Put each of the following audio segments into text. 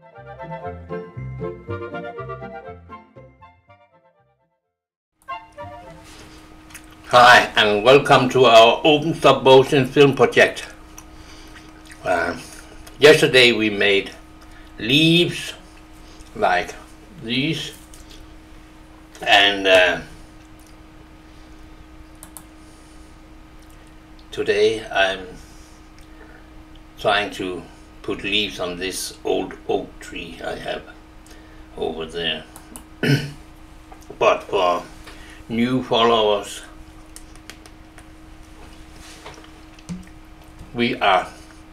Hi, and welcome to our open stop-motion film project. Yesterday we made leaves like these, and today I'm trying to put leaves on this old oak tree I have over there. But for new followers, we are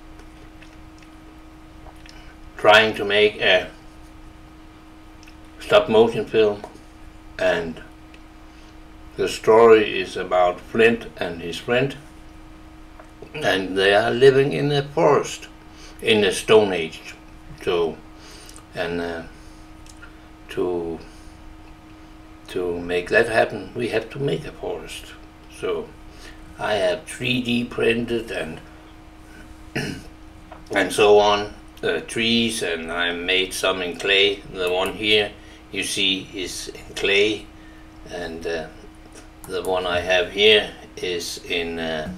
trying to make a stop-motion film, and the story is about Flint and his friend, and they are living in a forest in the Stone Age. So, and to make that happen, we have to make a forest. So I have 3D printed and so on trees, and I made some in clay. The one here you see is in clay, and the one I have here is in a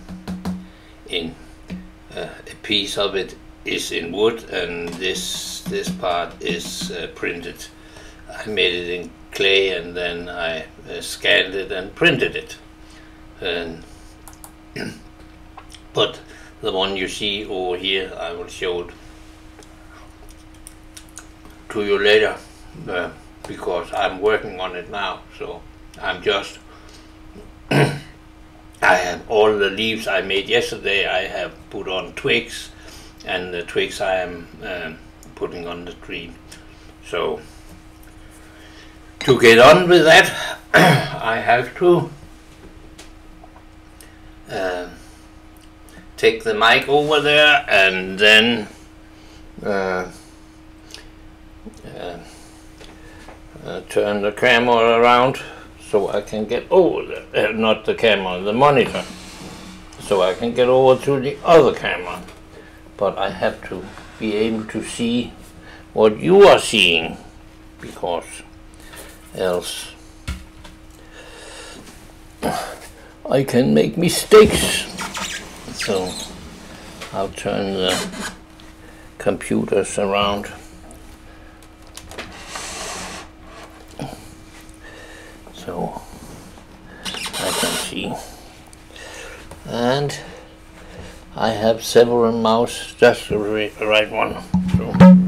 piece of it is in wood, and this part is printed. I made it in clay, and then I scanned it and printed it. And but the one you see over here, I will show it to you later, because I'm working on it now. So I'm just I have all the leaves I made yesterday, I have put on twigs, and the twigs I am putting on the tree. So to get on with that, I have to take the mic over there and then turn the camera around so I can get over there, not the camera, the monitor, so I can get over to the other camera. But I have to be able to see what you are seeing, because else I can make mistakes. So I'll turn the computers around. So I can see. And I have several mouse, just the right one. So.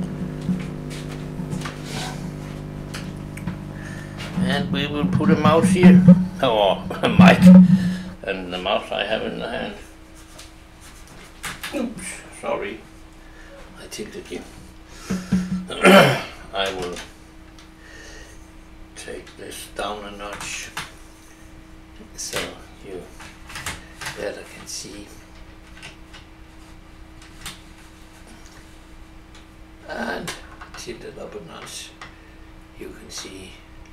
And we will put a mouse here, or a mic, and the mouse I have in the hand. Oops, sorry, I tilted you. I will take this down a notch so you better can see. And tilt it up a notch, you can see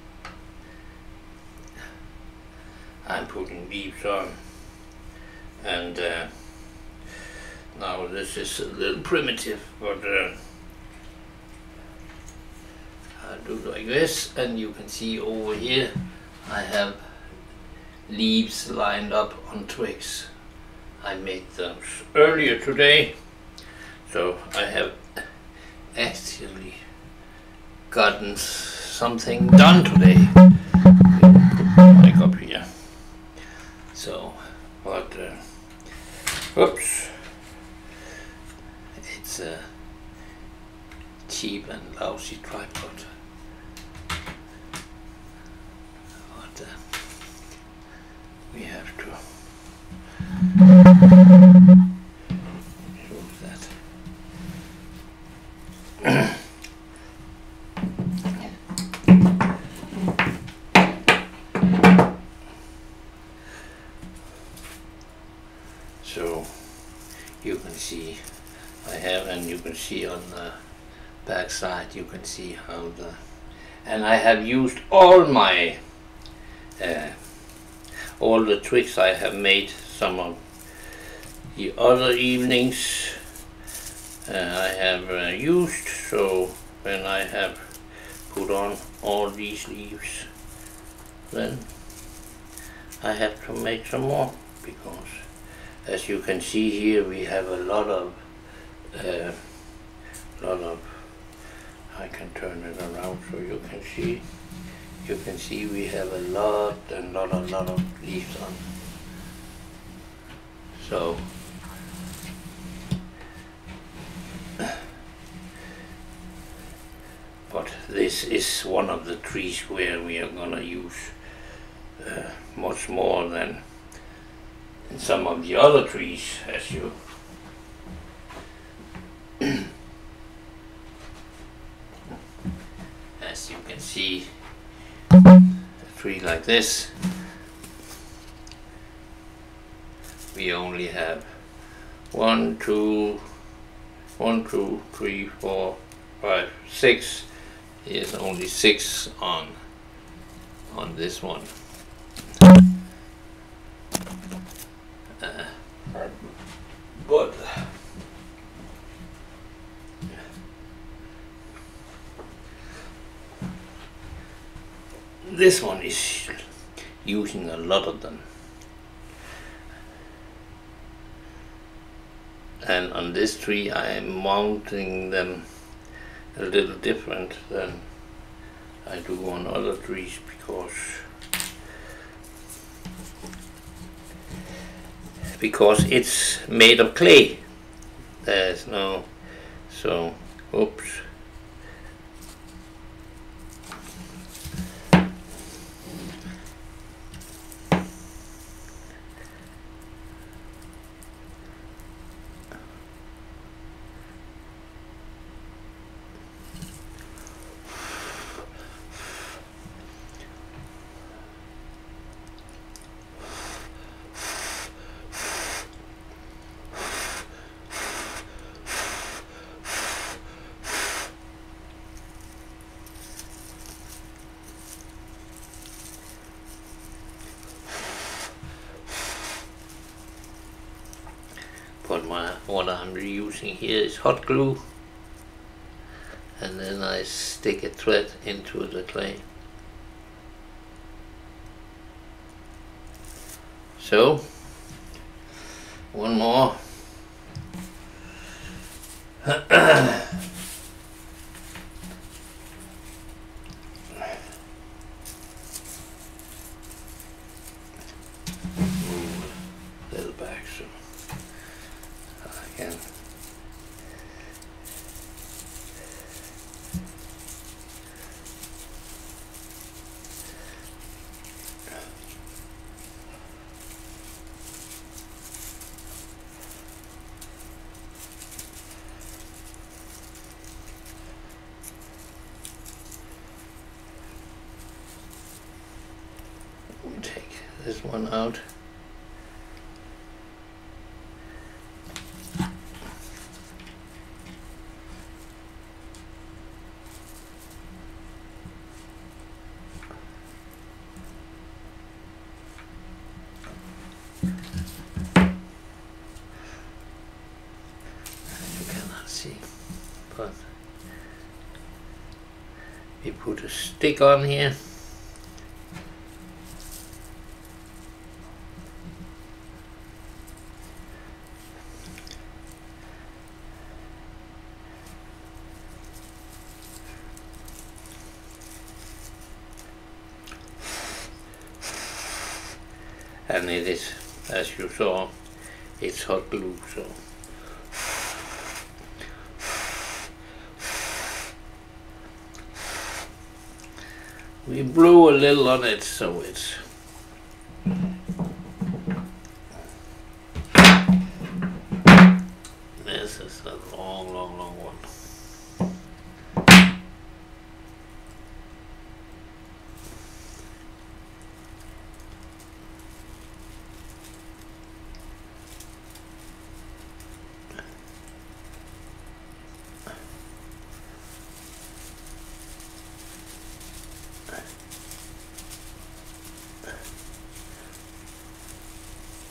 I'm putting leaves on. And now this is a little primitive, but I'll do like this, and you can see over here I have leaves lined up on twigs. I made those earlier today, so I have actually gotten something done today. Put the mic up here. So, but oops, it's a cheap and lousy tripod. But we have to remove that. So you can see I have, and you can see on the back side, you can see how and I have used all my all the tricks I have made some of the other evenings I have used, so when I have put on all these leaves, then I have to make some more, because as you can see here we have a lot of I can turn it around so you can see we have a lot of leaves on. So but this is one of the trees where we are gonna use much more than in some of the other trees, as you can see. A tree like this, we only have 1, 2, 3, 4, 5, 6. Here's only 6 on this one. But this one is using a lot of them. And on this tree I am mounting them a little different than I do on other trees, because it's made of clay. There's no, so oops. But what I'm using here is hot glue, and then I stick a thread into the clay. So, one more. Move a little back so I can. Take this one out. You cannot see, but we put a stick on here. And it is, as you saw, it's hot glue, so we blew a little on it, so it's this is a long one.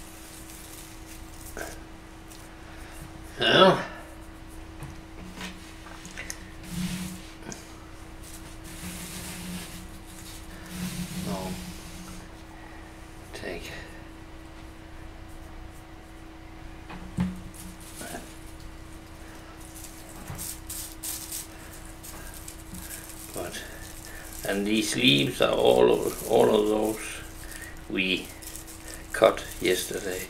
Now, And these leaves are all of those we cut yesterday.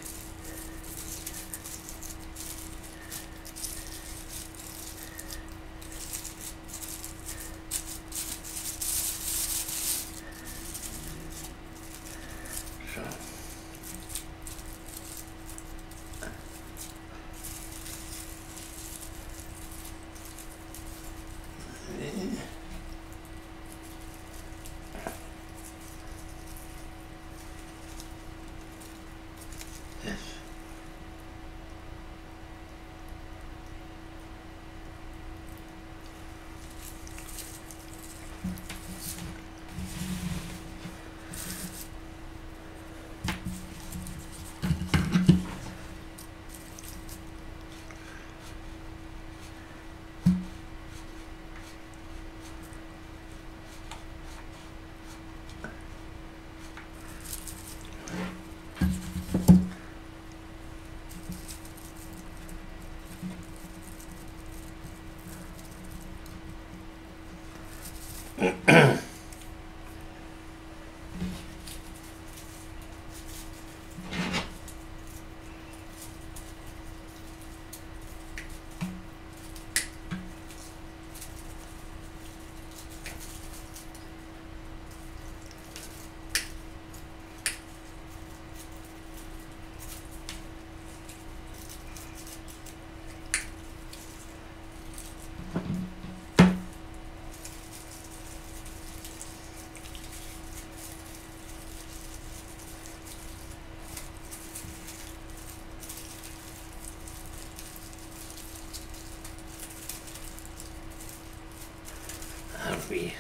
We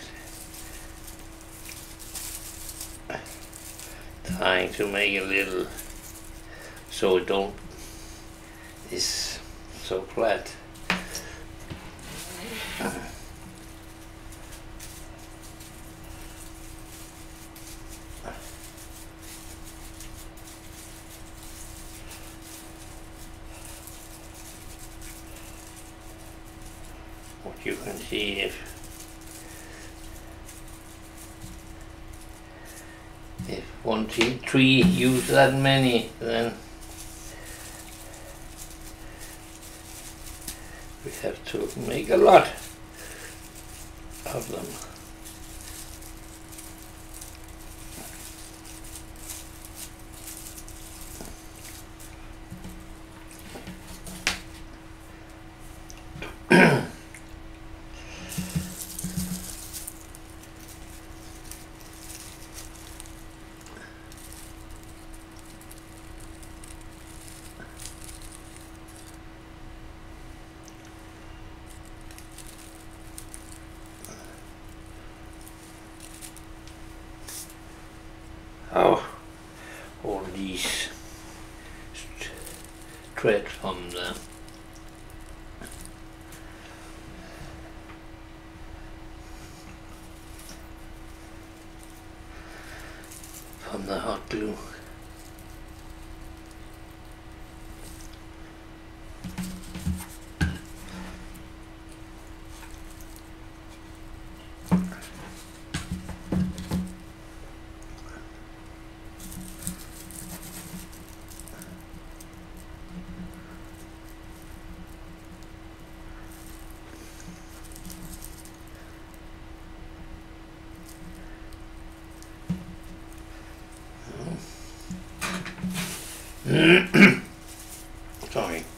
trying to make a little so it don't is so flat. What you can see if one tree use that many, then we have to make a lot of them. Oh, all these threads from the hot glue. Sorry.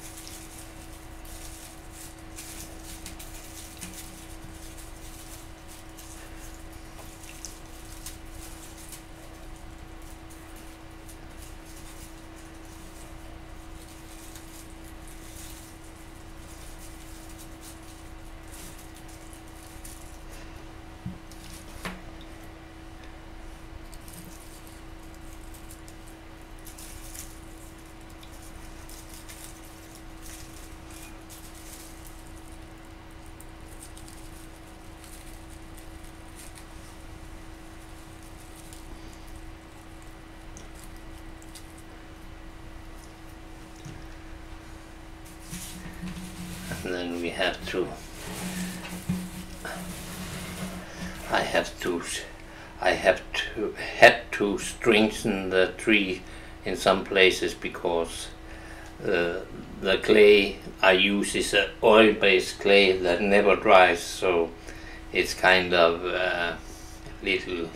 And then we have to, had to strengthen the tree in some places because the clay I use is an oil-based clay that never dries, so it's kind of little.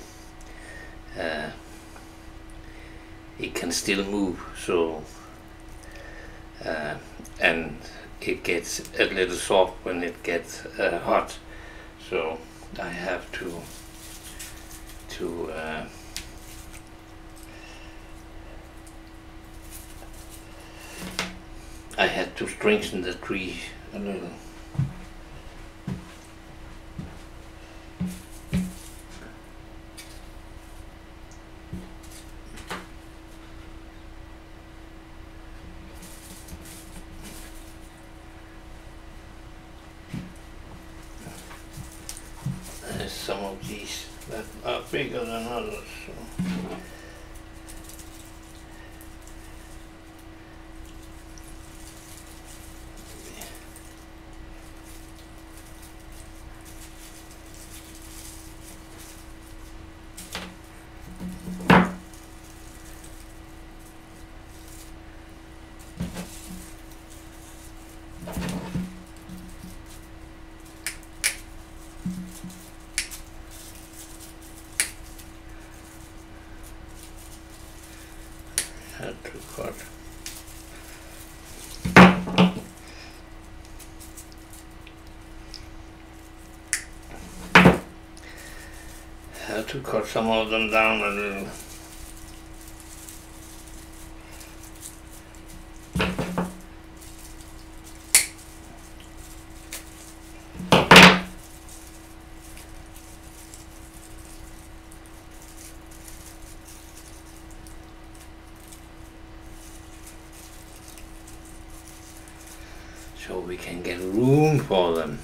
It can still move, so and it gets a little soft when it gets hot, so I have to I had to strengthen the tree a little. There's some of these that are bigger than others. So. Had to cut. Had to cut some of them down a little. So we can get room for them.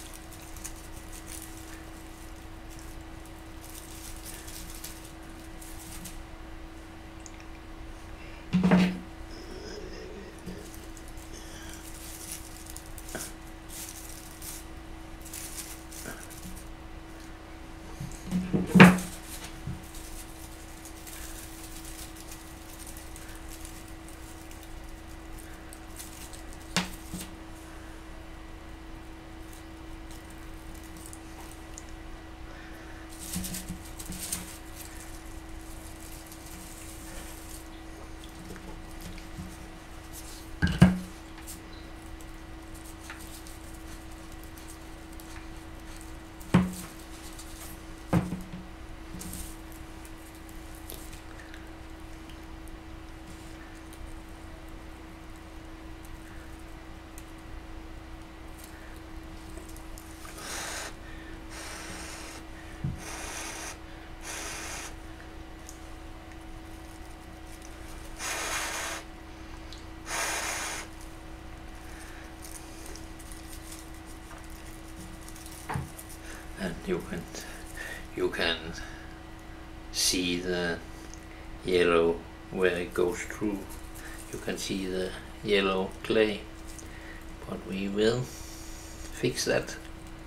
And you can see the yellow where it goes through. You can see the yellow clay, but we will fix that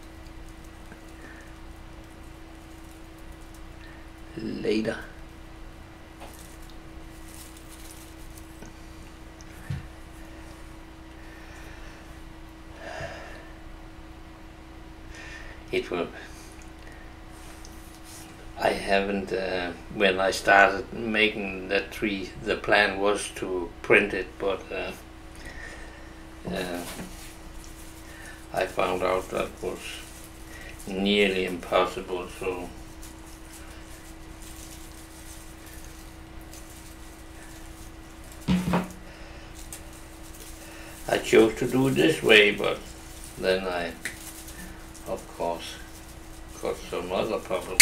later. It will. I haven't, when I started making that tree, the plan was to print it, but I found out that was nearly impossible, so I chose to do it this way, but then I, of course, got some other problems.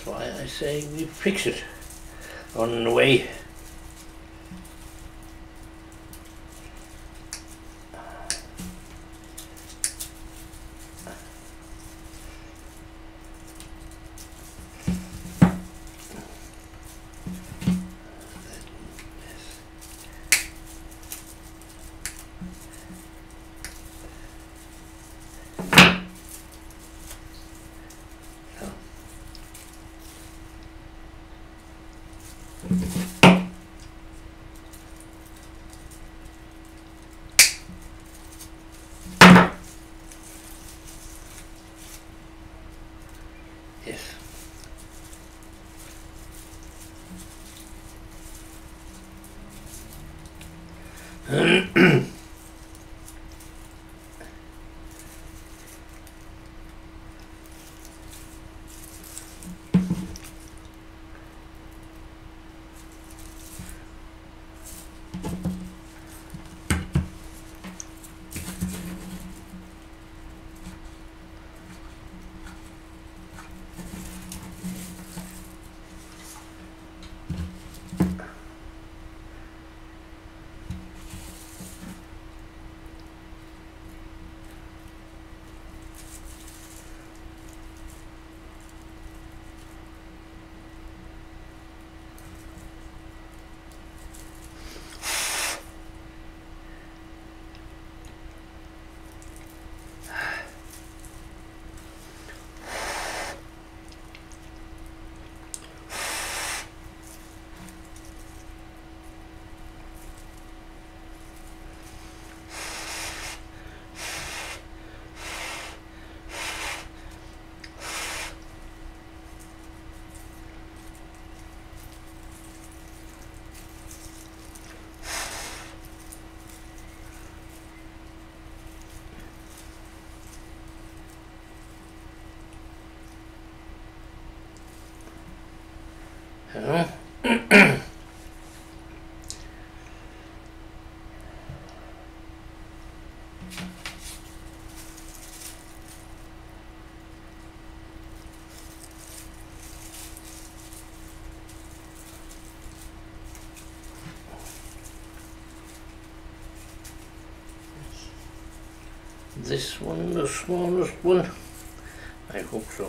That's why I say we fix it on the way. Yes. So. This one, the smallest one? I hope so.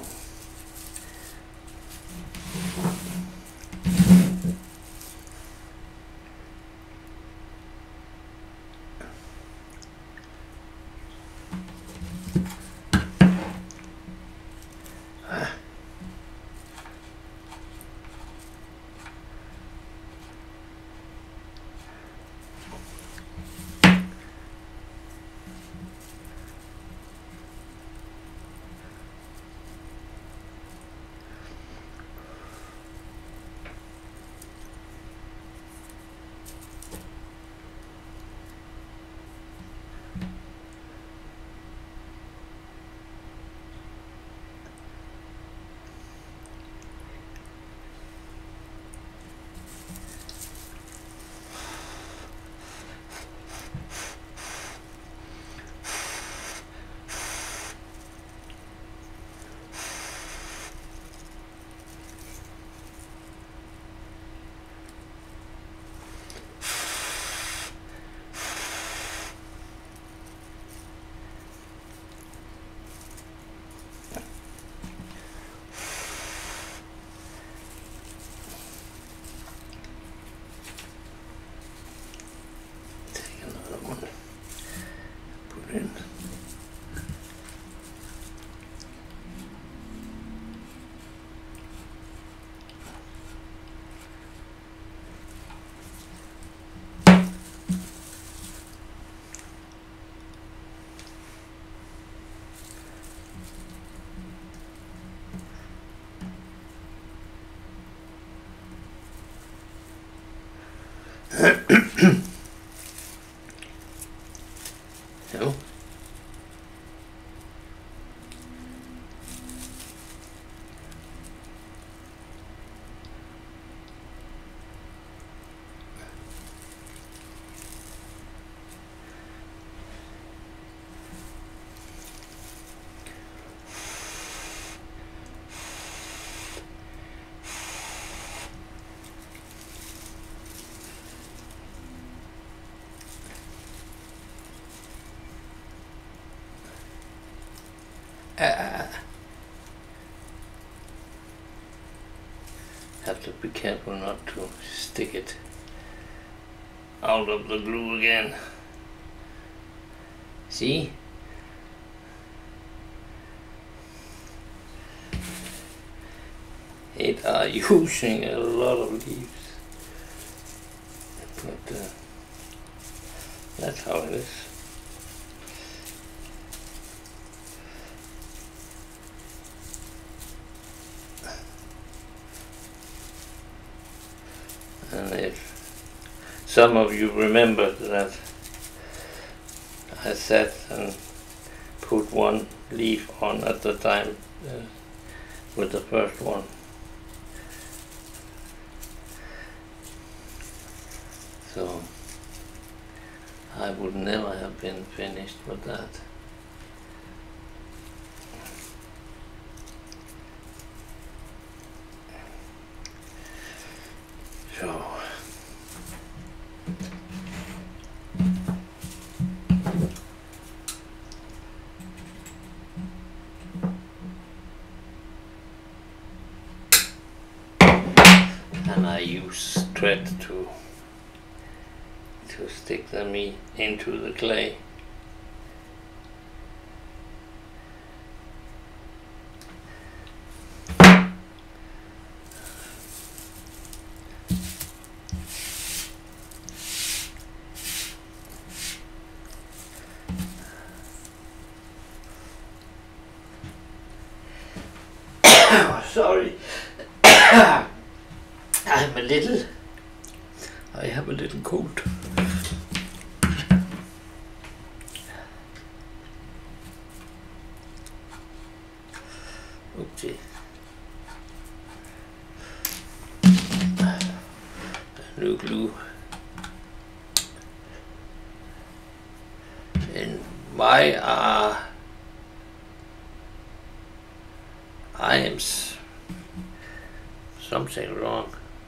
So. Have to be careful not to stick it out of the glue again. See? It are using a lot of leaves, but that's how it is. And if some of you remember that I sat and put one leaf on at the time with the first one. So I would never have been finished with that. So and I use thread to stick them into the clay. Sorry. I have a little cold. Okay. New glue. And why are I am something wrong?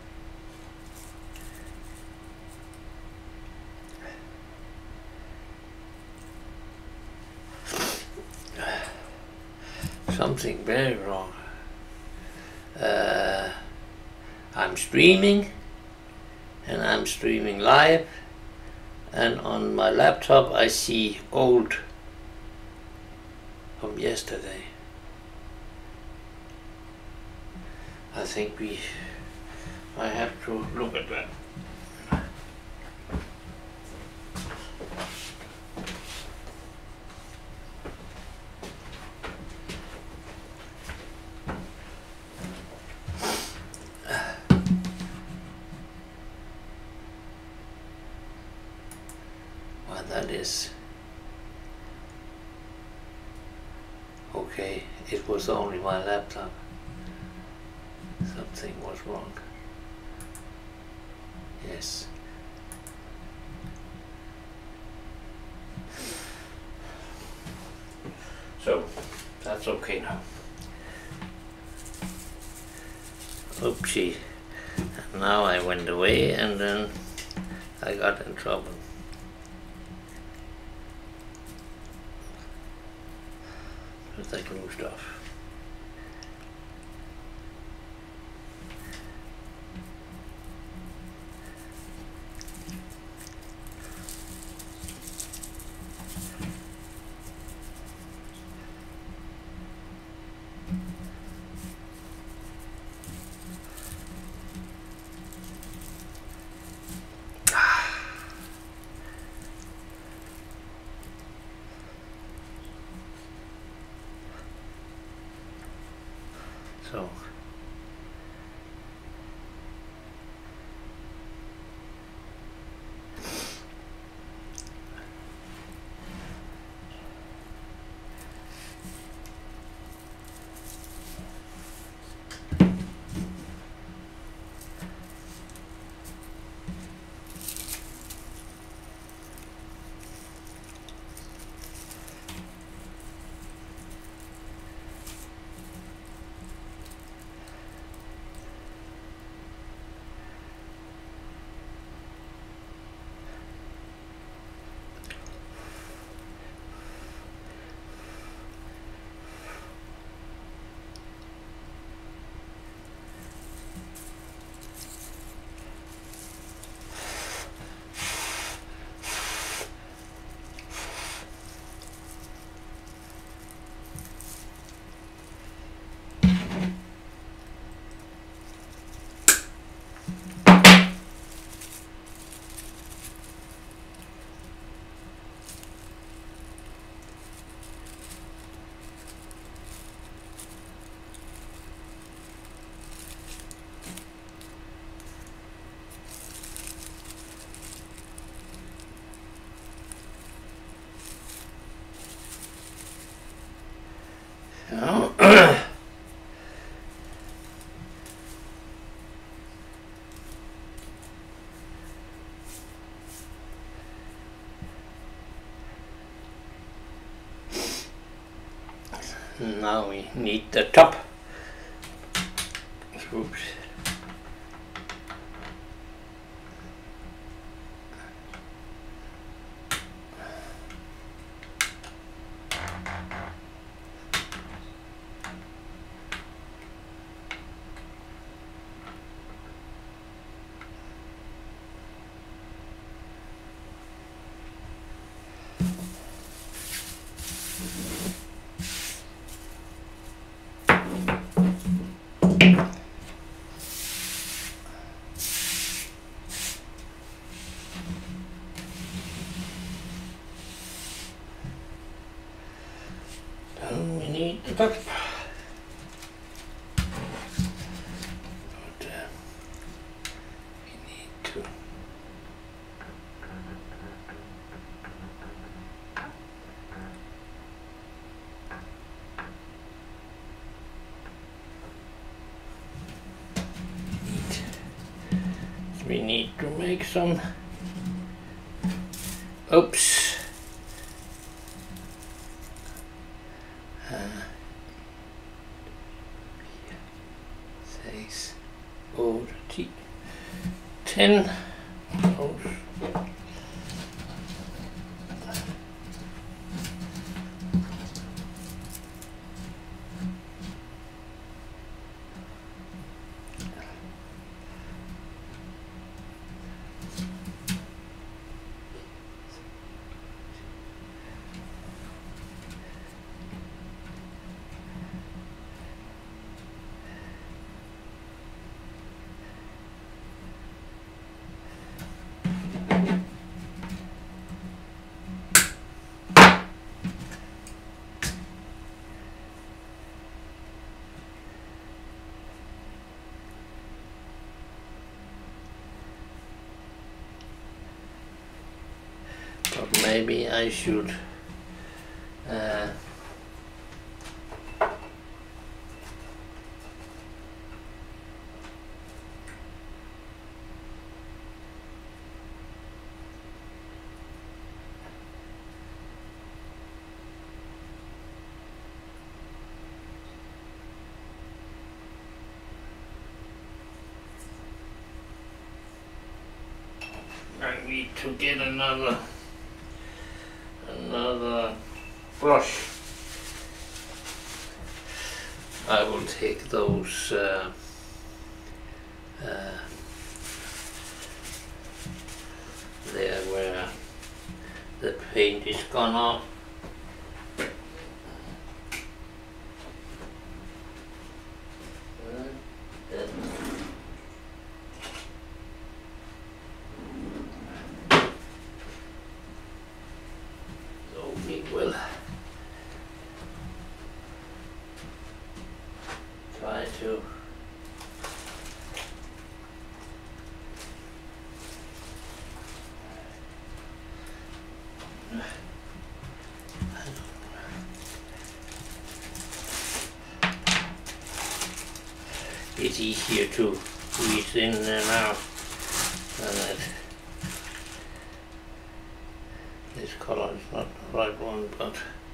Something very wrong. I'm streaming, and I'm streaming live, and on my laptop I see old from yesterday. I think I have to look at that. Well, that is okay. It was only my laptop. Something was wrong. Yes. So that's okay now. Oopsie. And now I went away and then I got in trouble. With the glue stuff. Now we need the top. Oops. We need the top. But, we need to make some. Oops. 6, 8, 10. But maybe I should I need to get another brush. I will take those there where the paint is gone off. Try to it's easier to squeeze in and out than that. This color is not the right one, but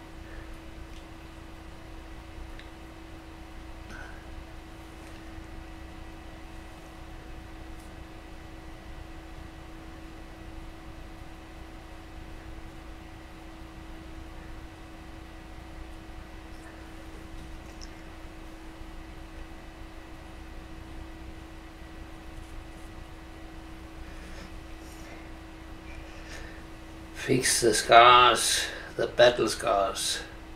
fix the scars, the battle scars.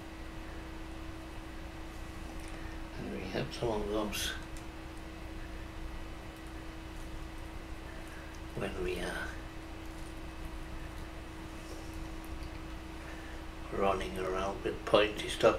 And we have some of those when we are running around with pointy stuff.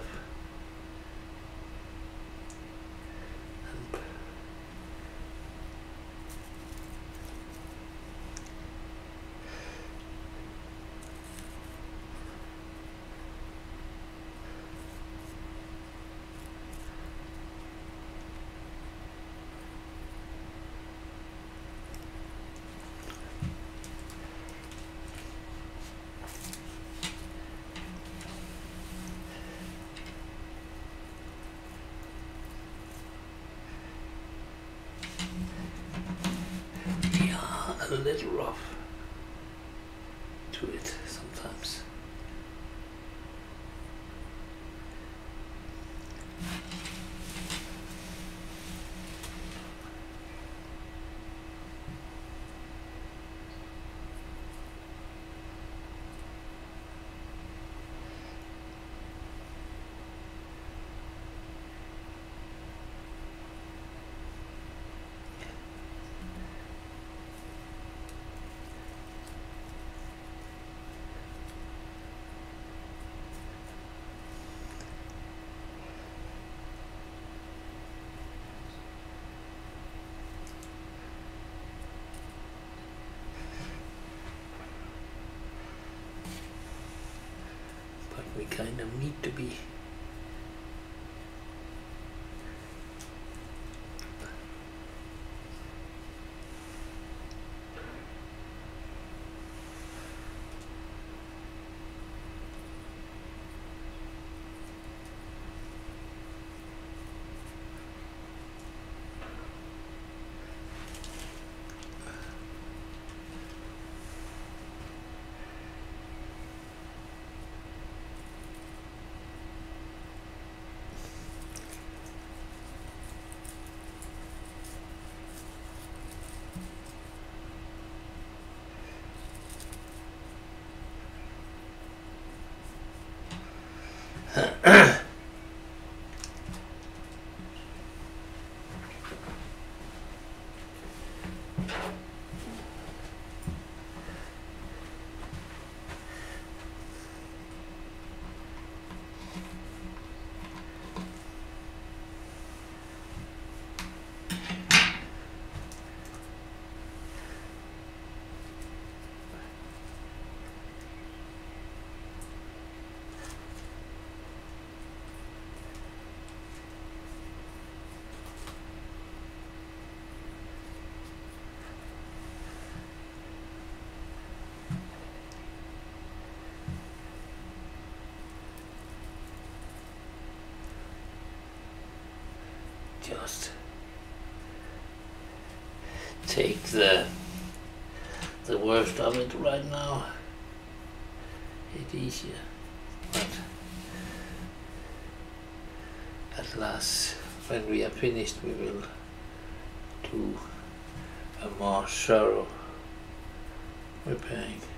a little rough to it sometimes. We kind of need to be just take the worst of it right now. It's easier, but at last, when we are finished, we will do a more thorough repairing.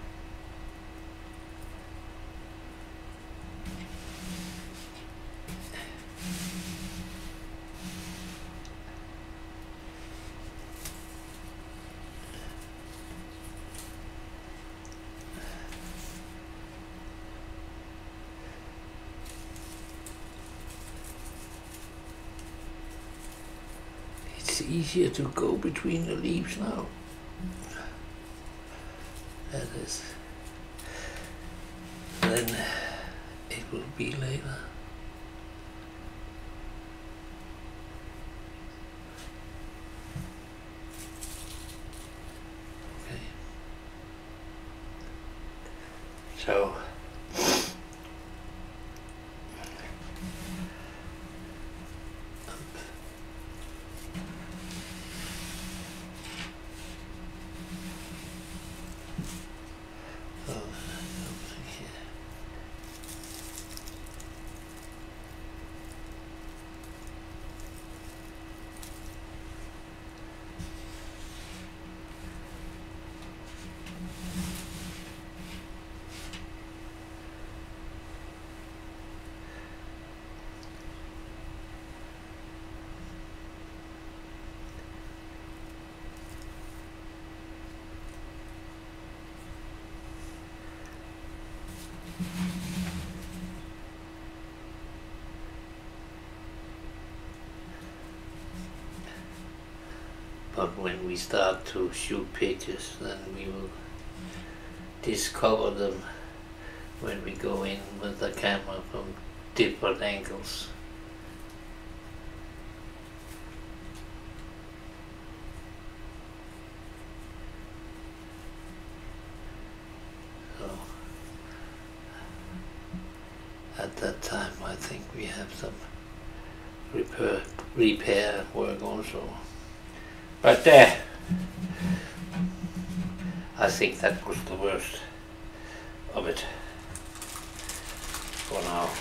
It's easier to go between the leaves now. That is. Then it will be later. Okay. So. But when we start to shoot pictures, then we will discover them when we go in with the camera from different angles. So at that time I think we have some repair work also. But think that was the worst of it for now.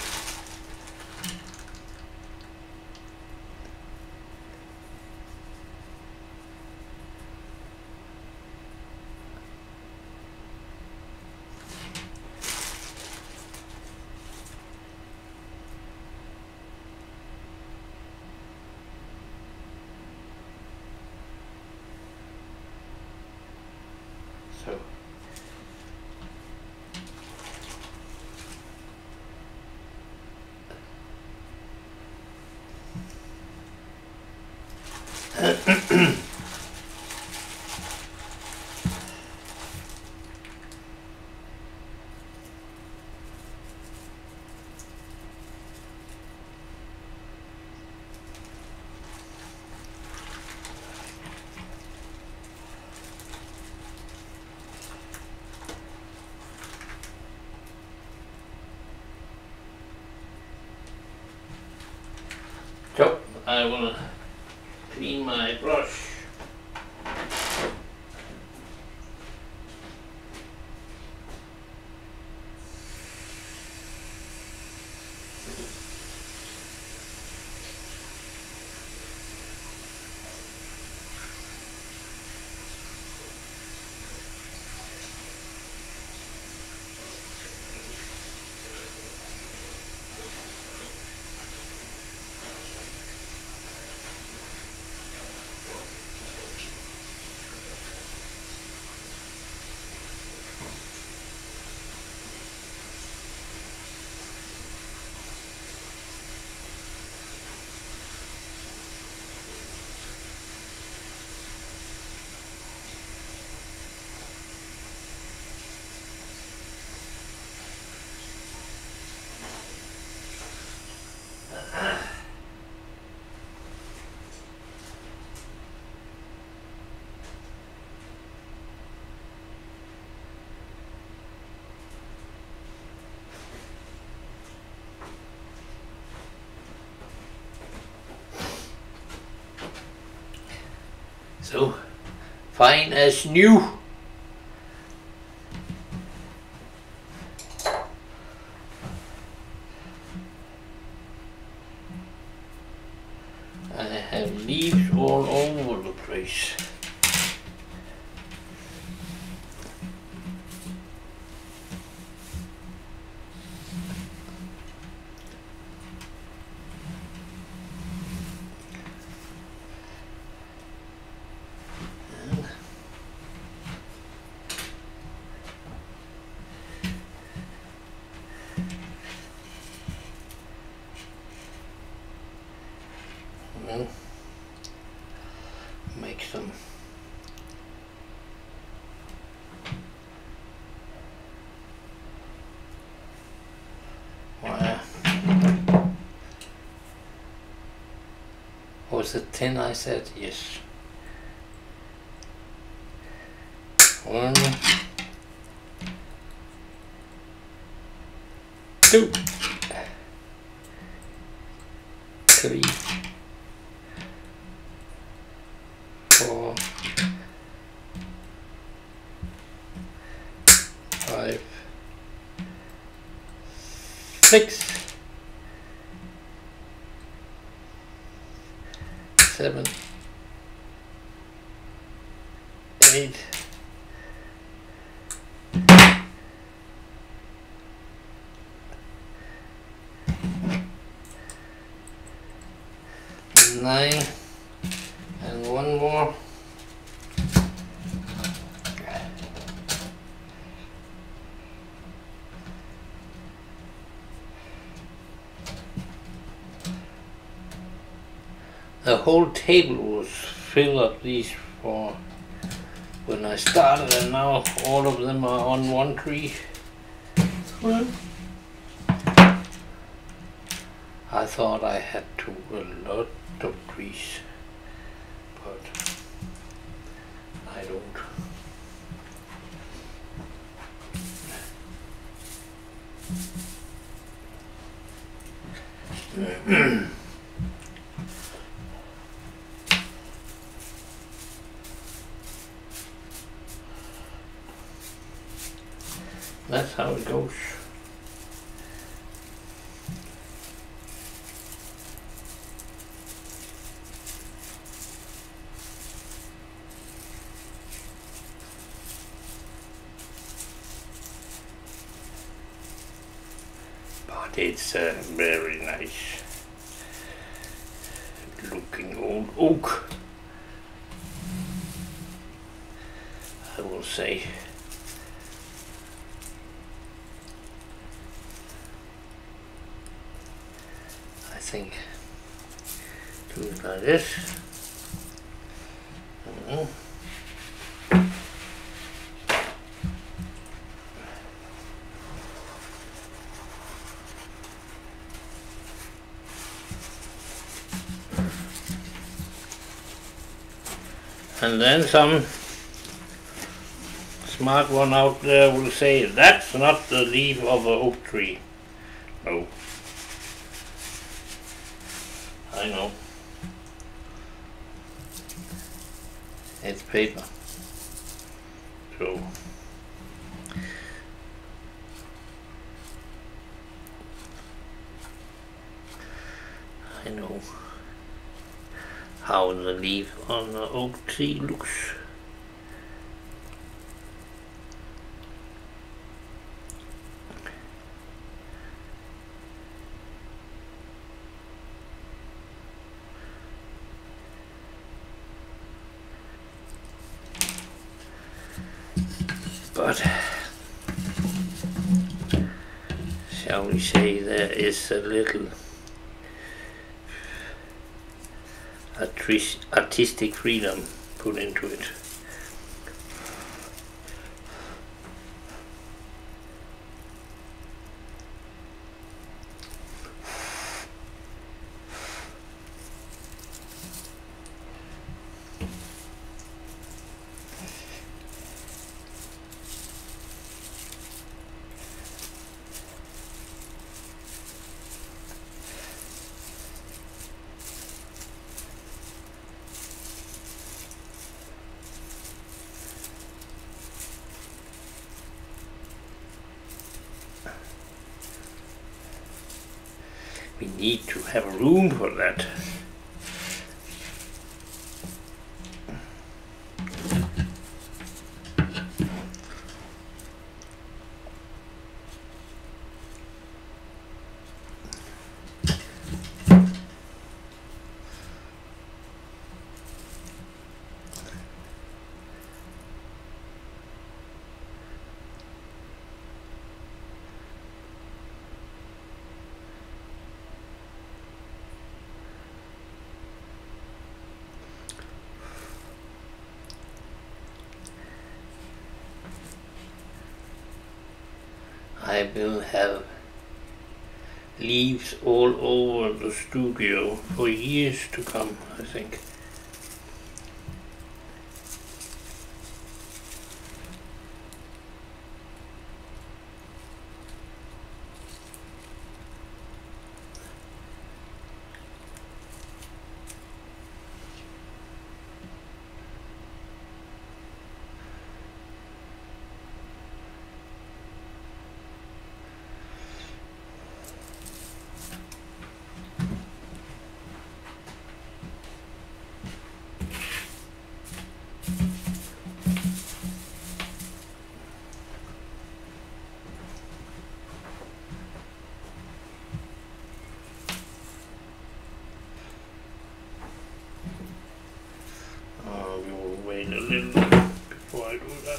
So So I will clean my brush. So fine as new. I have leaves all over the place. Make some wire. Was it 10 I said? Yes. 1, 2, 3, 4, 5, 6, 7, 8, 9, and one more. The whole table was filled up these for when I started, and now all of them are on one tree. Well, I thought I had a lot of trees, but I don't. That's how it goes. But it's a very nice looking old oak, I will say. I think do it like this. And then some smart one out there will say, that's not the leaf of an oak tree. No. I know. It's paper. So I know how the leaf on the oak tree looks. But shall we say there is a little artistic freedom put into it. We need to have room for that. I will have leaves all over the studio for years to come, I think. We will wait a little before I do that.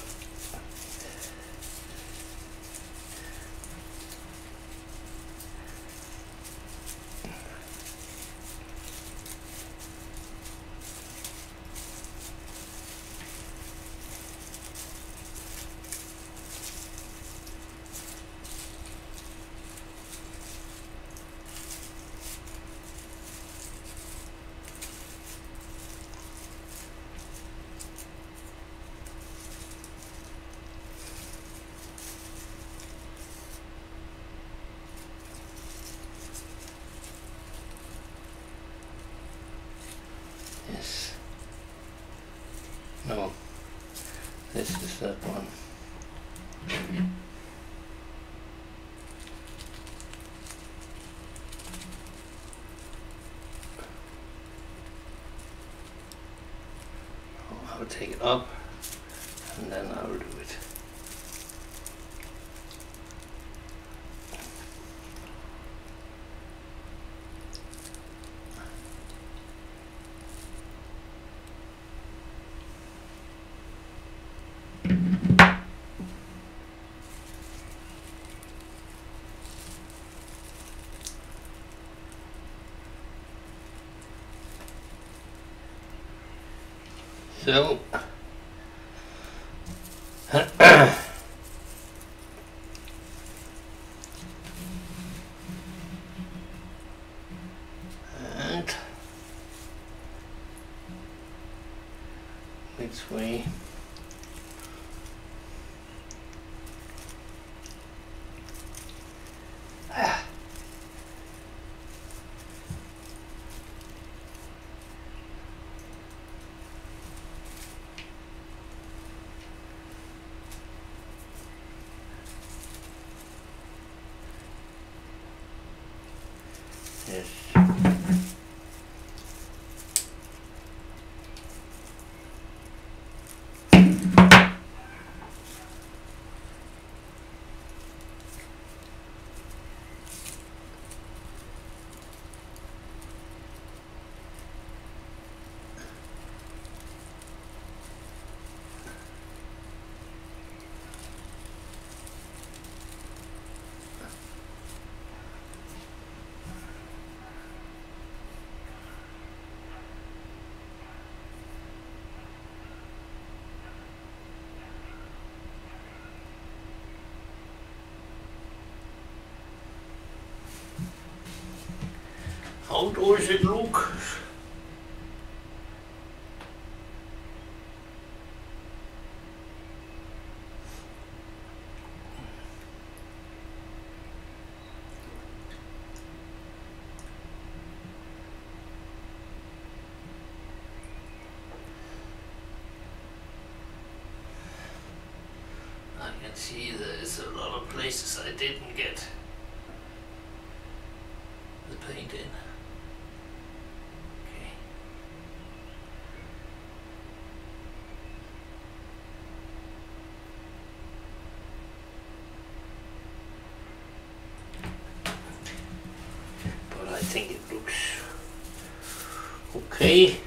Yes. No. This is that one. take it up, and then I will do it. So and which way? Yes. How does it look? I can see there's a lot of places I didn't get the paint in. Okay. But I think it looks okay.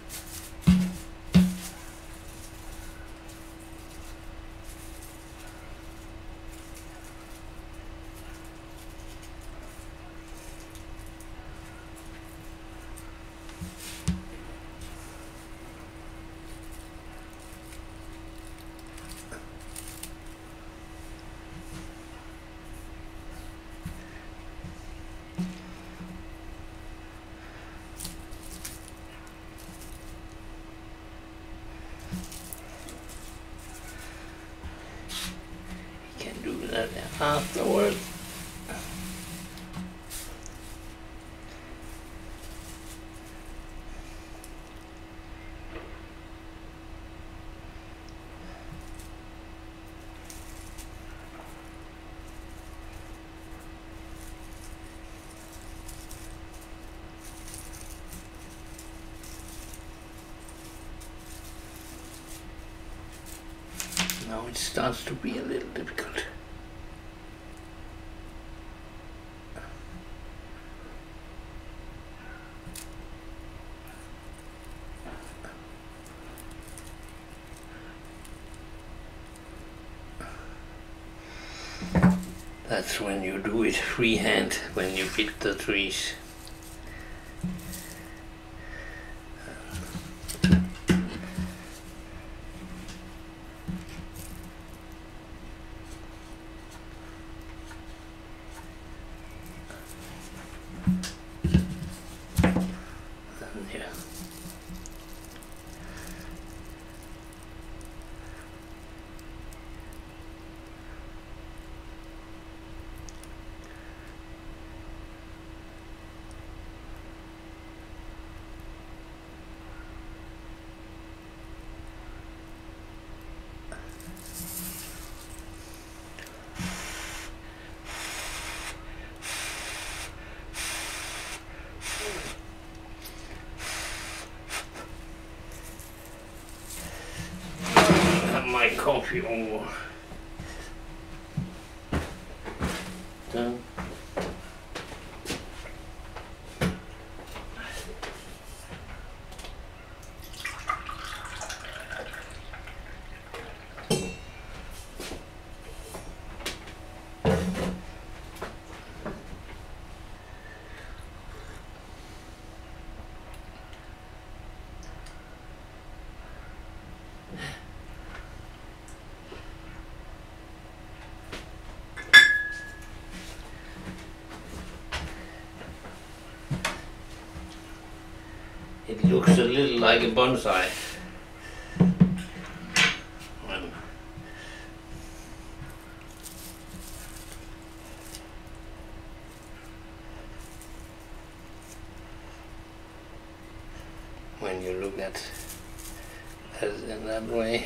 Do that afterwards. Now it starts to be a little difficult. That's when you do it freehand, when you pick the trees. my coffee over. Done. It looks a little like a bonsai. When you look at it in that way.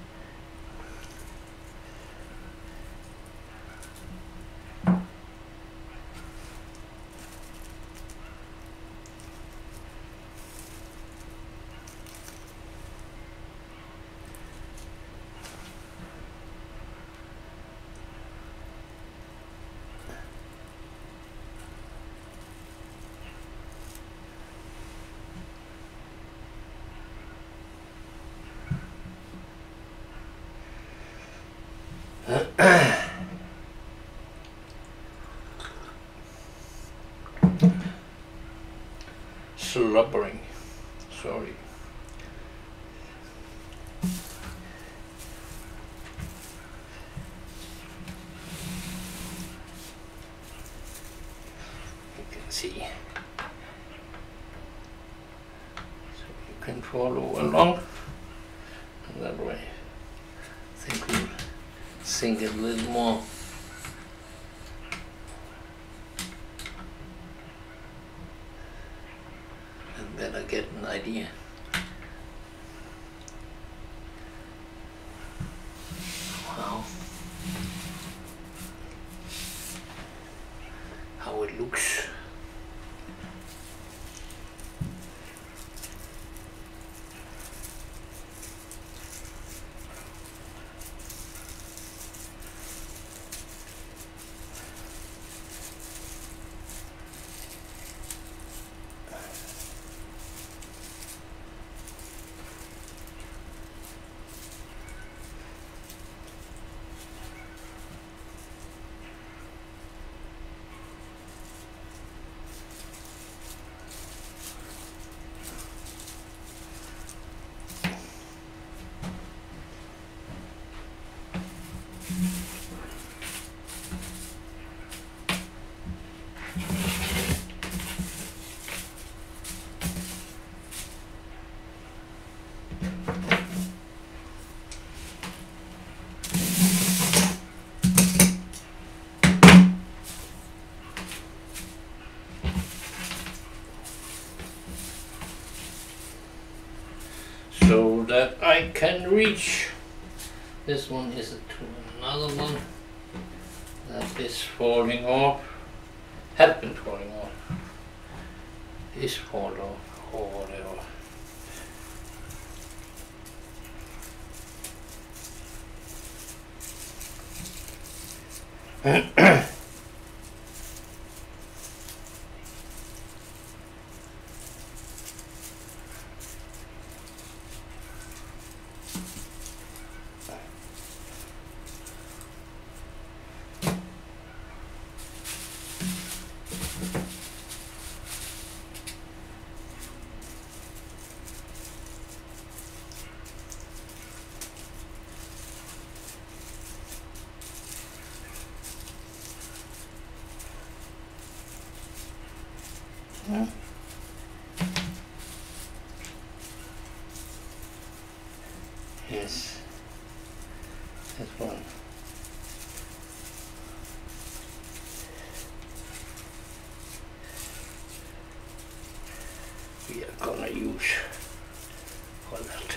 Slobbering, sorry. You can see, so you can follow along in that way. I think we'll sink it a little more. And better get an idea. Wow. How it looks. So that I can reach. This one is to another one that is falling off, had been falling off, is falling off or whatever. Yes, this one. We are gonna use for that.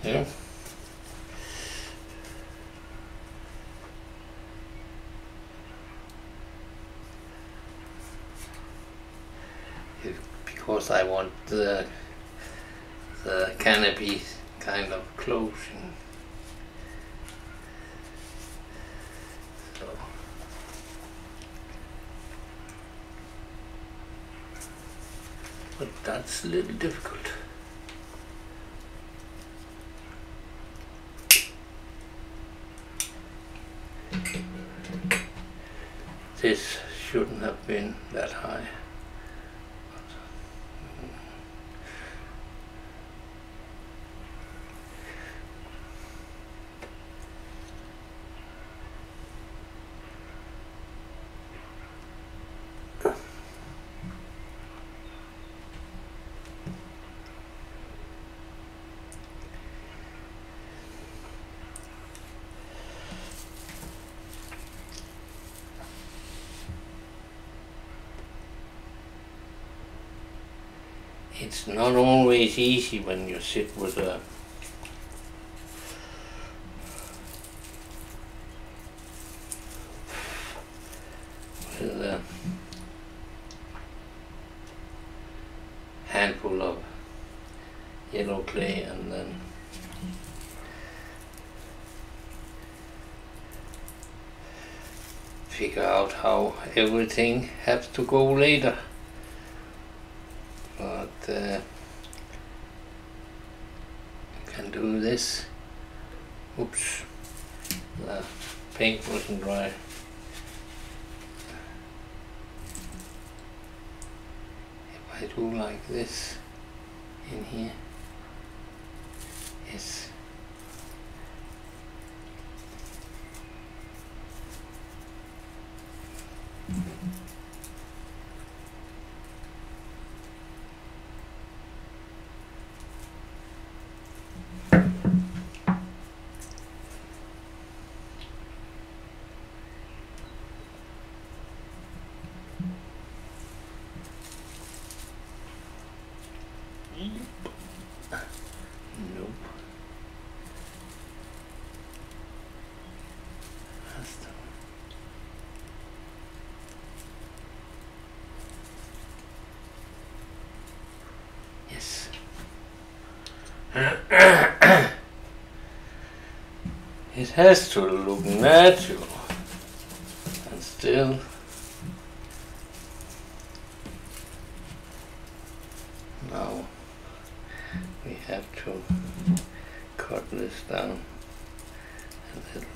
Yeah. Because I want the canopy kind of closing. So but that's a little difficult. This shouldn't have been that high. It's not always easy when you sit with a handful of yellow clay and then figure out how everything has to go later. But you can do this. Oops, the paint wasn't dry. If I do like this in here, yes. Nope. That's the yes. It has to look natural and still now we have to cut this down a little.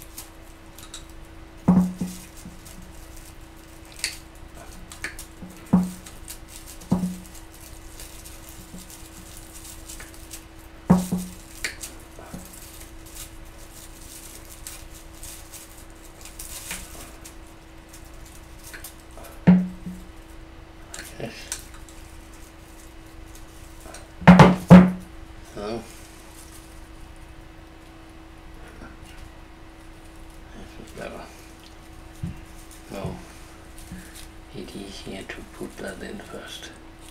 Yes. So this is better. No, it is easier to put that in first.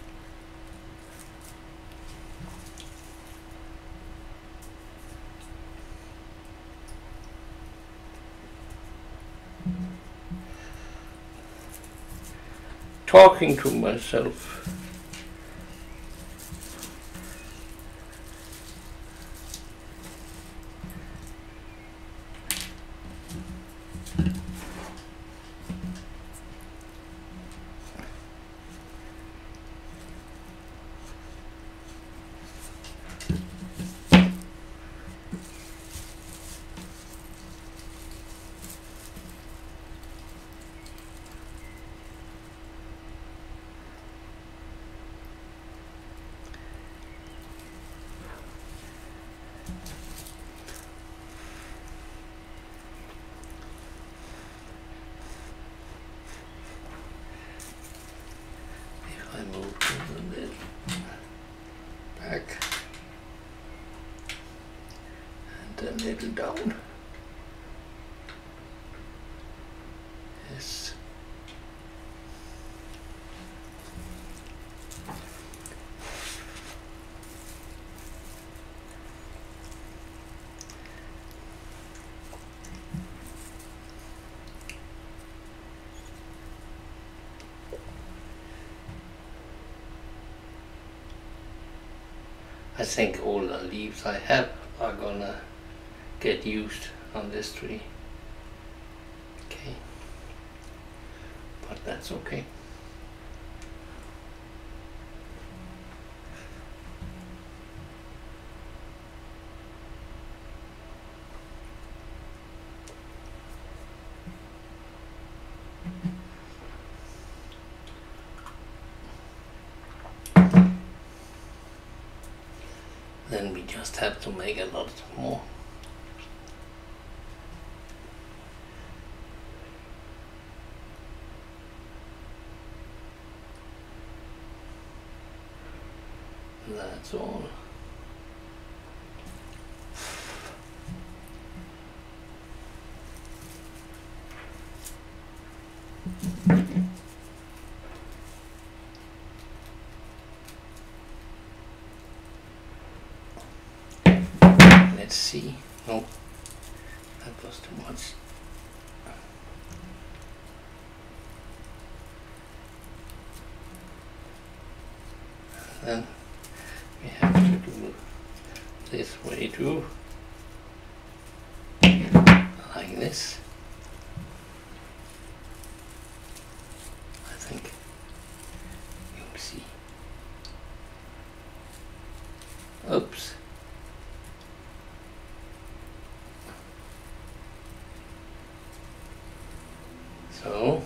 Talking to myself. I move a little back and a little down. Yes. I think all the leaves I have are gonna get used on this tree. Okay, but that's okay. Then we just have to make a lot more. That's all. Let's see. No, that was too much. Then we have to do this way too, like this. I think you'll see. Oops. So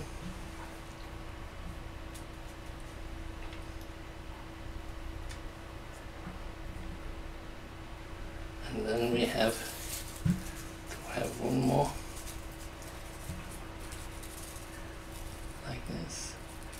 and then we have to have one more like this.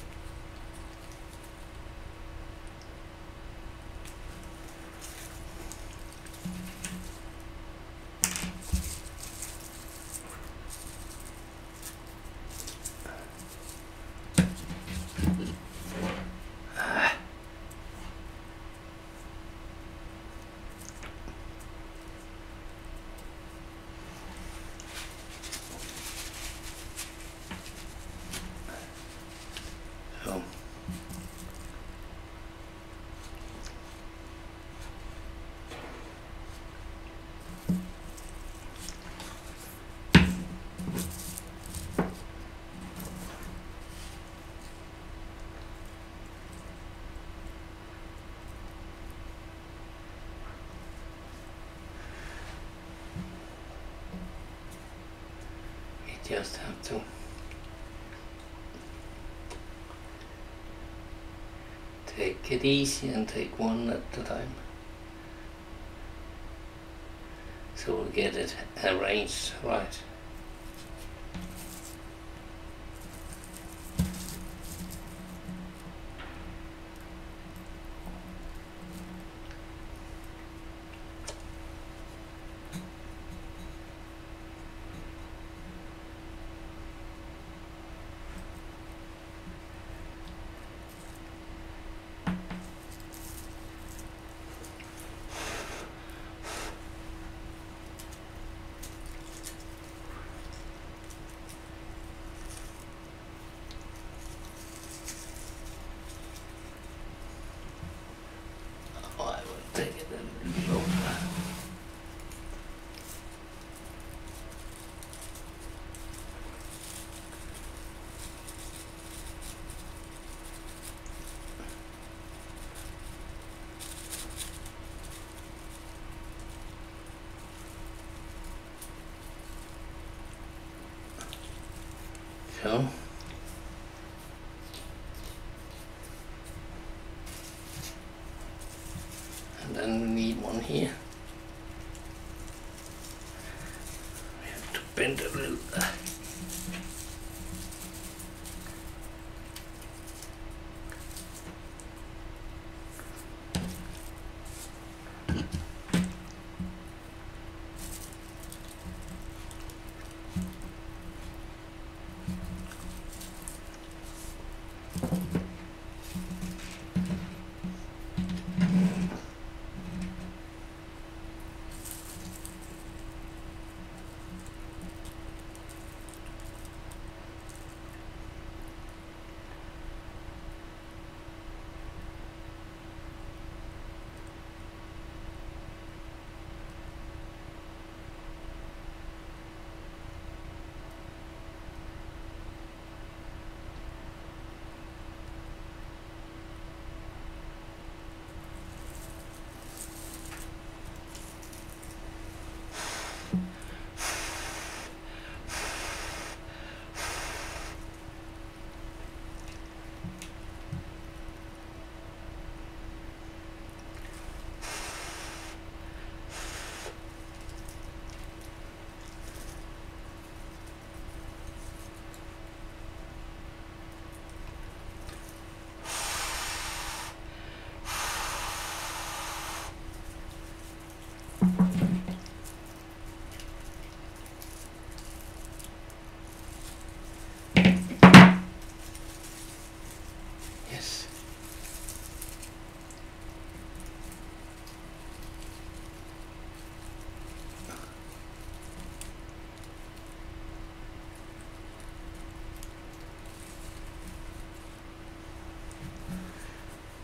So we just have to take it easy and take one at a time, so we'll get it arranged right. I will take it a little over. So and then we need one here. We have to bend a little.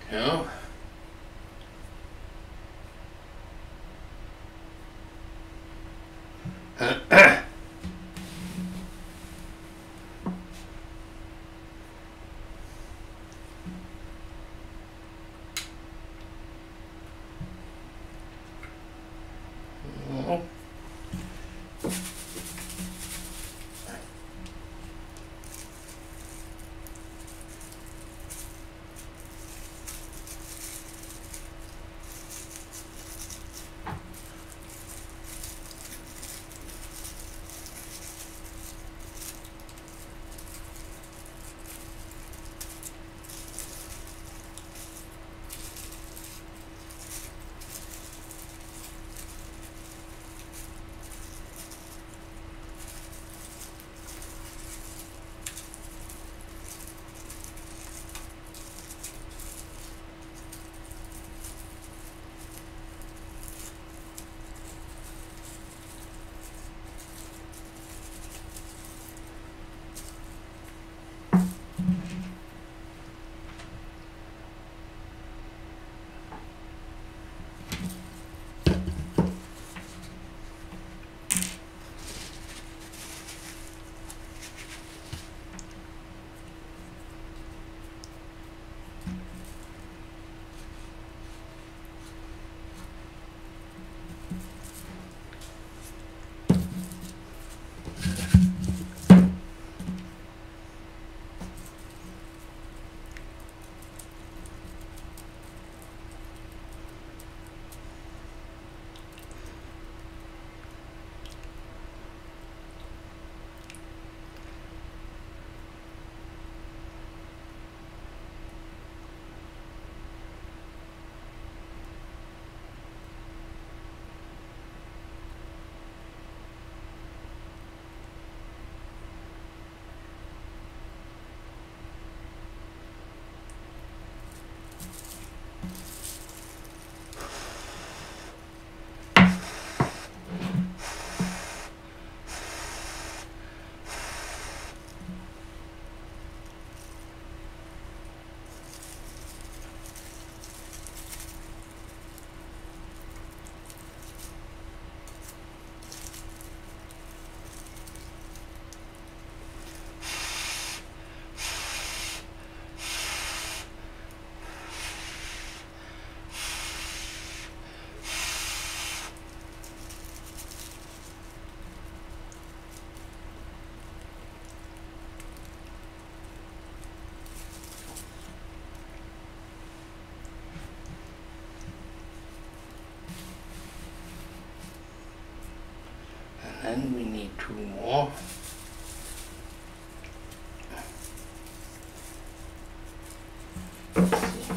You know? And we need 2 more. Let's see.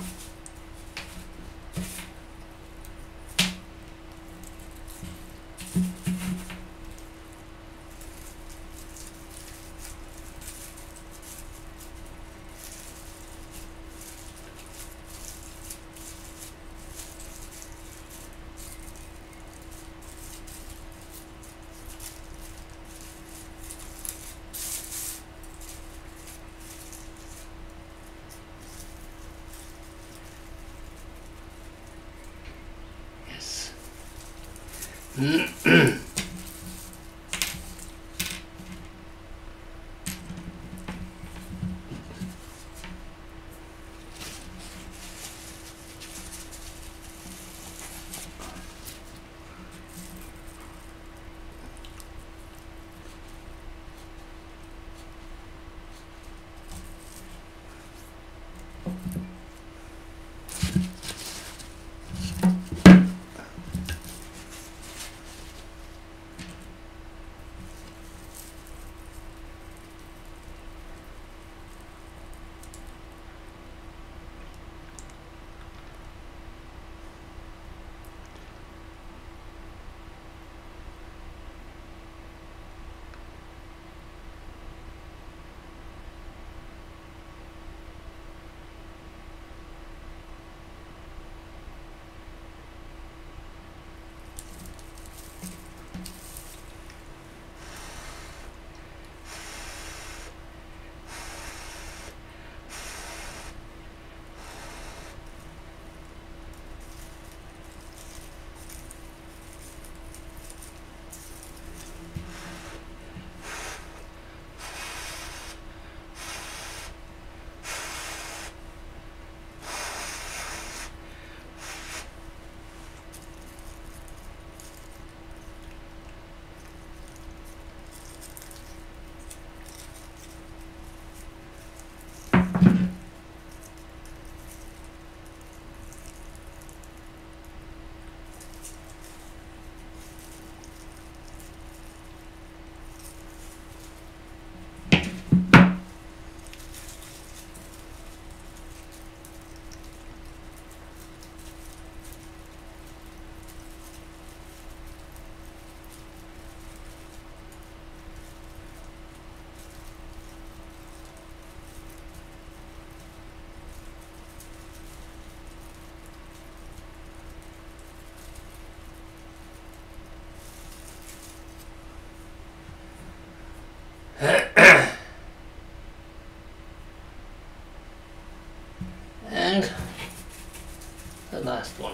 And the last one.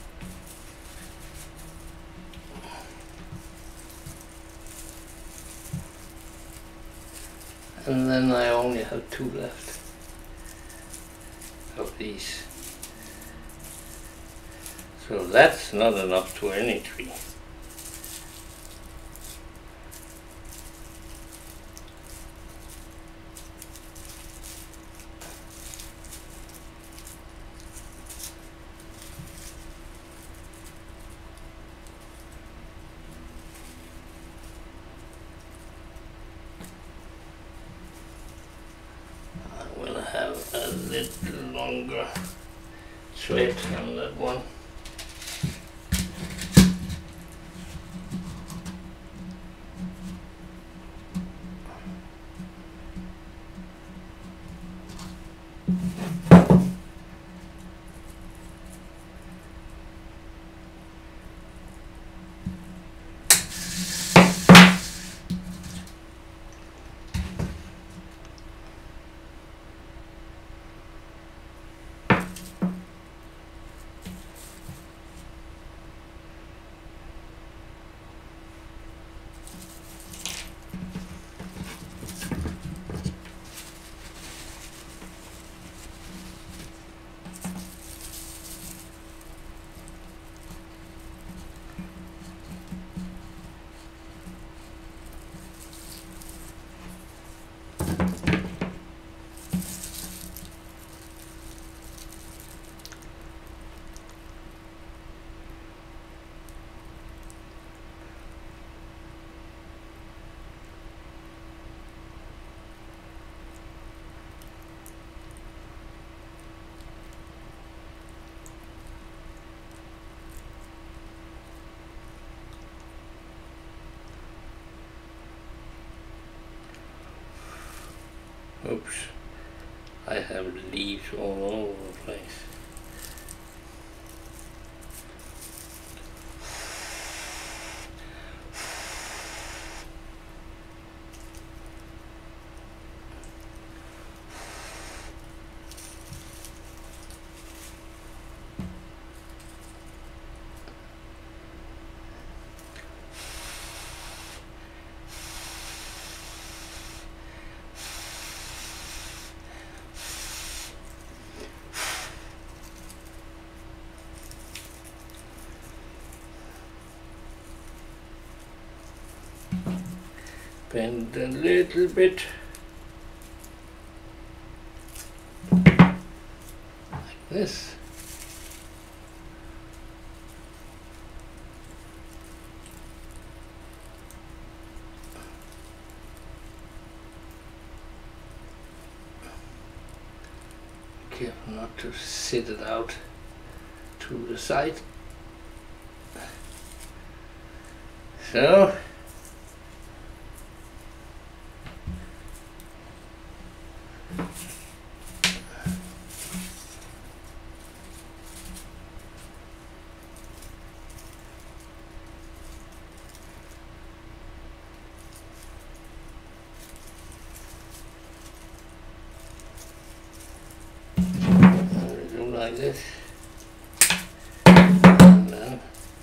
And then I only have 2 left of these. So that's not enough to any tree. I will have a little longer thread on that one. Oops, I have leaves all over the place. Bend a little bit, like this. Careful not to sit it out to the side. So. Like this, and then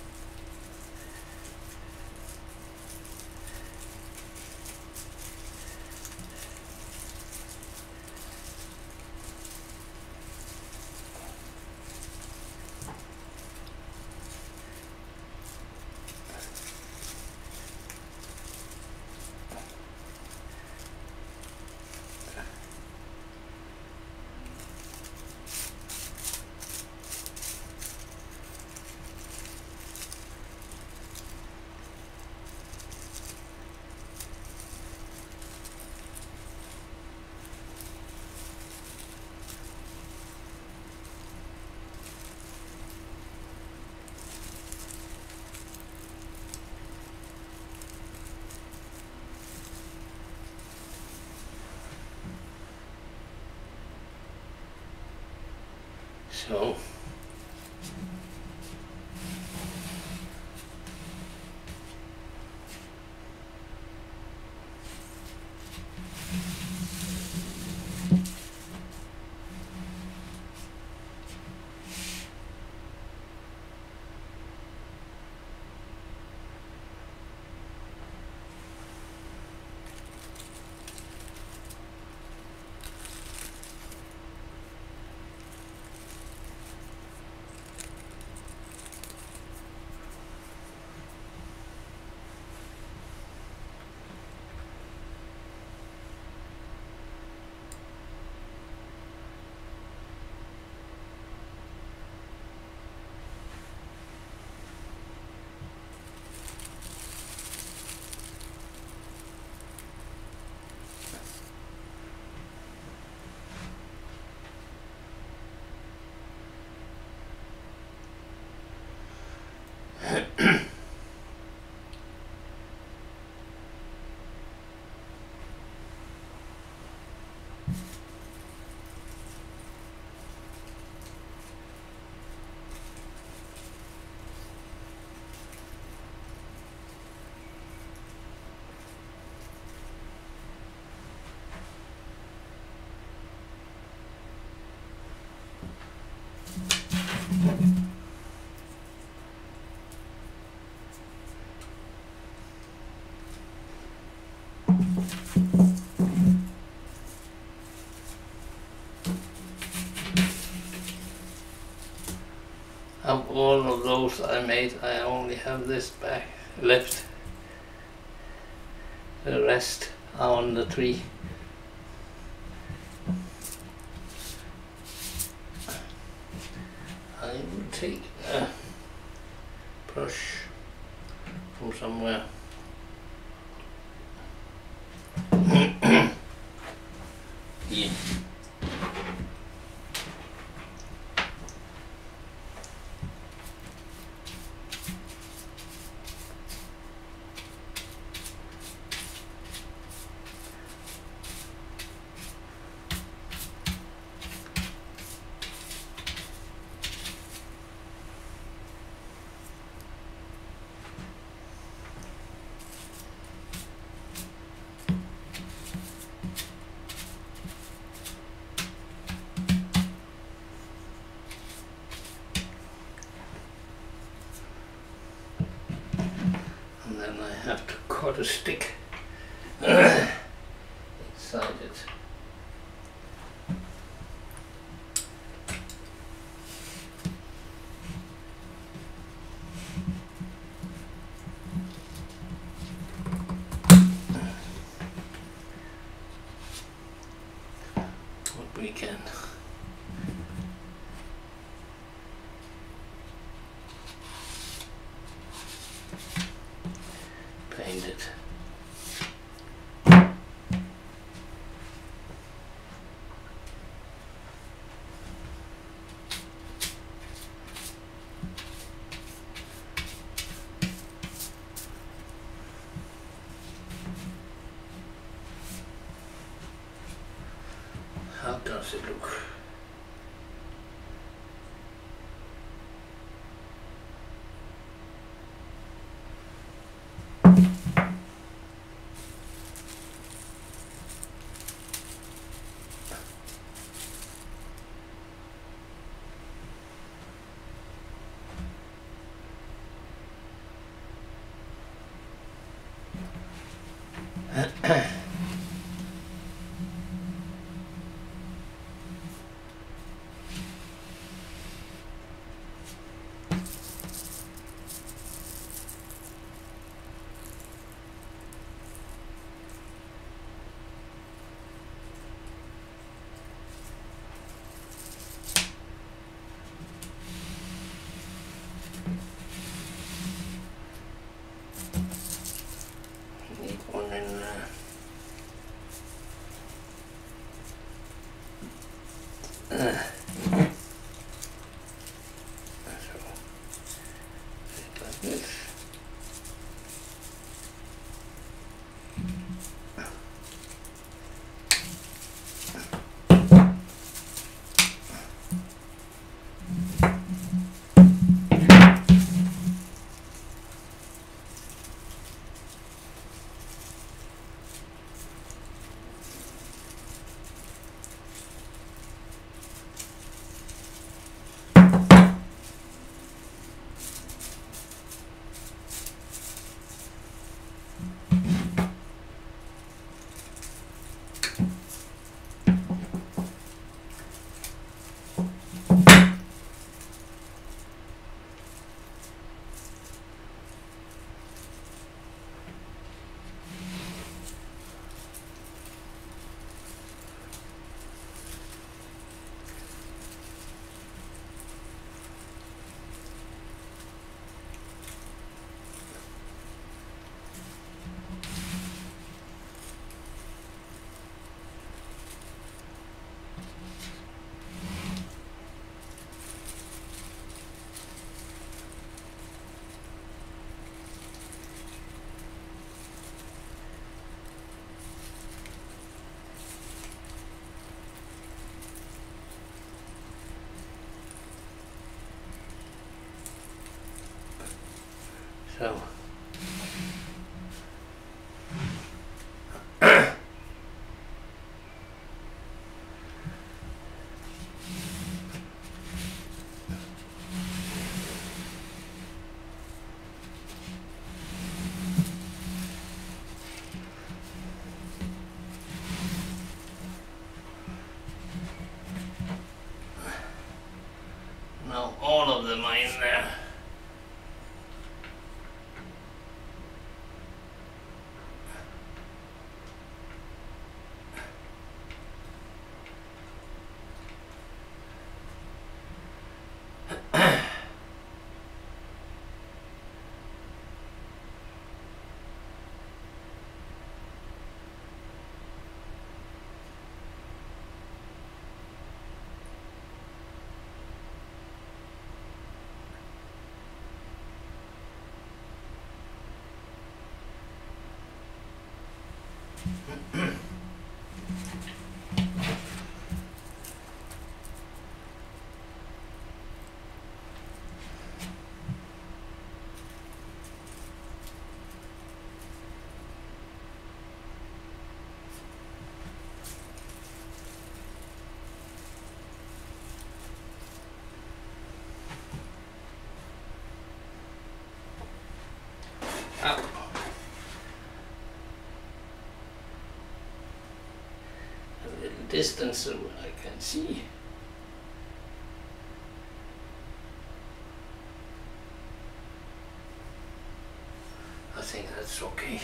so. of all of those I made, I only have this back left. The rest are on the tree. I will take a brush from somewhere. Here. And then I have to cut a stick inside it. What we can. Paint it. How does it look? Need one in like this. So now all all of them are in there. Up. A little distance so I can see. I think that's okay.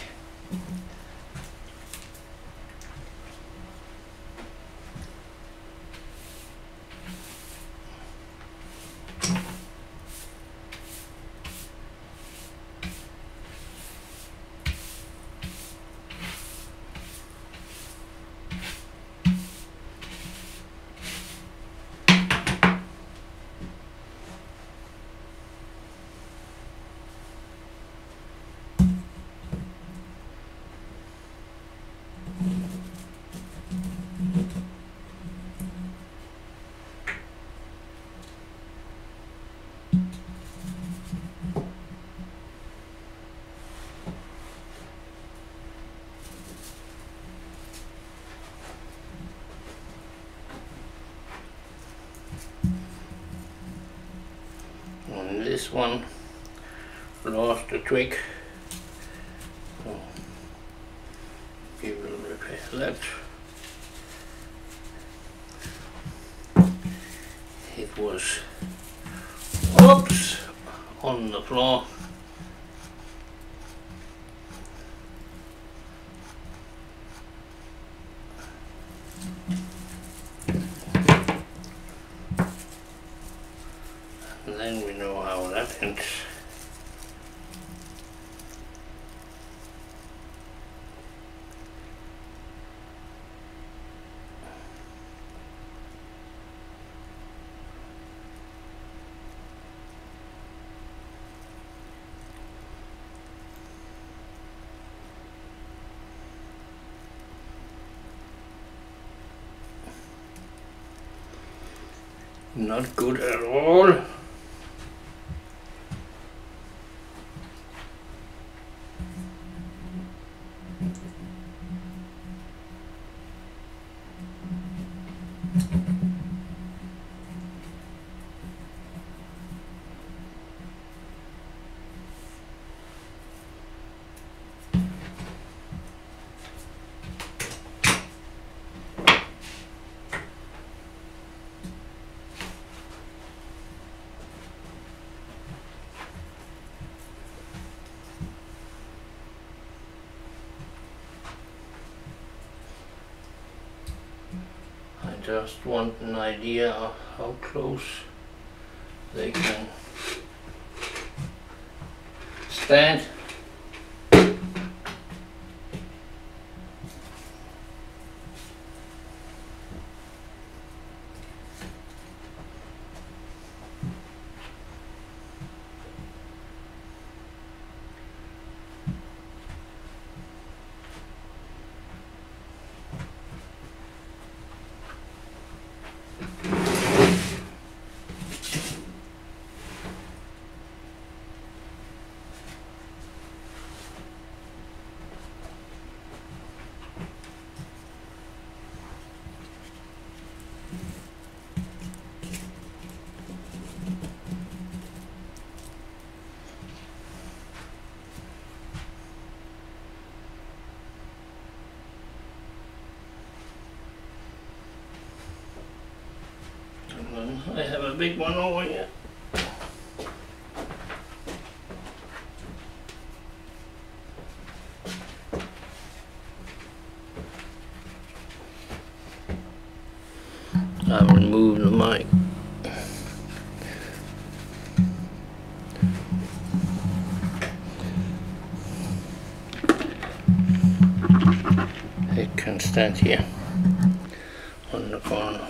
And this one lost a twig, so we will repair that. It was, oops, on the floor. And then we know how that ends. Not good at all. Just want an idea of how close they can stand. I have a big one over here. I will move the mic. It can stand here on the corner.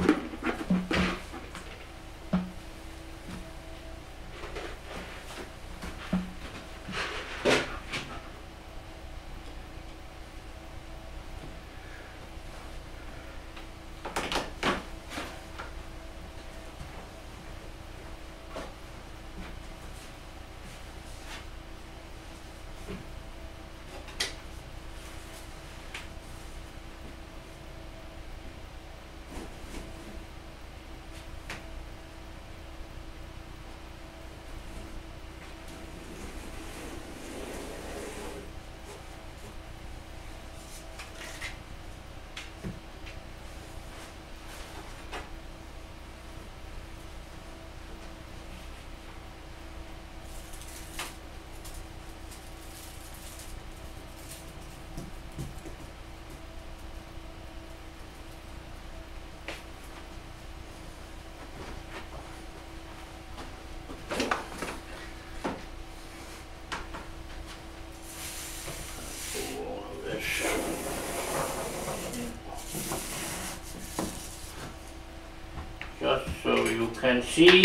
Just so you can see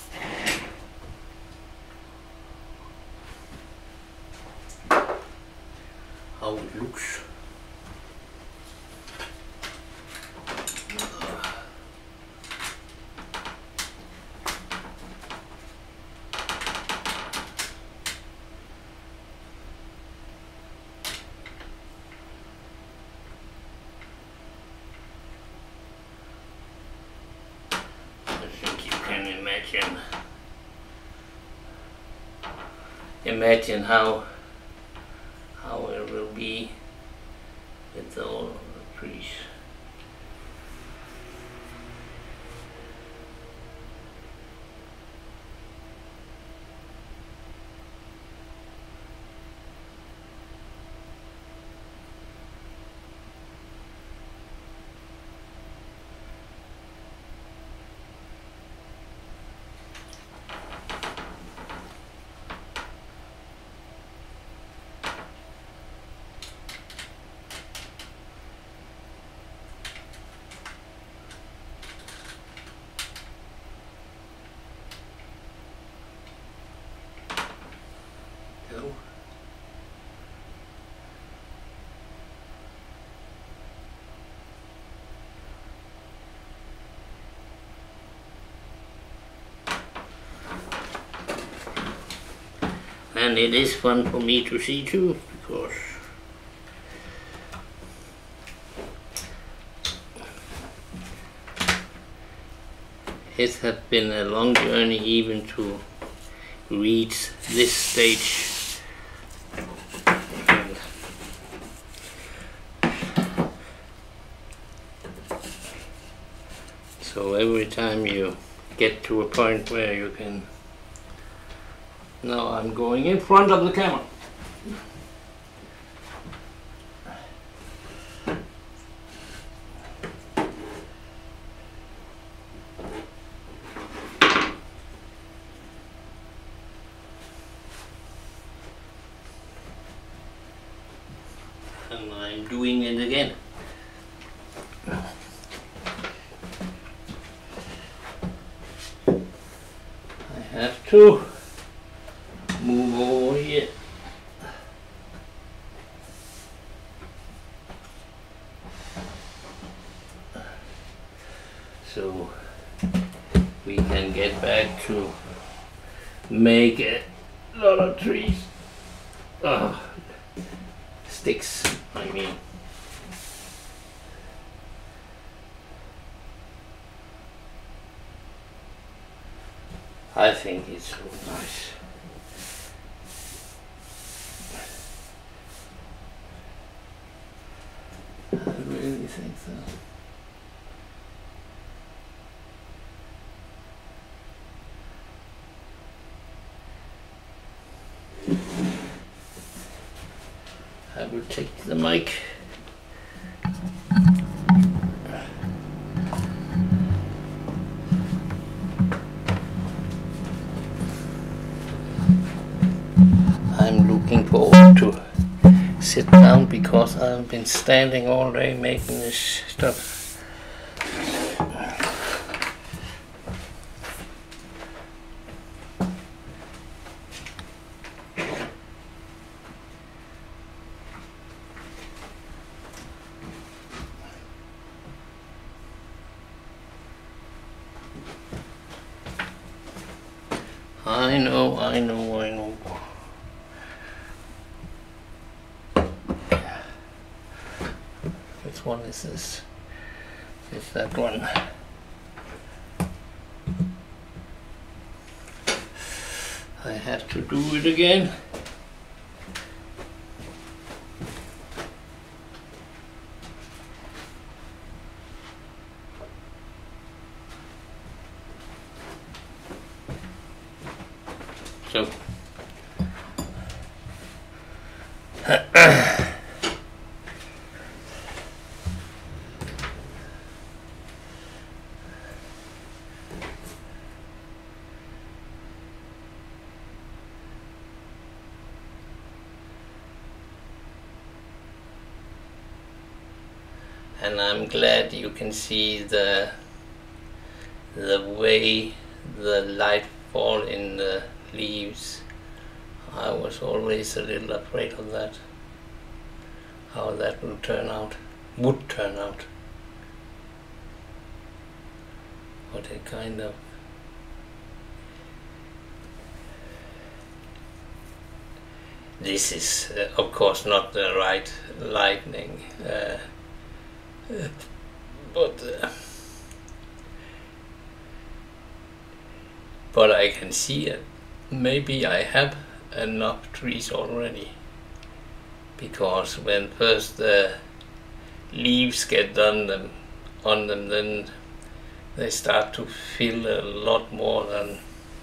how it looks. Imagine how it will be with all of the trees. And it is fun for me to see too, because it has been a long journey even to reach this stage. And so every time you get to a point where you can. Now I'm going in front of the camera. And I'm doing it again. I have to move over here. So we can get back to make a lot of trees. Sticks, I mean. I think it's so nice. I really think so. I will take the mic. looking forward to sit down because I've been standing all day making this stuff. I know. Which one is this? Is that one? I have to do it again. So and I'm glad you can see the way the light fall in the leaves. I was always a little afraid of that, how that would turn out. What a kind of this is of course not the right lightning, but I can see it. Maybe I have enough trees already, because when first the leaves get on them, then they start to fill a lot more than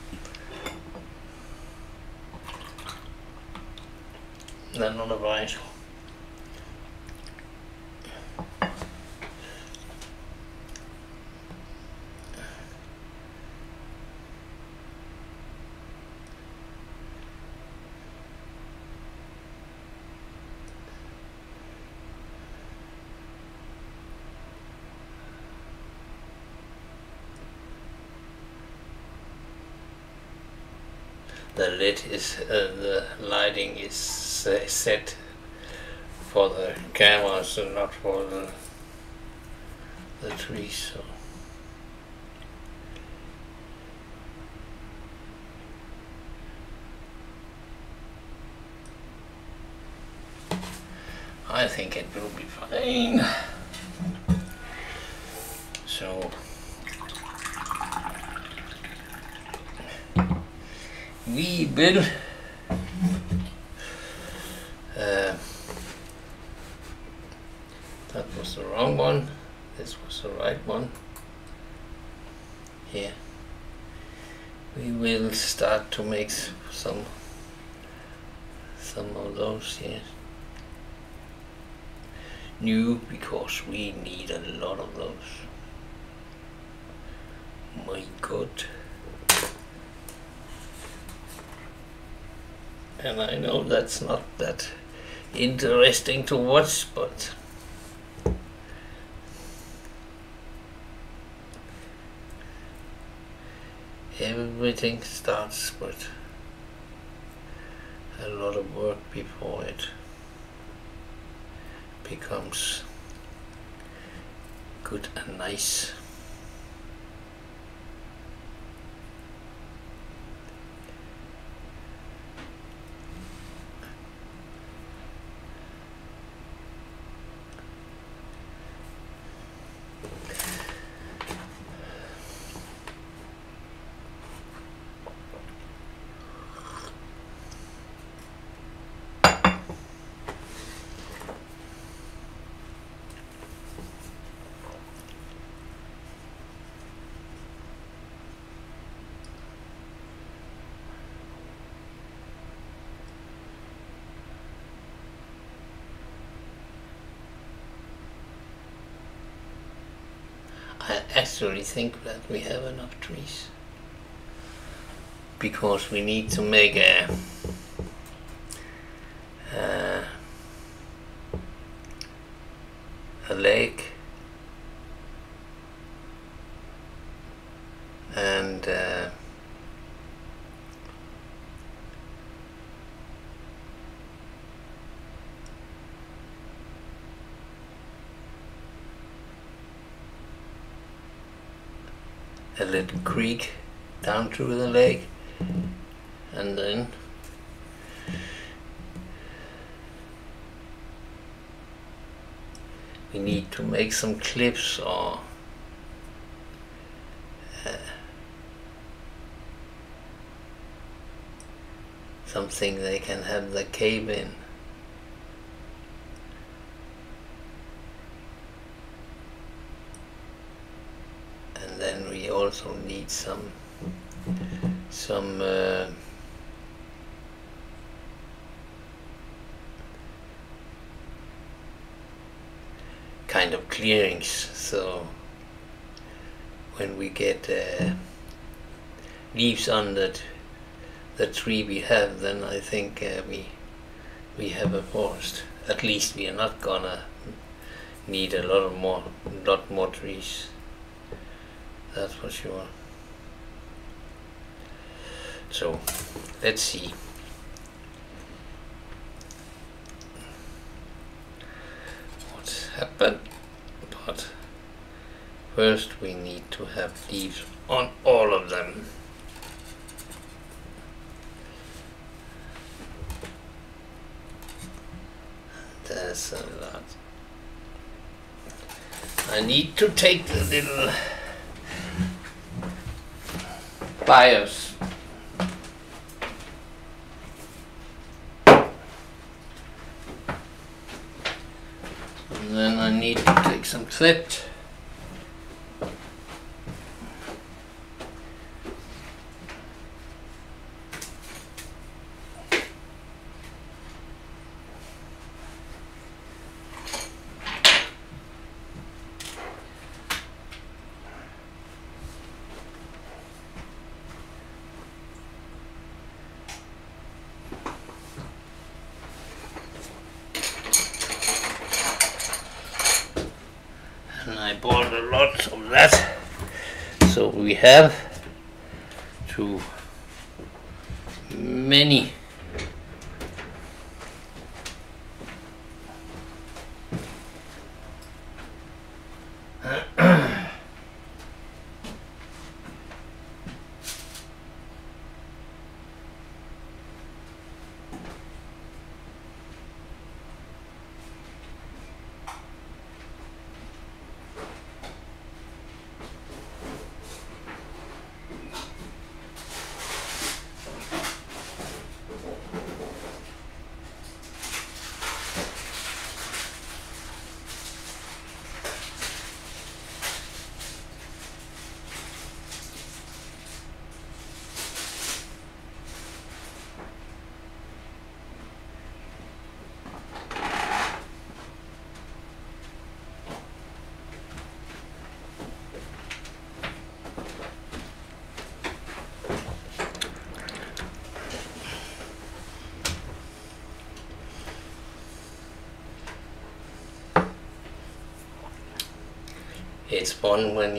otherwise. The lit is the lighting is set for the cameras and not for the trees. So I think it will be fine. So we will that was the wrong one, this was the right one. Here we will start to make some of those here new, because we need a lot of those. My God. And I know that's not that interesting to watch, but everything starts with a lot of work before it becomes good and nice. I actually think that we have enough trees, because we need to make and a little creek down through the lake, and then we need to make some cliffs or something they can have the cave in. And then we also need some kind of clearings, so when we get leaves on the tree we have, then I think we have a forest. At least we are not gonna need a lot more trees, that's for sure. So let's see. What's happened? But first we need to have leaves on all of them. There's a lot. I need to take the little pliers. And then I need to take some clip. And I bought a lot of that, so we have too many. It's fun when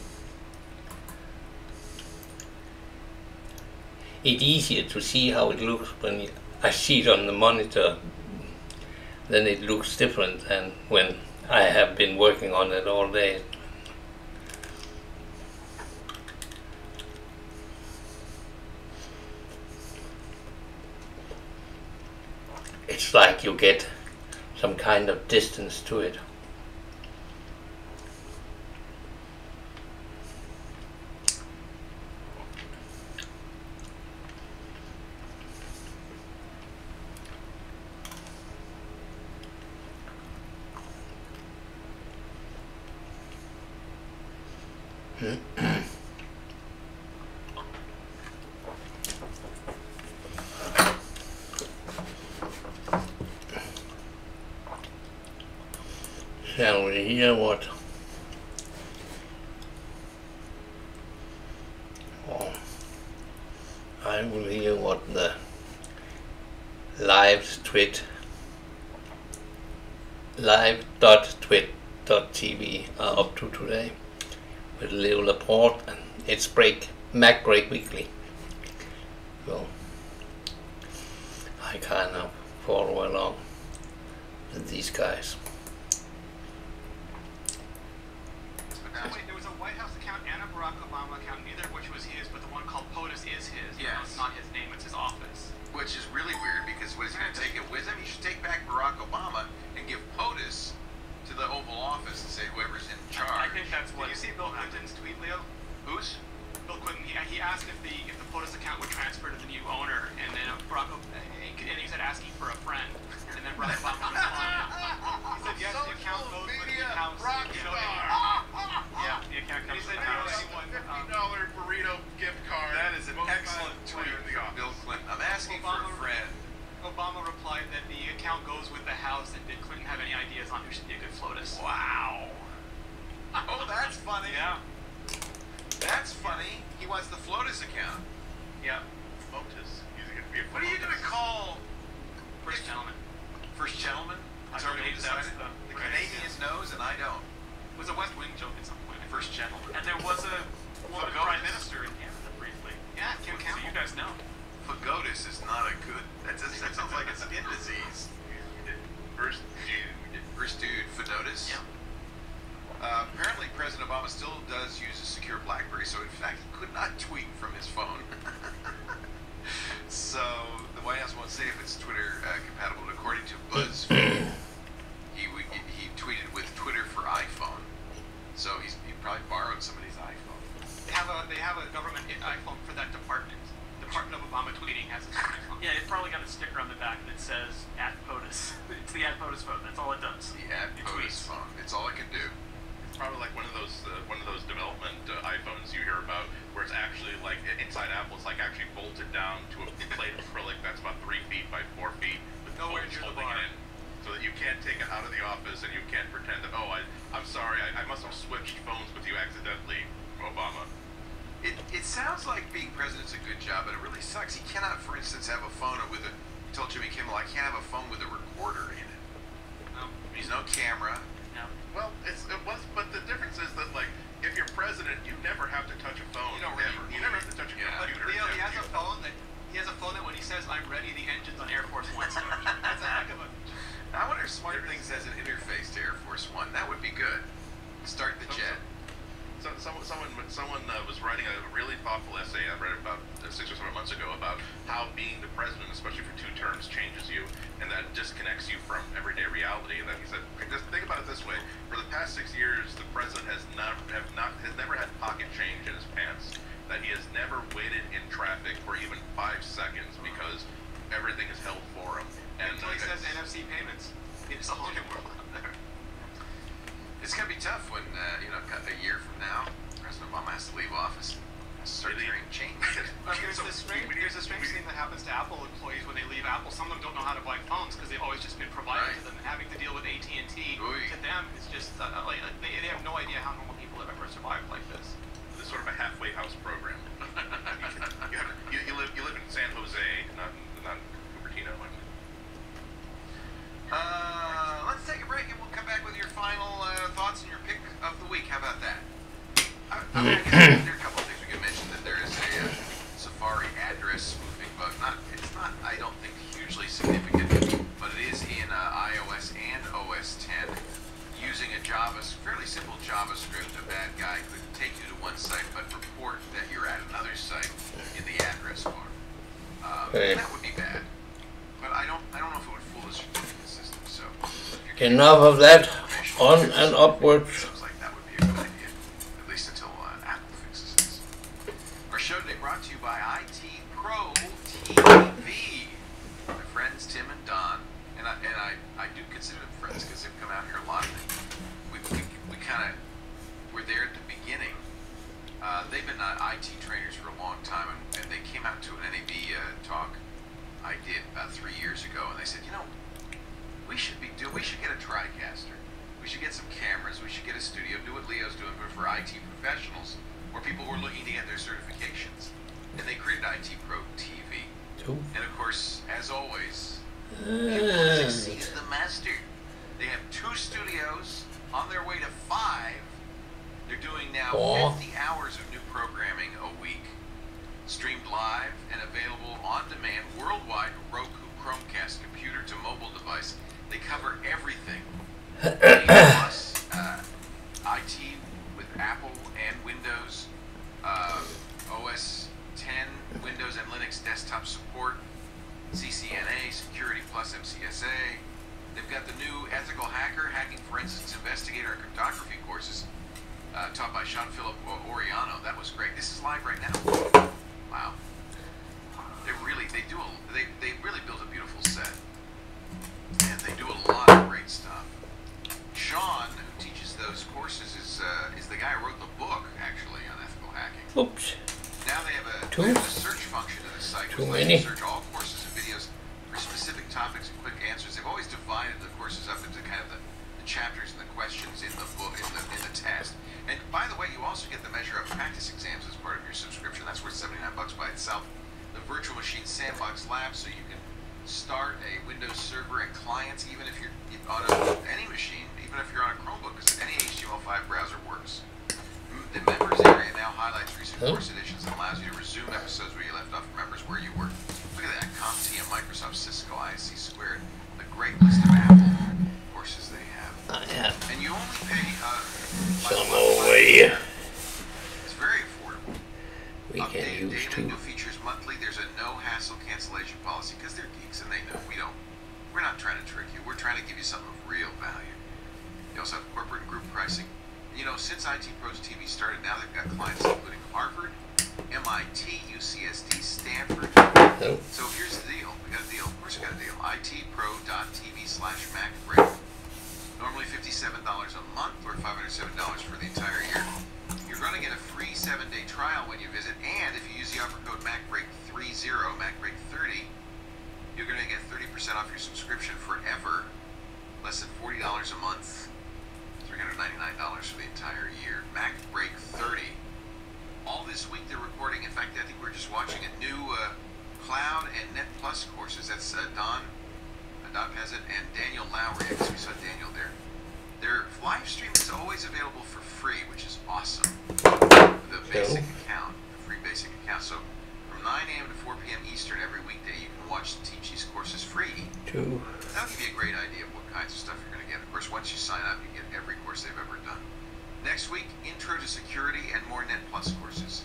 it's easier to see how it looks when I see it on the monitor. Then it looks different than when I have been working on it all day. It's like you get some kind of distance to it. Shall we hear what? Oh, I will hear what the live.twit.tv are up to today with a little report, and It's Mac Break Weekly. So I kind of follow along with these guys. Wait, there was a White House account and a Barack Obama account, neither of which was his, but the one called POTUS is his. Yes. No, it's not his name, it's his office. Which is really weird because was he going to take it with him? He should take back Barack Obama and give POTUS to the Oval Office and say whoever's in charge. I think that's what. Did you see Bill Clinton's tweet, Leo? Who's? Bill Clinton. He asked if the POTUS account would transfer to the new owner, and then and he said asking for a friend, and then Barack Obama responded. He said yes, the account goes with the house. Yeah, the account comes with the house. $50 burrito gift card. That is an excellent tweet, Bill Clinton. I'm asking for a friend. Obama replied that the account goes with the house, and did Clinton have any ideas on who should be a good FLOTUS? Wow. Oh, that's funny. Yeah. That's funny. He wants the FLOTUS account. Yeah. FLOTUS. He's going to be a What are you going to call First gentleman. First gentleman? It's I already believe that's decided. The right, Canadians knows and I don't. It was a West Wing joke at some point. First gentleman. And there was a woman Fagotus. prime minister in Canada briefly. Yeah, Kim Campbell. So you guys know. Fagotus is not a good. That sounds like a skin disease. First dude. First dude, Fagotus. Yeah. Apparently, President Obama still does use a secure BlackBerry, so in fact, he could not tweet from his phone. So the White House won't say if it's Twitter compatible. But according to BuzzFeed, he tweeted with Twitter for iPhone. So he probably borrowed somebody's iPhone. They have a government iPhone for that department. Department of Obama tweeting has its own iPhone. Yeah, it's probably got a sticker on the back that says @POTUS. It's the @POTUS phone. That's all it does. The @POTUS phone. It's all it can do. It's probably like one of those development iPhones you hear about, where it's actually like inside Apple, it's like actually bolted down to a plate of acrylic that's about 3 feet by 4 feet, with Nowhere bolts near the holding bar. it in, so that you can't take it out of the office and you can't pretend that I'm sorry, I must have switched phones with you accidentally, Obama. It sounds like being president's a good job, but it really sucks. He cannot, for instance, have a phone with a. He told Jimmy Kimmel, I can't have a phone with a recorder in it. No. There's no camera. No. Well, but the difference is that, like, if you're president, you never have to touch a phone. You don't ever. You never have to touch a But computer. Leo, he has a phone that when he says "I'm ready," the engine's on Air Force One start. That's a heck of a. I wonder if Smart Things has an interface to Air Force One. That would be good. Start the jet. Someone was writing a really thoughtful essay I read about 6 or 7 months ago about how being the president, especially for 2 terms, changes you, and that disconnects you from everyday reality. And then he said, just think about it this way: for the past 6 years, the president has never had pocket change in his pants. That he has never waited in traffic for even 5 seconds because everything is held for him. And Until he says NFC payments. It's a whole new world out there. It's gonna be tough when a year from now, President Obama has to leave office. Start hearing change. There's a strange thing that happens to Apple employees when they leave Apple. Some of them don't know how to buy phones because they've always just been provided to them, and having to deal with AT&T to them is just they have no idea how normal people have ever survived like this. It's sort of a halfway house program. you live in San Jose, not Cupertino. Let's take a break and we'll come back with your final thoughts and your pick of the week. How about that? There are a couple of things we can mention. That there is a Safari address spoofing bug. It's not, I don't think, hugely significant, but it is in iOS and OS 10. Using a fairly simple JavaScript, a bad guy could take you to one site but report that you're at another site in the address bar. That would be bad. But I don't know if it would fool the certificate system. So Enough of that. On and upwards. Sounds like that would be a good idea, at least until Apple fixes this. Our show today brought to you by IT Pro TV. My friends Tim and Don, and I do consider them friends because they've come out here a lot. We kind of were there at the beginning. They've been IT trainers for a long time, and they came out to an NAB talk I did about 3 years ago, and they said, we should get a TriCaster. We should get some cameras. We should get a studio. Do what Leo's doing, but for IT professionals or people who are looking to get their certifications. And they created IT Pro TV. And of course, as always, people succeed the master. They have 2 studios on their way to 5. They're doing now 50 hours of new programming live right now. Wow. They really build a beautiful set. And they do a lot of great stuff. Sean, who teaches those courses, is the guy who wrote the book, actually, on ethical hacking. Oops. Now they have a search function in the site which lets you search all courses and videos for specific topics and quick answers. They've always divided the courses up into kind of the chapters and the questions in the book, in the test. And by the way, you also get the measure of practice exams as part of your subscription. That's worth $79 by itself. The virtual machine sandbox lab, so you can start a Windows server and clients, even if you're on any machine, even if you're on a Chromebook, because any HTML5 browser works. The members area now highlights recent course editions and allows you to resume episodes where you left off. Remembers where you were. Look at that, CompTIA, Microsoft, Cisco, ISC Squared. The great list of Apple courses they have. And you only pay some over here. It's very affordable. We can use daily, too. new features monthly. There's a no-hassle cancellation policy because they're geeks and they know we're not trying to trick you. We're trying to give you something of real value. You also have corporate and group pricing. You know, since IT Pros TV started, now they've got clients including Harvard, MIT, UCSD, Stanford. So here's the deal. We got a deal. Of course we got a deal. itpro.tv/MacBreak. Normally $57 a month or $507 for the entire year. You're going to get a free 7-day trial when you visit, and if you use the offer code MacBreak30, MacBreak30, you're going to get 30% off your subscription forever. Less than $40 a month. $399 for the entire year. MacBreak30. All this week they're recording. In fact, I think we're just watching a new Cloud and Net Plus courses. That's Don Peasant and Daniel Lowry. I guess we saw Daniel there. Their live stream is always available for free, which is awesome. With a basic account, a free basic account. So from 9 a.m. to 4 p.m. Eastern every weekday, you can watch and teach these courses free. That'll give you a great idea of what kinds of stuff you're going to get. Of course, once you sign up, you get every course they've ever done. Next week, Intro to Security and more Net Plus courses.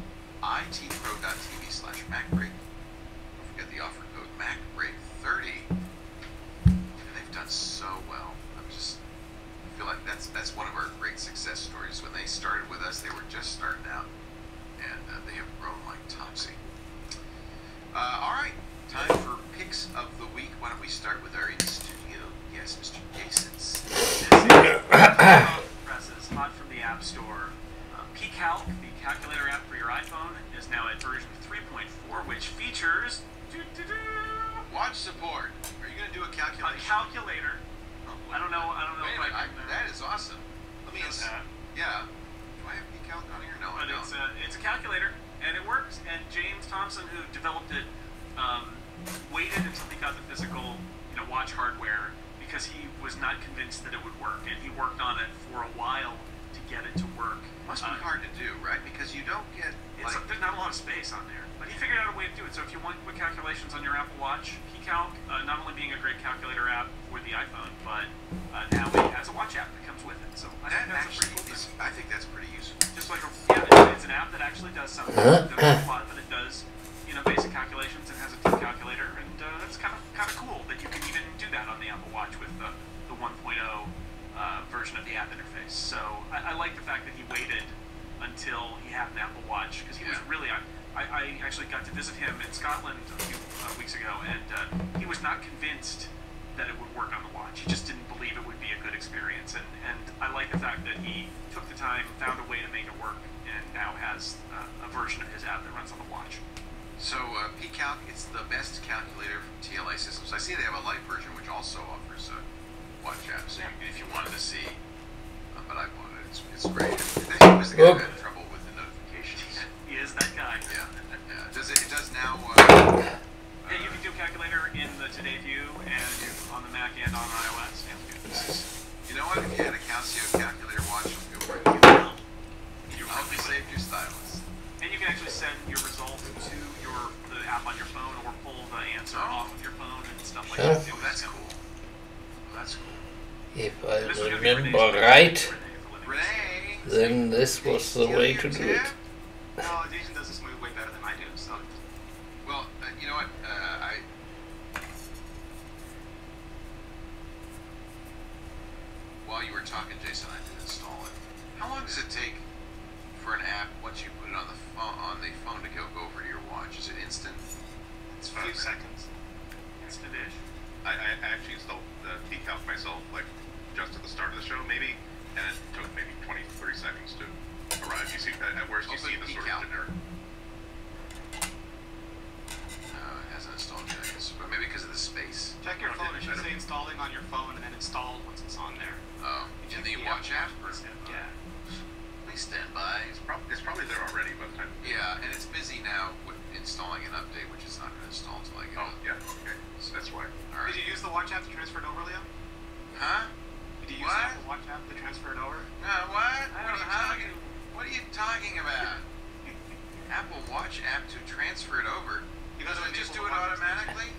itpro.tv/MacBreak. Don't forget the offer code MacBreak30. And they've done so well. I feel like that's one of our great success stories. When they started with us, they were just starting out, and they have grown like Topsy. All right, time for picks of the week. Why don't we start with our in-studio guest, Mr. Jason. Presses hot from the App Store. Pcalc, the calculator app for your iPhone, is now at version 3.4, which features watch support. Are you going to do a calculation? A calculator. I don't know. Wait a minute, that is awesome. Let me yeah. Do I have Pcalc on here? No, but I don't. It's a calculator, and it works. And James Thompson, who developed it, waited until he got the physical, watch hardware because he was not convinced that it would work, and he worked on it for a while to get it to work. Must be hard to do, right? Because you don't get there's not a lot of space on there. But he figured out a way to do it. So if you want quick calculations on your Apple Watch, Pcalc, not only being a great calculator app for the iPhone, but now it has a watch app that comes with it. So I think that's a pretty cool thing. I think that's pretty useful. Just like it's an app that actually does something. It doesn't do a lot, but it does basic calculations and has a deep calculator, and that's kind of cool that you can even do that on the Apple Watch with the 1.0 version of the app interface. So I like the fact that he waited until he had an Apple Watch, because he was really I actually got to visit him in Scotland a few weeks ago, and he was not convinced that it would work on the watch. He just didn't believe it would be a good experience, and I like the fact that he took the time, found a way to make it work, and now has a version of his app that runs on the watch. So Pcalc, it's the best calculator from TLA Systems. I see they have a light version which also offers a watch app. So if you wanted to see, but I bought it. It's great. He was the guy who had trouble with the notifications. He is that guy. Yeah. It does now. You can do calculator in the Today View and on the Mac and on iOS. You know what? If you had a Casio calculator watch, it'll go right now. You probably saved your stylus. And you can actually send your result to the app on your phone, or pull the answer off of your phone and stuff like that. Oh, that's cool. That's cool. If I remember right, Renee, then this was the way to do it. No, Jason does this movie way better than I do. So, well, you know what? While you were talking, Jason, I did install it. How long does it take for an app once you put it on the phone to go over to your watch? Is it instant? It's a few seconds. Instant-ish. I actually installed Decalc myself, like just at the start of the show, maybe, and it took maybe 20-30 seconds to arrive. You see, at worst, you see the sort of generic. It hasn't installed yet, I guess, but maybe because of the space. Check your phone. It should say installing on your phone and then installed once it's on there. Oh, in the watch app? Yeah. Please stand by. It's probably there already by the time. Yeah, and it's busy now with installing an update, which is not going to install until I get Oh, yeah, okay. So that's why. All right. Did you use the watch app to transfer it over, Leo? Huh? Did you use the Apple Watch app to transfer it over? What? What are you talking about? Apple Watch app to transfer it over? Doesn't it just do it automatically?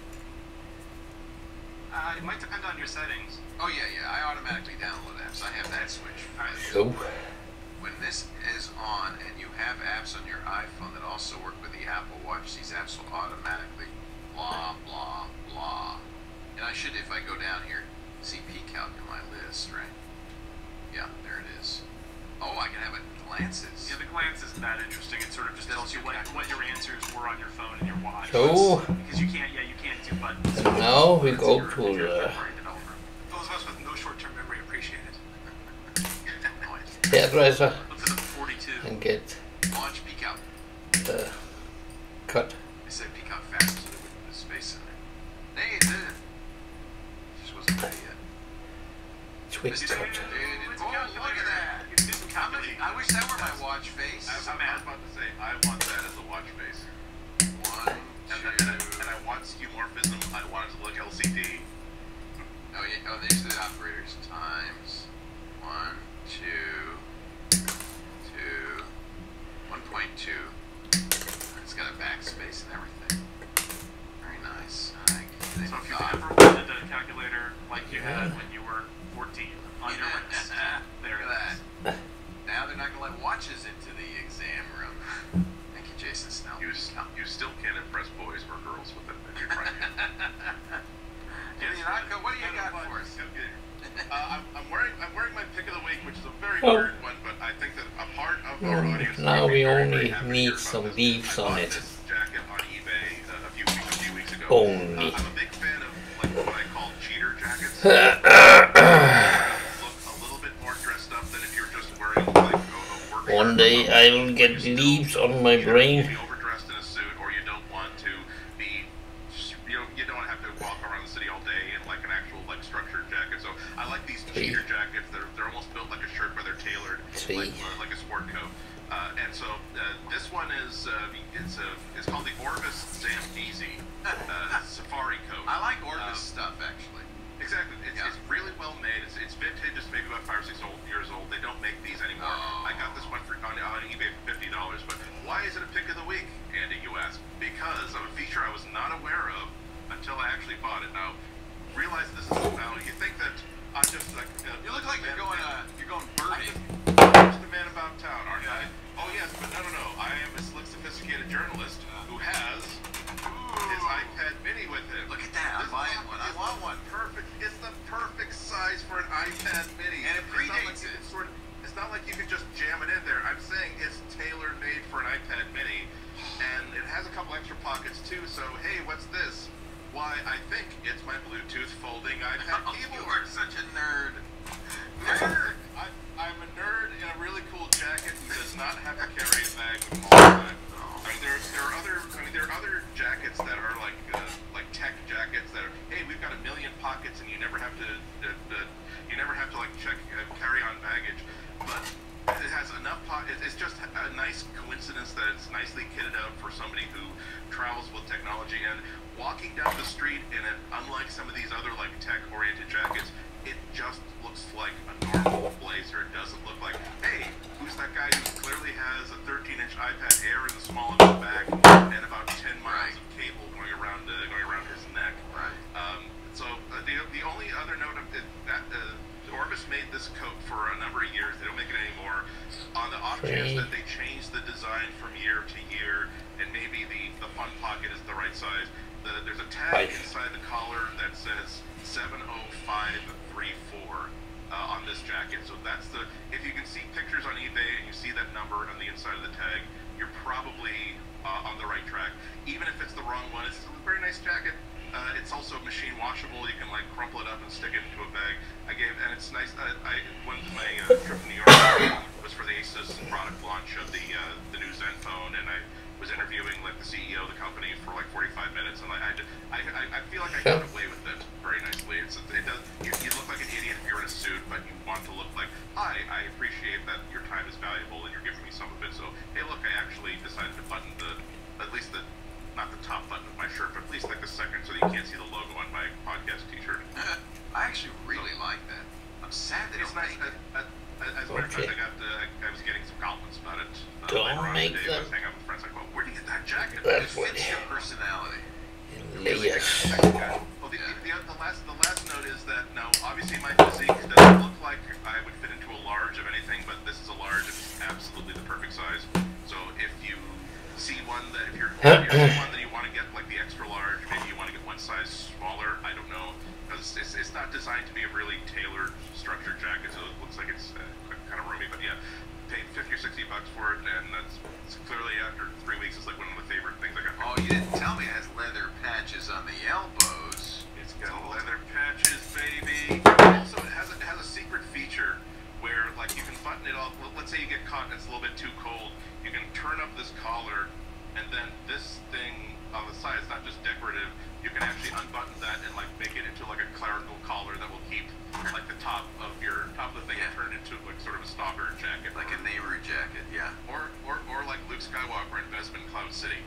It might depend on your settings. Oh yeah, I automatically download apps. I have that switch. So, When this is on and you have apps on your iPhone that also work with the Apple Watch, these apps will automatically blah, blah, blah. And I should, if I go down here, see Pcalc in my list, right? Yeah, there it is. Oh, I can have it glances. Yeah, the glance isn't that interesting. It sort of just tells you what your answers were on your phone and your watch. so Because you can't do buttons. and now we go to the Those of us with no short-term memory appreciate it. hairdresser Look for the 42. and get Launch Pcalc. the cut. I said Pcalc fast so there wouldn't be space in there. Hey, it did it. Just wasn't ready yet. Twist Dude, cut. oh, look at that. You can do some calculating. I wish that were my watch face. I was about to say, I want that as a watch face. One, And I want skeuomorphism. I want it to look LCD. Oh, yeah. Oh, these are the operators. Times 1, 2, 2, 1.2. It's got a backspace and everything. Very nice. So if you ever wanted a calculator like you had when you were 14 on your wrist, there Look it at is. that. Now they're not going to let watches into the exam room. Thank you, Jason Snell. You still can't impress boys or girls with it if you're trying to. What do you got for us? I'm wearing my pick of the week, which is a very Oh. weird one, but I think that a part of our audience. Now would be we very, only very happy to need hear about some this. leaves I on bought it. This jacket on eBay a few weeks ago. Only. I'm a big fan of like what I call cheater jackets. Look a little bit more dressed up than if you're just wearing like a work shirt. One day I will get leaves on my You don't brain. want to be overdressed in a suit, or you don't want to be, you don't have to walk around the city all day in like an actual like structured jacket. So I like these cheater jackets. They're almost built like a shirt, but they're tailored like a sport coat. And so this one is it's called the Orvis Zambezi Safari coat. I like Orvis stuff, actually. Exactly. It's really well made. It's vintage. It's maybe about 5 or 6 years old. They don't make these anymore. Oh. I got this one on eBay for $50. But why is it a pick of the week, Andy, you ask? Because of a feature I was not aware of until I actually bought it. Now, realize this is now. You think that I'm just like You look like you're going birding. I'm just a man about town, aren't I? Oh yes, but no. I am a slick, sophisticated journalist who has his iPad Mini with him. Look at that. I'm buying one. I want one. Perfect. It's the perfect size for an iPad Mini. And it predates it. It's not like you can just jam it in there. I'm saying it's tailor-made for an iPad Mini, and it has a couple extra pockets too. So hey, what's this? Why, I think it's my Bluetooth folding iPad keyboard. You are such a nerd. I'm a nerd in a really cool jacket who does not have to carry a bag with him all the time. I mean, there are other jackets that are like tech jackets that are, hey, we've got 1 million pockets and you never have to like carry on baggage, but it has enough pockets. It's just a nice coincidence that it's nicely kitted out for somebody who travels with technology. And walking down the street in it, unlike some of these other like tech-oriented jackets, it just looks like a normal blazer. It doesn't look like, hey, who's that guy who clearly has a 13-inch iPad Air in the small of his bag and about 10 miles of cable going around his neck. Right. The only other note of it, that Orvis made this coat for a number of years. They don't make it anymore. On the off chance that they change the design from year to year, and maybe the front pocket is the right size, there's a tag inside the collar that says 70534. on this jacket. So that's the, if you can see pictures on eBay and you see that number on the inside of the tag, you're probably on the right track. Even if it's the wrong one, it's still a very nice jacket. It's also machine washable. You can like crumple it up and stick it into a bag. And it's nice. When my trip to New York was for the Asus product launch of the new Zen phone, and I was interviewing like the CEO of the company for like 45 minutes, and I feel like I got away with it very nicely. It does. You look like an idiot if you're in a suit, but you want to look like, hi, I appreciate that your time is valuable and you're giving me some of it. So hey, look, I actually decided to button at least the, not the top button of my shirt, but at least like the second, so that you can't see the logo on my podcast T-shirt. I actually really like that. I'm sad they It's don't nice. make it. As a matter of fact, I was getting some compliments about it. Don't later on make today. them. I was hanging out with friends like, well, where'd you get that jacket? It fits your personality. Layers. Well, the last note is that, now, obviously my physique doesn't look like I would fit into a large of anything, but this is a large. It's absolutely the perfect size. So if you see one that, if you're one that you want to get like the extra large, maybe you want to get one size smaller, I don't know, because it's not designed to be a really tailored, structured jacket, so it looks like it's kind of roomy, but yeah, paid 50 or 60 bucks for it, and it's clearly after 3 weeks, it's like one of the favorite things I got. Oh, you didn't tell me it has leather patches on the elbows. It's got leather patches, baby. Also, it has a secret feature where, like, you can button it off. Well, let's say you get caught and it's a little bit too cold. You can turn up this collar, and then this thing on the side, it's not just decorative. You can actually unbutton that and like make it into like a clerical collar that will keep like the top of the thing and turn it into like sort of a stalker jacket, Like a Nehru jacket, yeah. or like Luke Skywalker in Bespin Cloud City.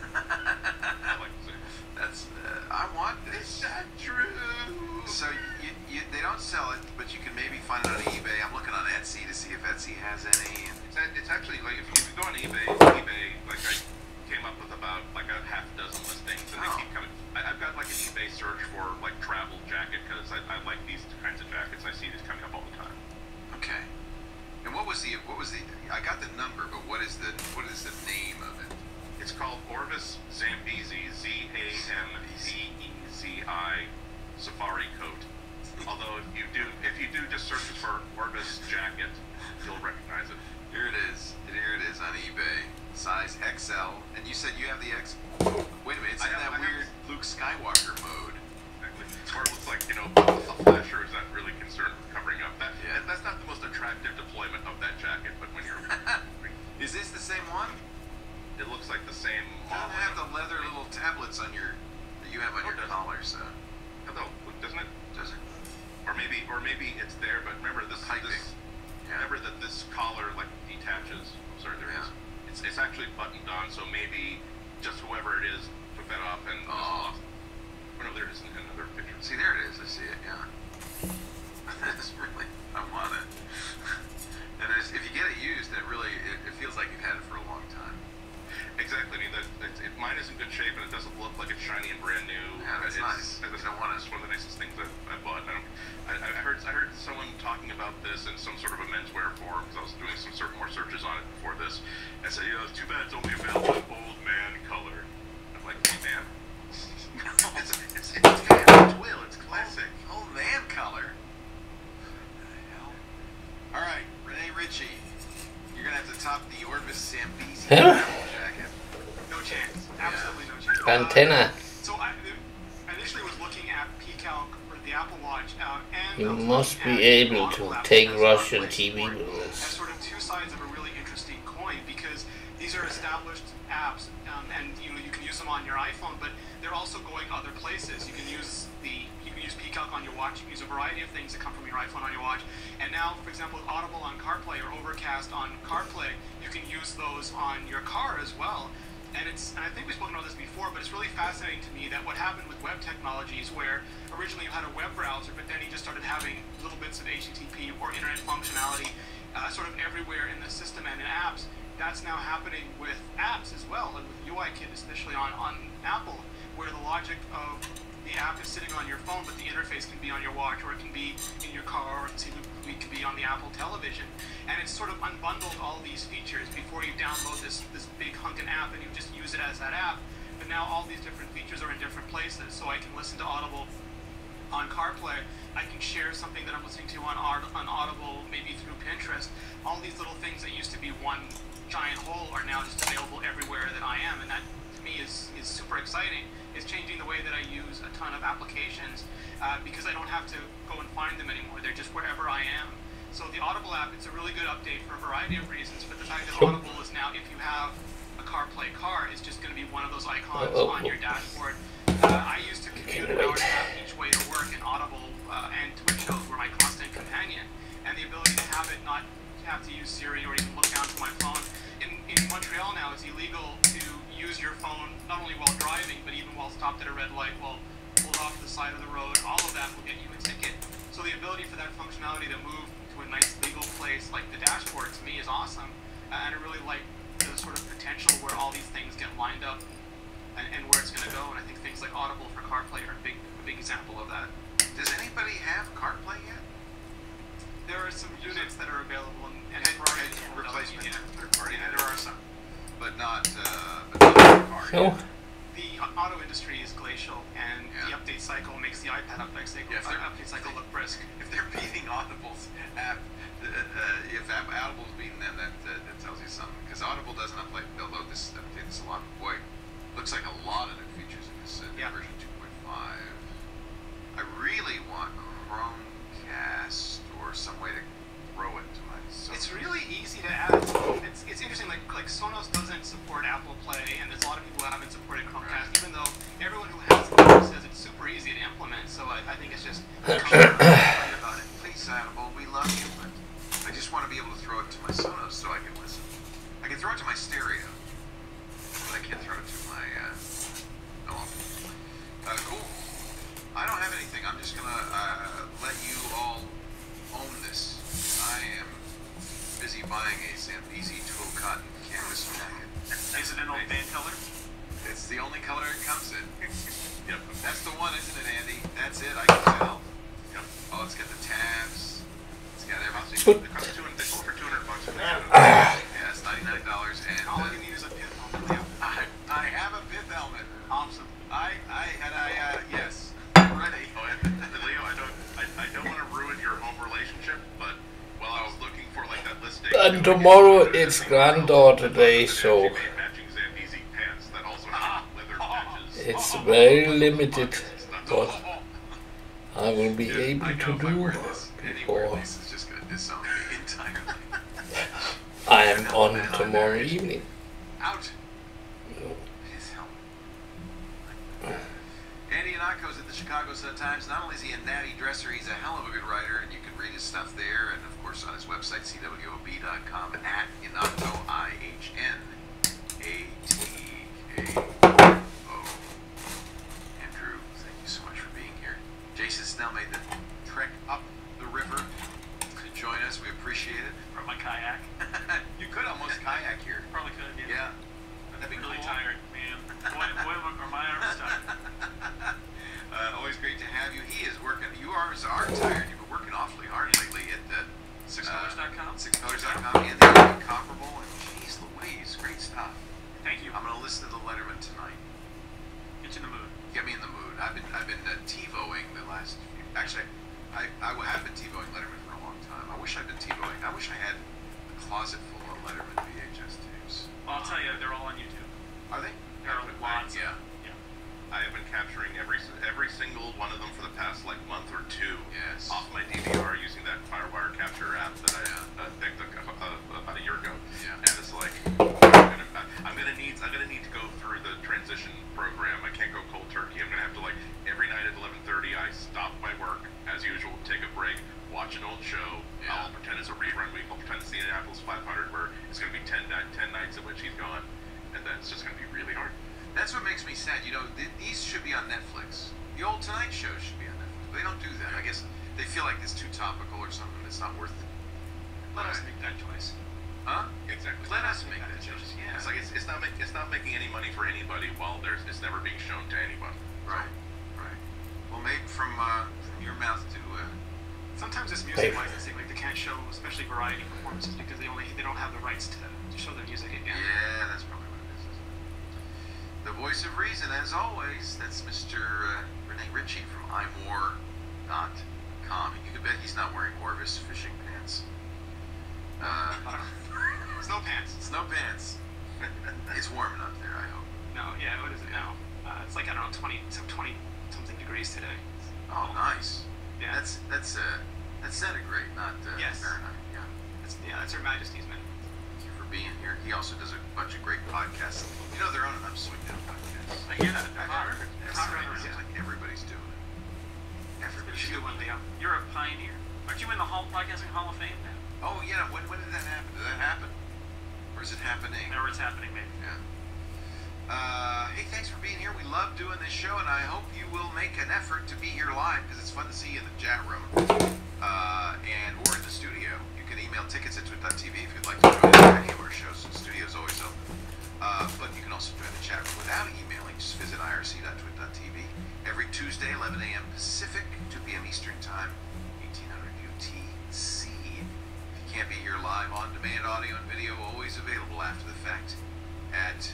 I like to say. That's, I want Is this. that true? So they don't sell it, but you can maybe find it on eBay. I'm looking on Etsy to see if Etsy has any. It's actually like if you go on eBay, like I came up with about like a half dozen listings, and they keep coming. I've got like an eBay search for like travel jacket because I like these kinds of jackets. I see these coming up all the time. Okay. And what was the? I got the number, but what is the name of it? It's called Orvis Zambezi, Zambezi Safari Coat. Although if you do just search for Orvis jacket, you'll recognize it. Here it is. Here it is on eBay. Size XL. And you said you have the X. Wait a minute. It's in that weird Luke Skywalker mode. Exactly. Or it looks like, a flasher is not really concerned with covering up. That's not the most attractive deployment of that jacket, but when you're... Is this the same one? It looks like the same... You don't have the leather little tablets on your... that you have on your collar, so... Hello, doesn't it? Does it? Or maybe it's there, but remember Piping. Yeah. Remember that this collar like detaches. I'm sorry, there is. It's actually buttoned on, so maybe just whoever it is took that off and lost. Oh no, there it is in another picture. See, there it is. I see it. Yeah. That's really. I want it. And if you get it used, it feels like you've had it for a long time. Exactly. I mean, mine is in good shape, and it doesn't look like it's shiny and brand new. Yeah, that's nice. It's one of the nicest things I bought. I heard someone talking about this in some sort of a menswear forum because I was doing some more searches on it before this, and said, it's too bad it's only available in old man color. I'm like, hey man, it's twill, it's classic. Old man color. What the hell? All right, Renee Ritchie, you're gonna have to top the Orvis Zambezi jacket. No chance. Absolutely no chance. Antenna. So I initially was looking at PCalc for the Apple Watch, and You I was must looking be at able Audible to Apple take as Russian a place TV for it, viewers. as sort of two sides of a really interesting coin, because these are established apps, and you can use them on your iPhone, but they're also going other places. You can use PCalc on your watch. You can use a variety of things that come from your iPhone on your watch. And now, for example, with Audible on CarPlay or Overcast on CarPlay, you can use those on your car as well. And I think we've spoken about this before, but it's really fascinating to me that what happened with web technologies, where originally you had a web browser, but then you just started having little bits of HTTP or internet functionality sort of everywhere in the system and in apps. That's now happening with apps as well, and with UIKit, especially on Apple, where the logic of the app is sitting on your phone, but the interface can be on your watch, or it can be in your car, or it can be on the Apple television. And it's sort of unbundled all these features before you download this big hunkin' app and you just use it as that app. But now all these different features are in different places, so I can listen to Audible on CarPlay, I can share something that I'm listening to on Audible, maybe through Pinterest. All these little things that used to be one giant whole are now just available everywhere that I am, and that to me is super exciting. It's changing the way that I use a ton of applications because I don't have to go and find them anymore. They're just wherever I am. So the Audible app, it's a really good update for a variety of reasons, but the fact that Audible is now, if you have a CarPlay car, it's just going to be one of those icons on your dashboard. I used to commute an hour and a half each way to work, and Audible and Twitch shows were my constant companion. And the ability to have it not have to use Siri or even look down to my phone. In Montreal now, it's illegal to use your phone not only while driving, but even while stopped at a red light, while pulled off to the side of the road. All of that will get you a ticket. So the ability for that functionality to move to a nice legal place like the dashboard, to me, is awesome. And I really like the sort of potential where all these things get lined up and where it's going to go. And I think things like Audible for CarPlay are a big example of that. Does anybody have CarPlay yet? There are some units that are available and replacement third party. Yeah, there are some, but not car. So, the auto industry is glacial, and the update cycle makes the iPad update cycle look brisk. If they're beating Audible's app, if Audible's beating them, that tells you something. Because Audible doesn't update this a lot. Boy, looks like a lot of new features in this version 2.5. I really want Chromecast or some way to throw it to my Sonos. It's really easy to add. It's interesting. Like Sonos doesn't support Apple Play, and there's a lot of people who haven't supported Chromecast, even though everyone who has it says it's super easy to implement. So I think it's just about it. Please, Audible, we love you, but I just want to be able to throw it to my Sonos so I can listen. I can throw it to my stereo, but I can't throw it to my. Cool. I don't have anything. I'm just gonna let you all own this. I am busy buying a Zambezi twill cotton canvas jacket. Is it an old band color? It's the only color it comes in. Yep. That's the one, isn't it, Andy? That's it. I can tell. Yep. Oh, it's got the tabs. It's got everything. It costs for $200. Yeah, it's $99, and All you need is a pith helmet. I have a pith helmet. Awesome. Yes, I'm ready. Oh, and Leo, I don't want to ruin your home relationship, but while I was looking for like that listing, and tomorrow it's granddaughter day, so matching Zambezi pants that also have leather patches. it's very limited what I will be able I to know if I wear do this anywhere, before this is just going to disown me entirely. I am on tomorrow evening. Out. His helmet. Andy Anako's at the Chicago Sun-Times. Not only is he a natty dresser, he's a hell of a good writer, and you can read his stuff there, and of course on his website, cwob.com, at Inako, I-H-N-A-T-K-O. Andrew, thank you so much for being here. Jason Snell made the trek up the river to join us. We appreciate it. Brought my kayak. You could almost kayak here. Probably could. Yeah. That'd be really tired, man. Boy, are my arms tired. Always great to have you. He is working. You are tired. You've been working awfully hard lately at the $6.com. $6.com and the Incomparable. And geez Louise, great stuff. Thank you. I'm going to listen to the Letterman tonight. Get you in the mood. Get me in the mood. I've been TiVoing the last few. Actually, I have been TiVoing Letterman for a long time. I wish I'd been TiVoing. I wish I had a closet full of Letterman VHS tapes. Well, I'll tell you, they're all on YouTube. Are they? There are lots. Yeah. I have been capturing every single one of them for the past like month or two off my DVR using that Firewire capture app that I picked about a year ago. Yeah. And it's like I'm gonna need to go through the transition program. I can't go cold turkey. I'm gonna have to like every night at 11:30 I stop my work as usual, take a break, watch an old show. Yeah. I'll pretend it's a rerun week. I'll pretend it's the Indianapolis 500 where it's gonna be 10 nights in which he's gone, and then it's just gonna be really hard. That's what makes me sad. You know, these should be on Netflix. The old Tonight Show should be on Netflix. They don't do that. I guess they feel like it's too topical or something. It's not worth it. Let us make that choice. Huh? Exactly. Let us make that choice. Yeah. It's like it's not making any money for anybody while it's never being shown to anyone. Right. Well, maybe from your mouth to. Sometimes it's music licensing, like they can't show, especially variety performances, because they don't have the rights to show their music again. Yeah, that's probably what it is, isn't it? The voice of reason, as always. That's Mr. Rene Ritchie from iMore Pixelfantasies.com. You can bet he's not wearing Orvis fishing pants. Snow pants. Snow pants. It's warm enough there, I hope. No, yeah, what is it now? It's like, I don't know, 20 something degrees today. Oh, nice. Yeah. That's centigrade, not Yes. Fahrenheit. Yeah. That's Her Majesty's, man. Thank you for being here. He also does a bunch of great podcasts. You know, they're on an upswing now, podcasts. I hear that. I've Hot. heard. Hot It runners, seems yeah. like everybody's doing it. It's a good one, Leo. You're a pioneer. Aren't you in the Podcasting Hall of Fame now? Oh, yeah. When did that happen? Did that happen? Or is it happening? Or it's happening, maybe. Yeah. Hey, thanks for being here. We love doing this show, and I hope you will make an effort to be here live because it's fun to see you in the chat room or in the studio. You can email tickets at twit.tv if you'd like to join any of our shows. The studio's always open. But you can also join the chat room without emailing. Just visit irc.twit.tv every Tuesday, 11 a.m. Pacific, 2 p.m. Eastern Time, 1800 UTC. If you can't be here live, on-demand audio and video always available after the fact at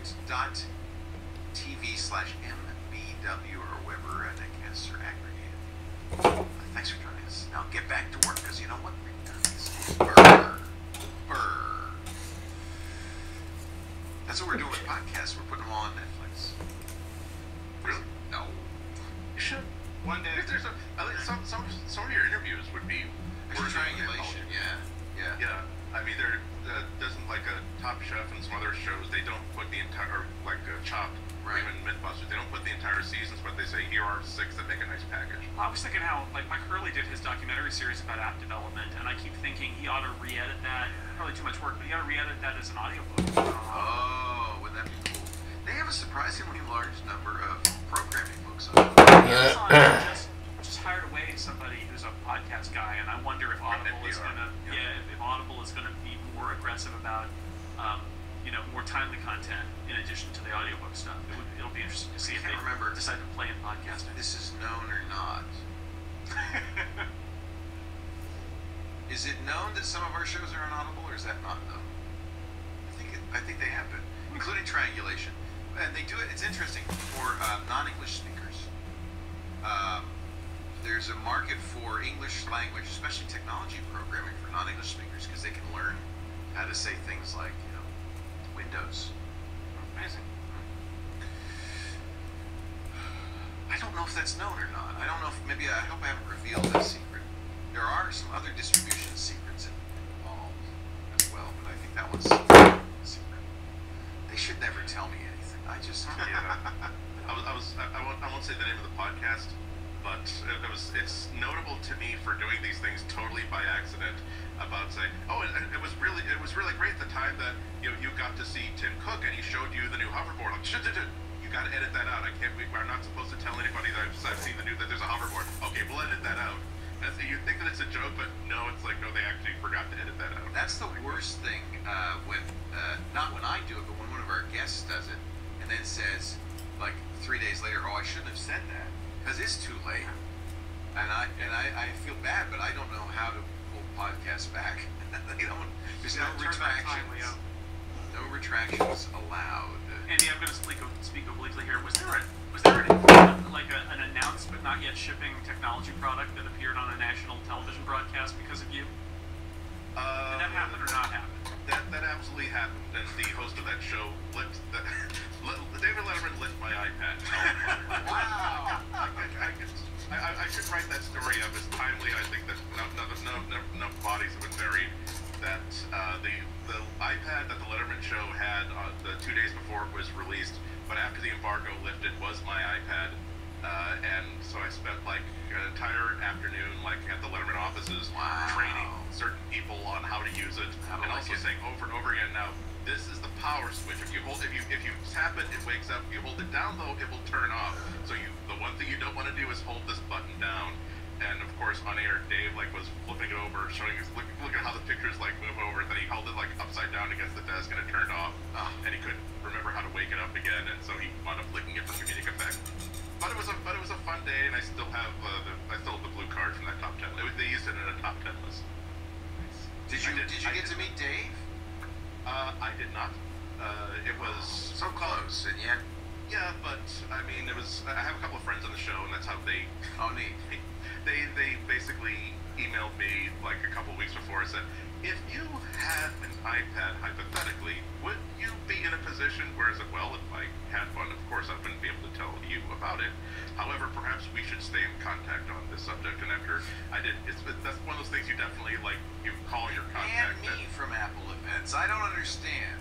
twit.tv/mbw or wherever podcasts are aggregated. Thanks for joining us. Now get back to work, because you know what? Burr. That's what we're doing with podcasts. We're putting them all on Netflix. Really? No. You should. One day. If there's some of your interviews would be There's triangulation. Yeah. Yeah, I mean, there doesn't like a Top Chef and some other shows. They don't put the entire, like Chopped, Right. even Mythbusters. They don't put the entire seasons, but they say here are 6 that make a nice package. Well, I was thinking how, like, Mike Hurley did his documentary series about app development, and I keep thinking he ought to re-edit that. Probably too much work, but he ought to re-edit that as an audiobook. Oh, wouldn't that be cool? They have a surprisingly large number of programming books on it. Amazon just hired away somebody who's a podcast guy, and I wonder if Audible is going to, if Audible is going to be more aggressive about, more timely content in addition to the audiobook stuff. It'll be interesting to see if they decide to play in podcasting. This is known or not. Is it known that some of our shows are on Audible, or is that not known? I think they have been, including Triangulation, and they do it. It's interesting for non-English speakers. There's a market for English language, especially technology programming for non-English speakers, because they can learn how to say things like, Windows. Amazing. I don't know if that's known or not. I don't know if I hope I haven't revealed that secret. There are some other distribution secrets involved as well, but I think that one's a secret. They should never tell me anything. I won't say the name of the podcast, but it's notable to me for doing these things totally by accident. About saying, it was really great the time that you got to see Tim Cook and he showed you the new hoverboard. Like, you got to edit that out. I'm not supposed to tell anybody that I've seen that there's a hoverboard. Okay, we'll edit that out. And so you think that it's a joke, but no, it's like, no, they actually forgot to edit that out. That's the worst thing when not when I do it, but when one of our guests does it and then says, like 3 days later, I shouldn't have said that because it's too late. And I feel bad, but I don't know how to podcast back. There's no retractions. No retractions allowed. Andy, I'm going to speak obliquely here. Was there an announced but not yet shipping technology product that appeared on a national television broadcast because of you? Did that happen or not happen? That absolutely happened, and the host of that show David Letterman lit my iPad. Wow! I should write that story up as timely. I think that enough bodies have been buried that the iPad that the Letterman show had the 2 days before it was released, but after the embargo lifted, was my iPad, and so I spent like an entire afternoon at the Letterman offices training certain people on how to use it, and also saying over and over again, now this is the power switch. If you tap it, it wakes up. If you hold it down though, it will turn off. So the one thing you don't want to do is hold this button down. And of course, on air, Dave was flipping it over, showing us look at how the pictures move over. Then he held it upside down against the desk, and it turned off. And he couldn't remember how to wake it up again, and so he wound up flicking it for comedic effect. But it was a fun day, and I still have the blue card from that top 10. They used it in a top 10 list. Did you get to meet Dave? I did not. It was so close, and yet Yeah, but I mean, it was. I have a couple of friends on the show, and that's how they. Oh, neat. They basically emailed me like a couple of weeks before and said, if you had an iPad, hypothetically, would you be in a position where I said, well, if I had one, of course I wouldn't be able to tell you about it. However, perhaps we should stay in contact on this subject. And after I did, that's one of those things you definitely like. You call your contact. And me from Apple events. I don't understand.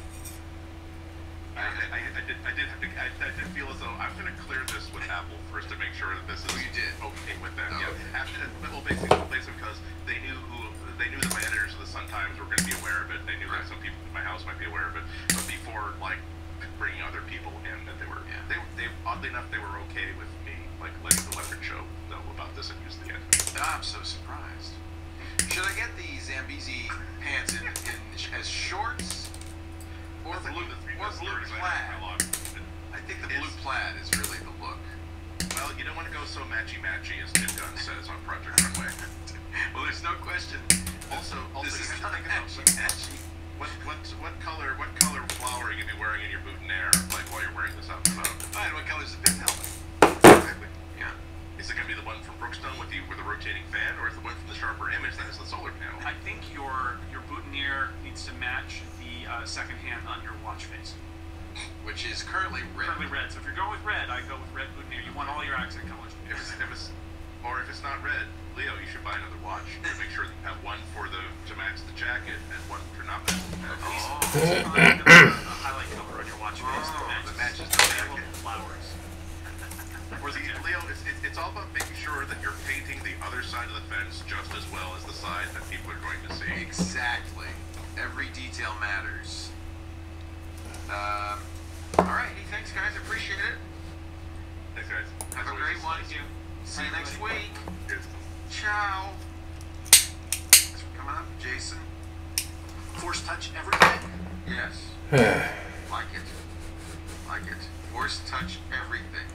I did feel as though I'm going to clear this with Apple first to make sure that this is okay with them. Oh, Yeah. okay. Well, basically because they knew that my editors of the Sun Times were going to be aware of it. They knew that some people in my house might be aware of it. But before like bringing other people in, that they oddly enough they were okay with me like letting the Leopard Show know about this and use the internet. I'm so surprised. Should I get the Zambezi pants in as shorts or blue plaid? I think the blue plaid is really the look. Well, you don't want to go so matchy-matchy as Tim Gunn says on Project Runway. Well, there's no question. Also, This you is have to not think about what color flower are you gonna be wearing in your boutonniere like while you're wearing this outfit? Fine. What color is the pin helmet? Exactly. Yeah. Is it gonna be the one from Brookstone with the rotating fan, or is the one from the Sharper Image that has the solar panel? I think your boutonniere needs to match the second hand on your watch face. Which is currently red. Currently red. So if you're going with red, I go with red boutonniere. You want all your accent colors. If it's not red, Leo, you should buy another watch to make sure that you have one to match the jacket and one to not match the jacket. Find a highlight color on your watch face that matches the yellow jacket. flowers. Leo, it's all about making sure that you're painting the other side of the fence just as well as the side that people are going to see. Exactly. Every detail matters. Alrighty, thanks guys, appreciate it. Thanks, guys. Have a great one. See you next week. Cheers. Ciao. Thanks for coming up, Jason. Force touch everything. Yes. Like it. Like it. Force touch everything.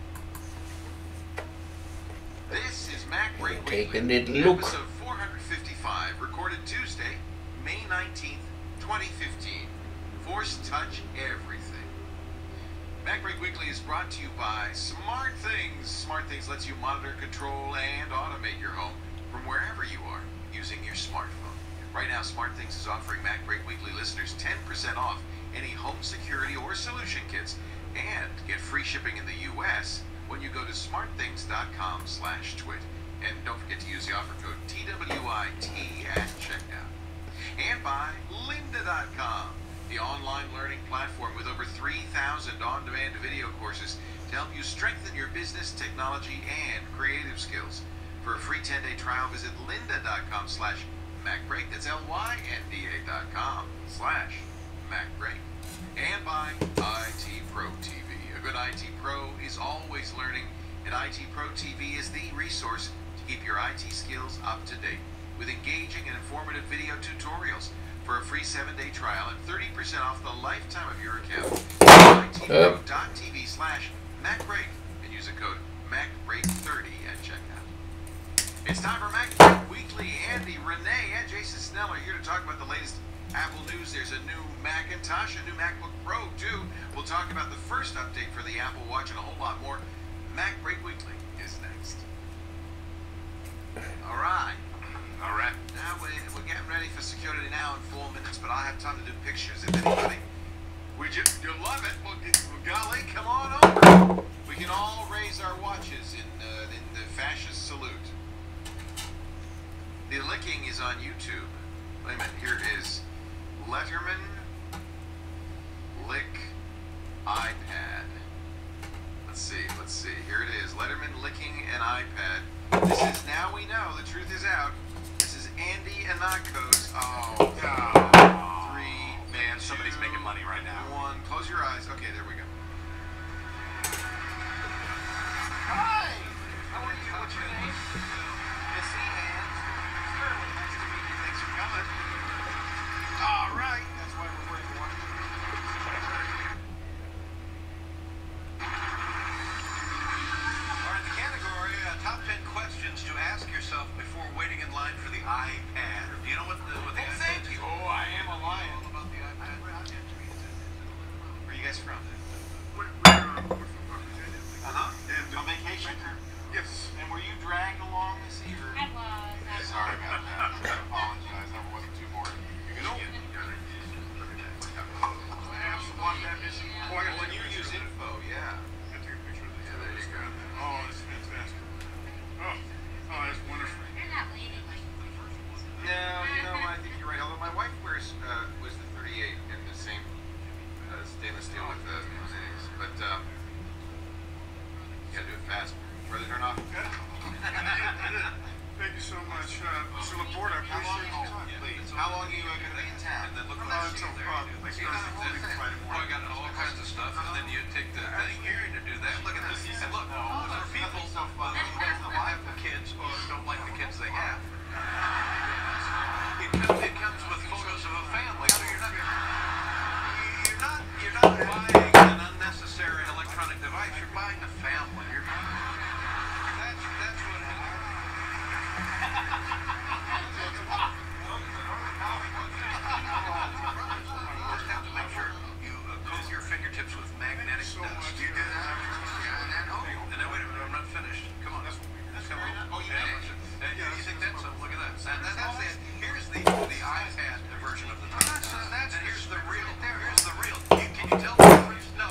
This is Mac Break Take a Weekly, little look. episode 455, recorded Tuesday, May 19th, 2015. Force touch everything. Mac Break Weekly is brought to you by Smart Things. Smart Things lets you monitor, control, and automate your home from wherever you are using your smartphone. Right now, Smart Things is offering Mac Break Weekly listeners 10% off any home security or solution kits and get free shipping in the U.S. when you go to smartthings.com/twit. And don't forget to use the offer code TWIT at checkout. And by lynda.com, the online learning platform with over 3,000 on-demand video courses to help you strengthen your business, technology, and creative skills. For a free 10-day trial, visit lynda.com/MacBreak. That's LYNDA.com/MacBreak. And by IT Pro TV. A good IT Pro is always learning, and IT Pro TV is the resource to keep your IT skills up to date with engaging and informative video tutorials. For a free 7-day trial and 30% off the lifetime of your account, itpro.tv/MacBreak and use the code MacBreak30 at checkout. It's time for Mac Break Weekly. Andy, Renee, and Jason Snell are here to talk about the latest Apple news. There's a new Macintosh, a new MacBook Pro too. We'll talk about the first update for the Apple Watch and a whole lot more. Mac Break Weekly is next. All right. Now we're getting ready for security now in 4 minutes, but I have time to do pictures. If anybody, you'll love it. Well, golly, come on over. We can all raise our watches in the fascist salute. The licking is on YouTube. Wait a minute. Here is Letterman lick iPad. Let's see. Here it is. Letterman licking an iPad. This is Now We Know. The truth is out. This is Andy Anako's. Oh, God. 3, Man, somebody's making money right now. 1. Close your eyes. Okay, there we go. Hi! How are you? What's your name? Missy and Sterling. Nice to meet you. Thanks for coming. All right. That's why we're waiting for one. All right, the category, top 10 questions to ask yourself before waiting in line for the iPad. Do you know what the iPad thank you. Oh, I am a lion. All about the iPad. Where are you guys from? On vacation? Yes. And were you dragged along this year? I was. Sorry about that. I apologize. I wasn't too bored. You're gonna get. When you use info, yeah. I took a picture of this. Yeah, there you go. Oh, this is fantastic. Oh, that's wonderful. They're not leaving like No, I think you're right. Although my wife was the 38 in the same stainless steel with the mosaics, but you gotta do it fast. Further turn off. Thank you so much. Mr. Laporte, I appreciate your time. How long are you going to be in town? And then look Until like Thursday, Friday Oh, I morning. got all kinds of stuff, and then you take the thing here and you do that. Look at this. And look, for people so fun. who have kids or don't like the kids they have, it comes with photos of a family. So you're not buying an unnecessary electronic device. You're buying a family. That's what just have to make sure you coat your fingertips with magnetic dust. You do that? And then wait a minute, I'm not finished. Come on. Come on. Oh, you think that's so? Look at that. That's it. Here's the iPad version of the that's here's the real. Here's the real. Can you tell the difference? No.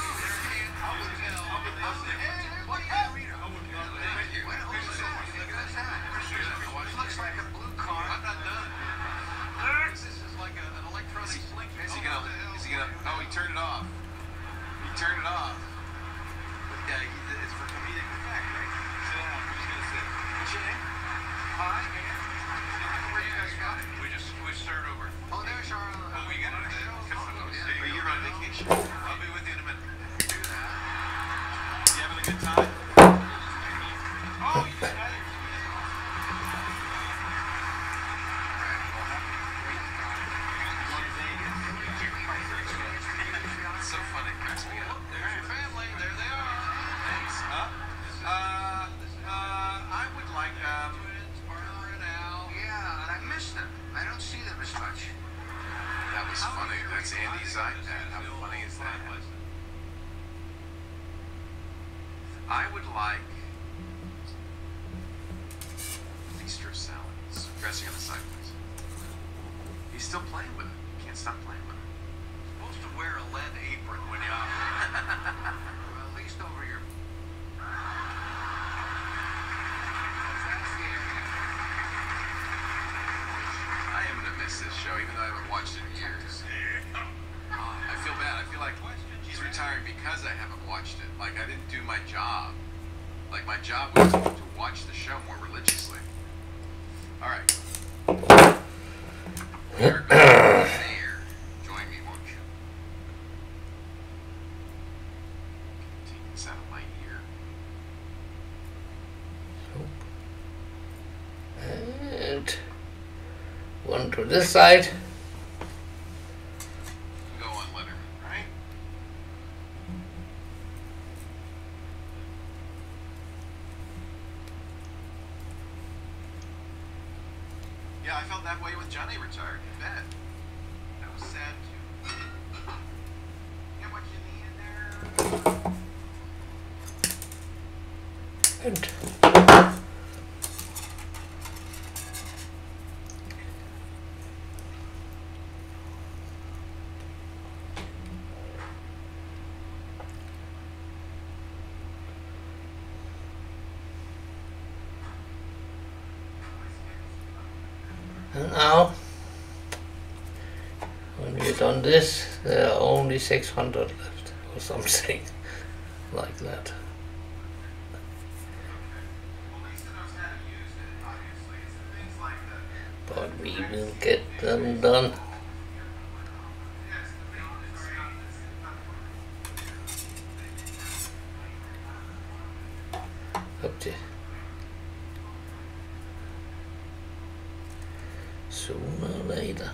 Looks like a blue car. I'm not done. This is like an electronic slinky. Is he gonna? Oh, he turned it off. He turned it off. Yeah, it's for comedic effect, right? Sit down. Who's gonna sit? What's your name? Hi. Where you guys from? We started over. Oh, there's Charlotte. Oh, we got it. Come on. Are you on vacation? I'll be with you in a minute. Do that. You having a good time? Oh, you got it. So funny, cracks me up. There's your family. There they are. Thanks. I would like Parker and Al. Yeah, and I miss them. I don't see them as much. That was funny. That's Andy's iPad. How funny is that? I would like Easter salads. Dressing on the side, please. He's still playing with it. Can't stop playing with it. Supposed to wear a lead apron when you operate. Well, at least over your... I am gonna miss this show, even though I haven't watched it in years. I feel bad. I feel like he's retiring because I haven't watched it. Like I didn't do my job. Like my job was to watch the show more religiously. All right. We're going there. Join me, won't you? Take this out of my ear. And one to this side. Go on, Letterman, right? Yeah, I felt that way when Johnny retired. You bet. That was sad too. Get what you need in there. And now, when we're done this, there are only 600 left, or something like that. But we will get them done. Okay. Sooner or later.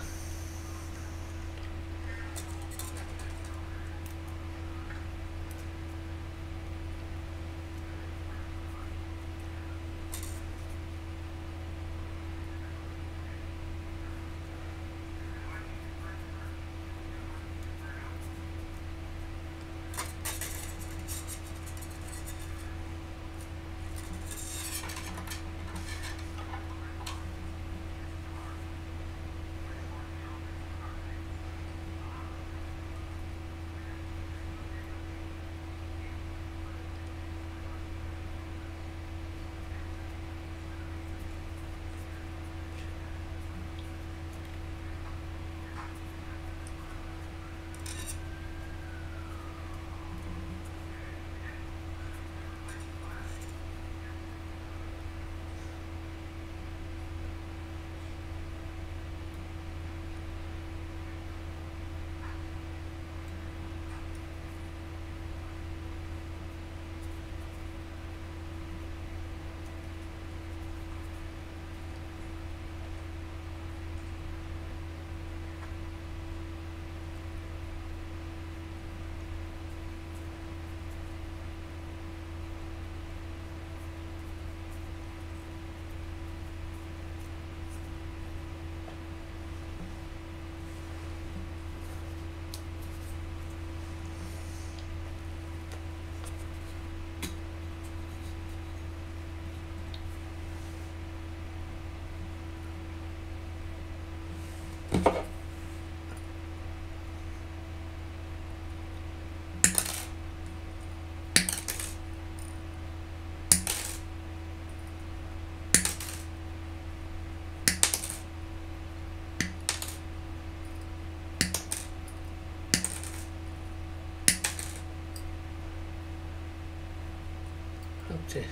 Okay.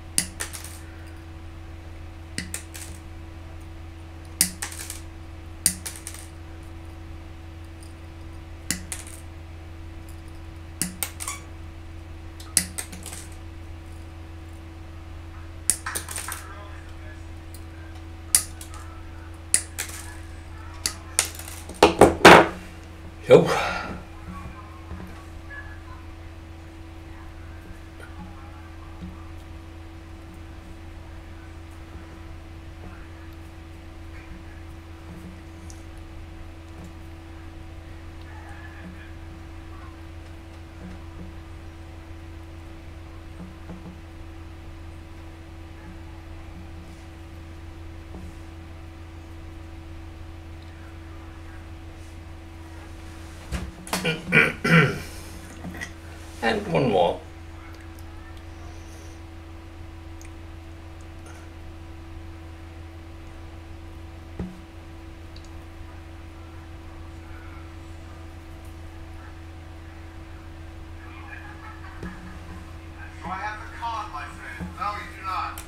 So. And one more. Do I have the con, my friend? No, you do not.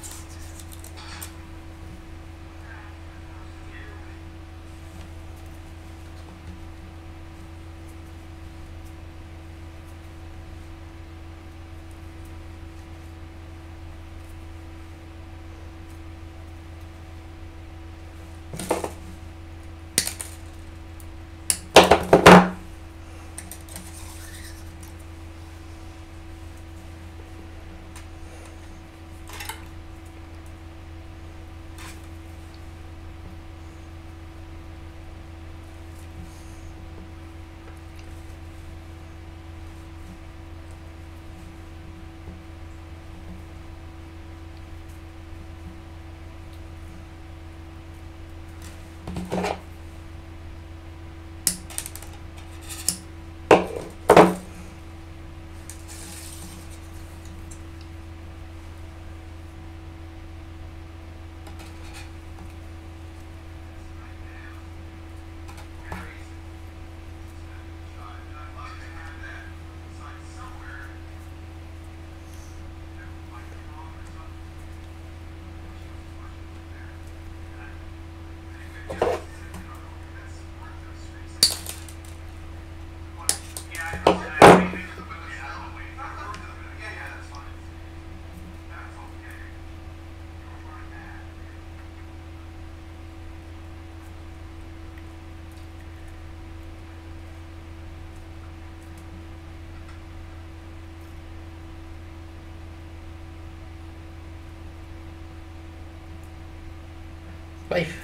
Five.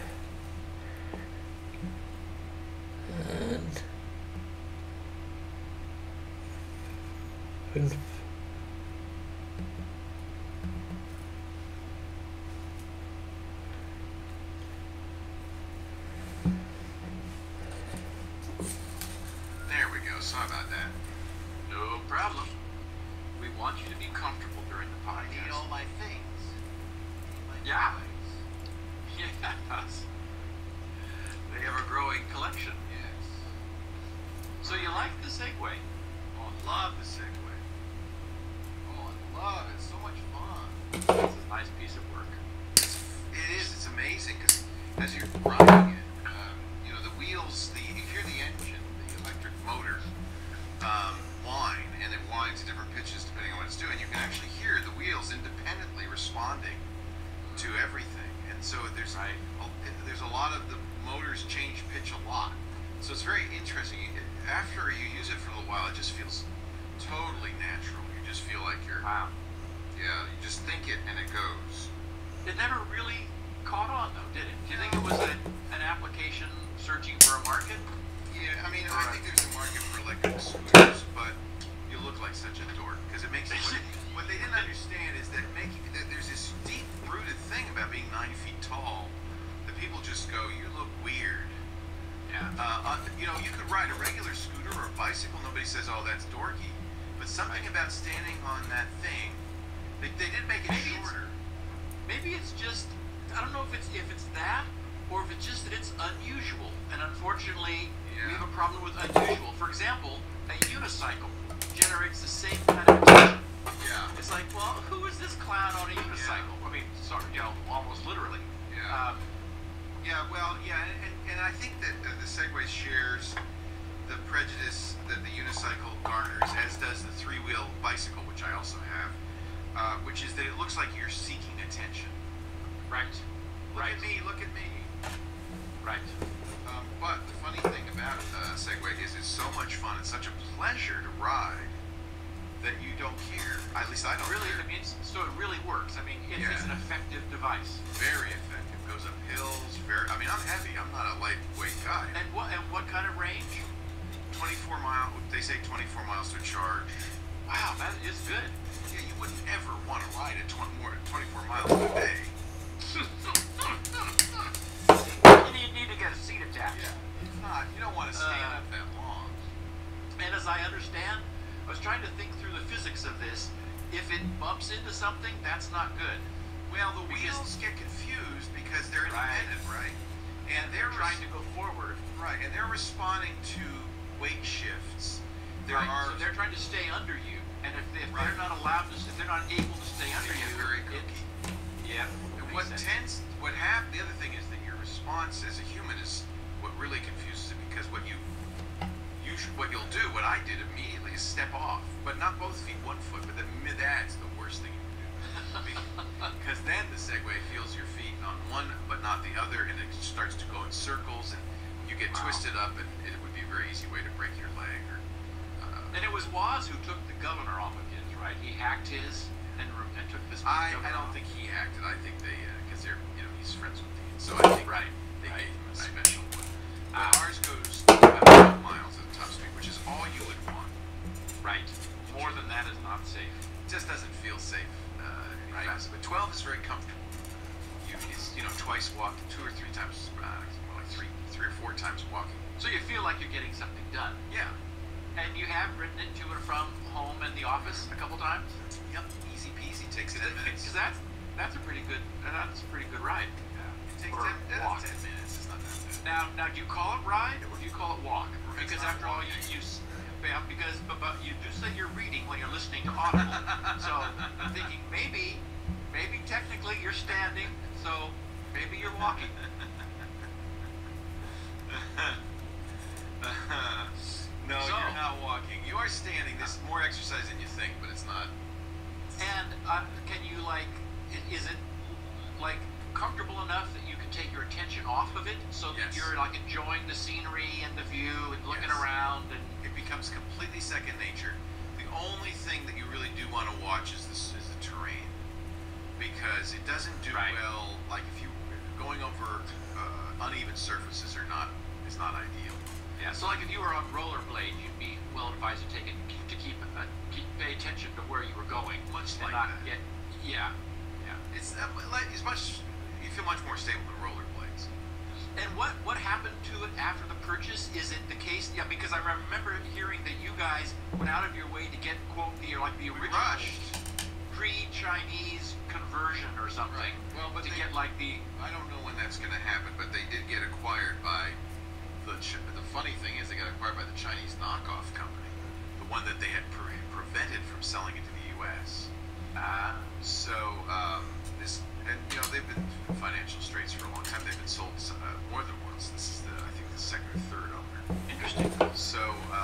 And 5. There we go. Sorry about that. No problem. We want you to be comfortable during the I need podcast. all my things. Yeah. Yes. They have a growing collection. Yes. So you like the Segway? Oh, I love the Segway. Oh, I love it. So much fun. It's a nice piece of work. It is. It's amazing because as you're riding it, you know, the wheels, you hear the engine, the electric motor whine, and it whines at different pitches depending on what it's doing. You can actually hear the wheels independently responding to everything. And so there's a lot of the motors change pitch a lot. So it's very interesting. After you use it for a little while, it just feels totally natural. You just feel like you're, Wow. yeah, you just think it and it goes. It never really caught on, though, did it? Do you think it was an application searching for a market? Yeah, I mean, I think there's a market for electric scooters, but you look like such a dork because it makes what they didn't understand is that there's this deep-rooted thing about being 9 feet tall that people just go, you look weird. Yeah. You know, you could ride a regular scooter or a bicycle. Nobody says, "Oh, that's dorky," but something about standing on that thing, they did make it shorter. Maybe it's just, I don't know if it's that, or if it's just that it's unusual. And unfortunately, we have a problem with unusual. For example, a unicycle generates the same kind of attention. Yeah. As it's like, well, who is this clown on a unicycle? I mean, sort of, almost literally. Yeah. And I think that the Segway shares the prejudice that the unicycle garners, as does the three-wheel bicycle, which I also have, which is that it looks like you're seeking attention. Right. Look at me. Right. But the funny thing about Segway is it's so much fun and such a pleasure to ride that you don't care. At least I don't Really, care. I mean, so it really works. I mean, it's an effective device. Very effective. Goes up hills. I'm heavy. I'm not a lightweight guy. And what kind of range? 24 mile. They say 24 miles to charge. Wow, that is good. Yeah, you wouldn't ever want to ride at 24 miles a day. You need to get a seat attached. Yeah, it's not. You don't want to stand up that long. And as I understand, I was trying to think through the physics of this. If it bumps into something, that's not good. Well, the wheels get confused because they're independent, right? And they're trying to go forward. Right, and they're responding to weight shifts. So they're trying to stay under you, and if they're not allowed to, if they're not able to stay under you, very cookie. And the other thing is that your response as a human is what really confuses it, because what you'll do, what I did immediately, is step off, but not both feet, one foot, but that's the worst thing you can do. Because then the Segway feels your feet on one but not the other, and it starts to go in circles, and you get twisted up, and it would be a very easy way to break your leg. And it was Woz who took the governor off of his, right? He hacked his and took this. I don't think he hacked it. I think they, because he's friends with Dean, so I think they gave him a special one. But ours goes about 12 miles at top speed, which is all you would want. Right. More than that is not safe. It just doesn't feel safe. Fast. But 12 is very comfortable. It's twice walking, 2 or 3 times, more like three or four times walking. So you feel like you're getting something done. Yeah. And you have ridden it to and from home and the office a couple times. Yep. Easy peasy. Takes 10 minutes. Because that's a pretty good ride. Yeah. It takes 10 minutes. It's not that bad. Now, do you call it ride or do you call it walk? Because after all, but you do say you're reading when you're listening to Audible. So I'm thinking maybe technically you're standing, so maybe you're walking. No, you're not walking. You are standing. This is more exercise than you think, but it's not. And can you is it comfortable enough that you can take your attention off of it, so that you're enjoying the scenery and the view and looking around, and it becomes completely second nature. The only thing that you really do want to watch is the terrain, because it doesn't do well. Like if you going over uneven surfaces is not ideal. Yeah. So if you were on rollerblade, you'd be well advised to pay attention to where you were going, Much and like not that. get. Yeah. It's much. You feel much more stable than rollerblades. And what happened to it after the purchase? Is it the case? Yeah, because I remember hearing that you guys went out of your way to get quote the original pre-Chinese conversion or something. Right. Well, but get I don't know when that's going to happen, but they did get acquired by the funny thing is they got acquired by the Chinese knockoff company, the one that they had prevented from selling into the U.S. They've been in financial straits for a long time. They've been sold more than once. This is I think the second or third owner. Interesting. So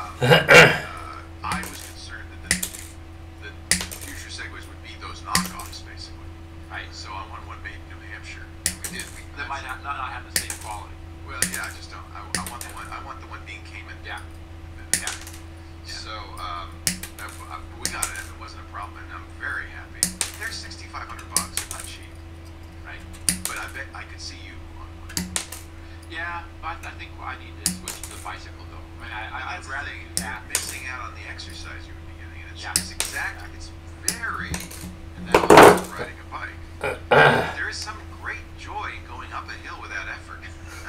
I was concerned that the future Segways would be those knockoffs, basically. Right. So I wanted one made in New Hampshire. We did. That might not have the same quality. Well, yeah, I just don't. I want the one. I want the one being Cayman. Yeah. So we got it. It wasn't a problem, and I'm very happy. They're $6,500. Not cheap. Right. But I bet I could see you on one. Yeah, but I think I need to switch to the bicycle though. I mean, I'd rather do that. You're missing out on the exercise you would be getting, and it's Yeah. it's very analogous to riding a bike. There is some great joy in going up a hill without effort.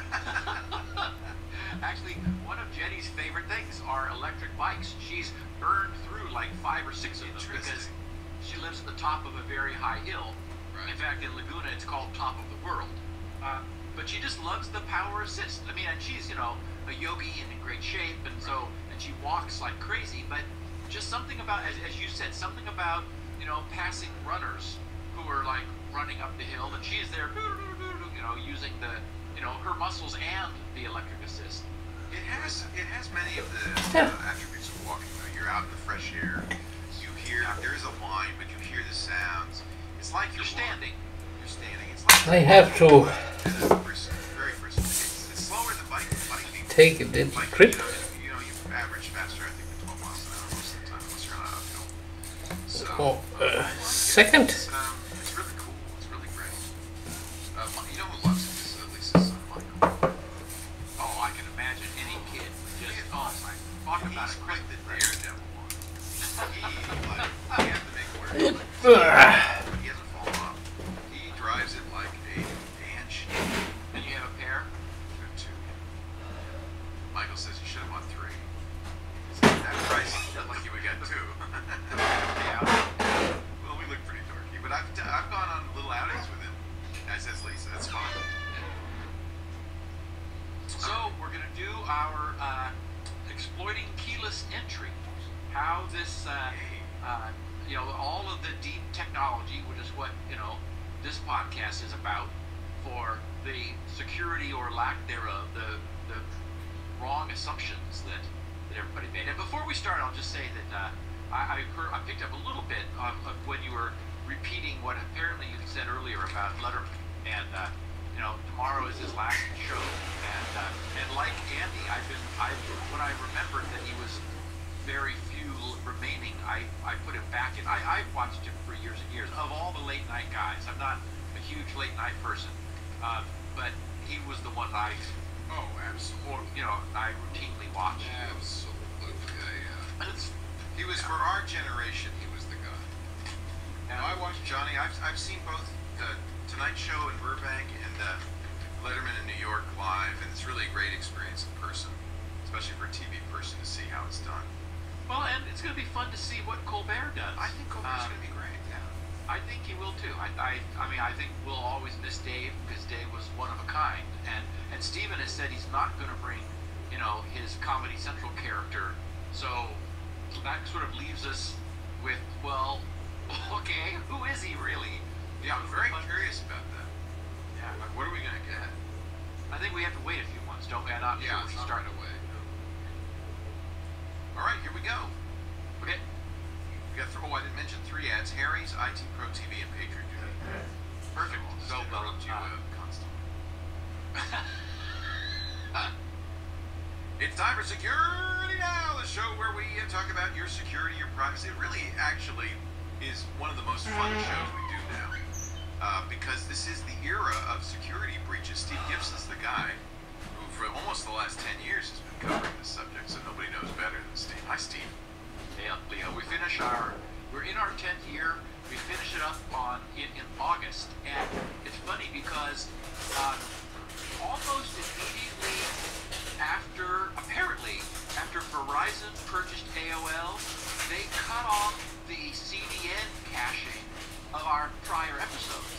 Actually, one of Jenny's favorite things are electric bikes. She's burned through 5 or 6 of them because she lives at the top of a very high hill. Right. In fact, in Laguna, it's called Top of the World. But she just loves the power assist. I mean, and she's, a yogi and in great shape, and she walks like crazy. But just something about, as you said, something about passing runners who are like running up the hill, and she's there, using her muscles and the electric assist. It has many of the attributes of walking. You're out in the fresh air. You hear there is a line, but you hear the sounds. It's like you're standing. You're standing. It's like I have to very brisk. It's slower than biking. take a little trip. You average faster, I think, than 12 miles an hour most of the time, unless you're on an uphill. So, Second. It's really cool. It's really great. You know who loves it? Is at least his son, Michael. Oh, I can imagine any kid just, talk about He's it. quite the daredevil one. He has to make it work. But he hasn't fallen off. He drives it like a banshee. And you have a pair? Two. Michael says you should have bought 3. That price, like you would get 2. Yeah. Well, we look pretty dorky, but I've gone on little outings with him. As says Lisa, that's fun. So we're going to do our exploiting keyless entry. How this, all of the deep technology, which is what this podcast is about, for the security or lack thereof, the wrong assumptions that everybody made. And before we start, I'll just say that I picked up a little bit of when you were repeating what apparently you said earlier about Letterman, and tomorrow is his last show, and like Andy, when I remembered that he was very few remaining, I put him back in. I've watched him for years and years. Of all the late night guys, I'm not a huge late night person, but he was the one I routinely watch. Absolutely. He was, for our generation, he was the guy. Now, I watched Johnny. I've seen both the Tonight Show in Burbank and Letterman in New York live, and it's really a great experience in person, especially for a TV person to see how it's done. Well, and it's going to be fun to see what Colbert does. I think Colbert's going to be great. Yeah. I think he will too. I think we'll always miss Dave because Dave was one of a kind, and Steven has said he's not going to bring, his Comedy Central character. So that sort of leaves us with, well, okay, who is he really? Yeah, I'm very curious about that. Yeah. Like, what are we going to get? I think we have to wait a few months, don't we? Not Yeah, sure we it's not start right away. All right, here we go. Okay. We got I didn't mention 3 ads: Harry's, IT Pro TV, and Patriot Duty. Perfect. So interrupt you constantly. It's time for Security Now, the show where we talk about your security, your privacy. It really, actually, is one of the most fun shows we do now, because this is the era of security breaches. Steve Gibson's the guy who, for almost the last 10 years, has been covering this subject, so nobody knows better than Steve. Hi, Steve. Yeah, Leo. We're in our 10th year. We finish it up in August, and it's funny because almost immediately after Verizon purchased AOL, they cut off the CDN caching of our prior episodes.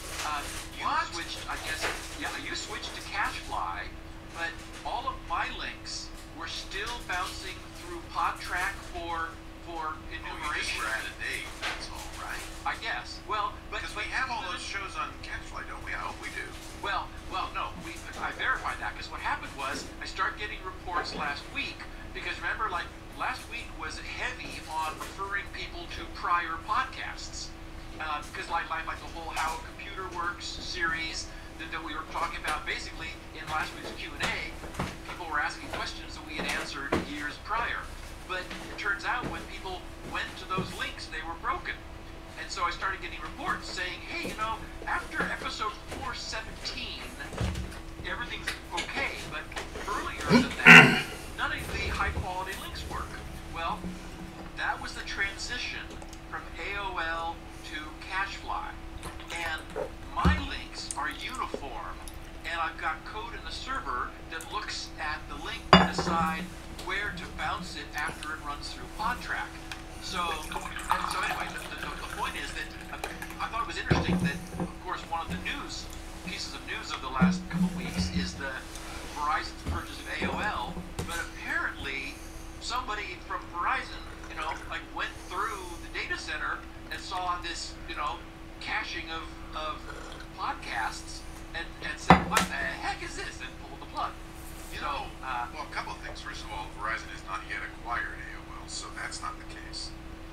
You switched to CacheFly, but all of my links were still bouncing through PodTrack for enumeration. We're at a date, that's all, right? I guess. Well, because we have all those shows on CacheFly, don't we? I hope we do. Well, no. I verified that because what happened was I started getting reports last week because remember, like last week was heavy on referring people to prior podcasts because like the whole How a Computer Works series that we were talking about. Basically, in last week's Q&A, people were asking questions that we had answered years prior. But it turns out when people went to those links, they were broken. And so I started getting reports saying, hey, after episode 417, everything's okay, but earlier than that, none of the high-quality links work. Well, that was the transition from AOL to CacheFly. And my links are uniform, and I've got code in the server that looks at the link to decide where to bounce it after it runs through PodTrack. So anyway, the point is that I thought it was interesting that, of course, one of the pieces of news of the last couple of weeks is the Verizon's purchase of AOL, but apparently somebody from Verizon, went through the data center and saw this, caching of podcasts and said, what the heck is this? And pulled the plug. Well, a couple of things. First of all, Verizon has not yet acquired AOL, so that's not the case.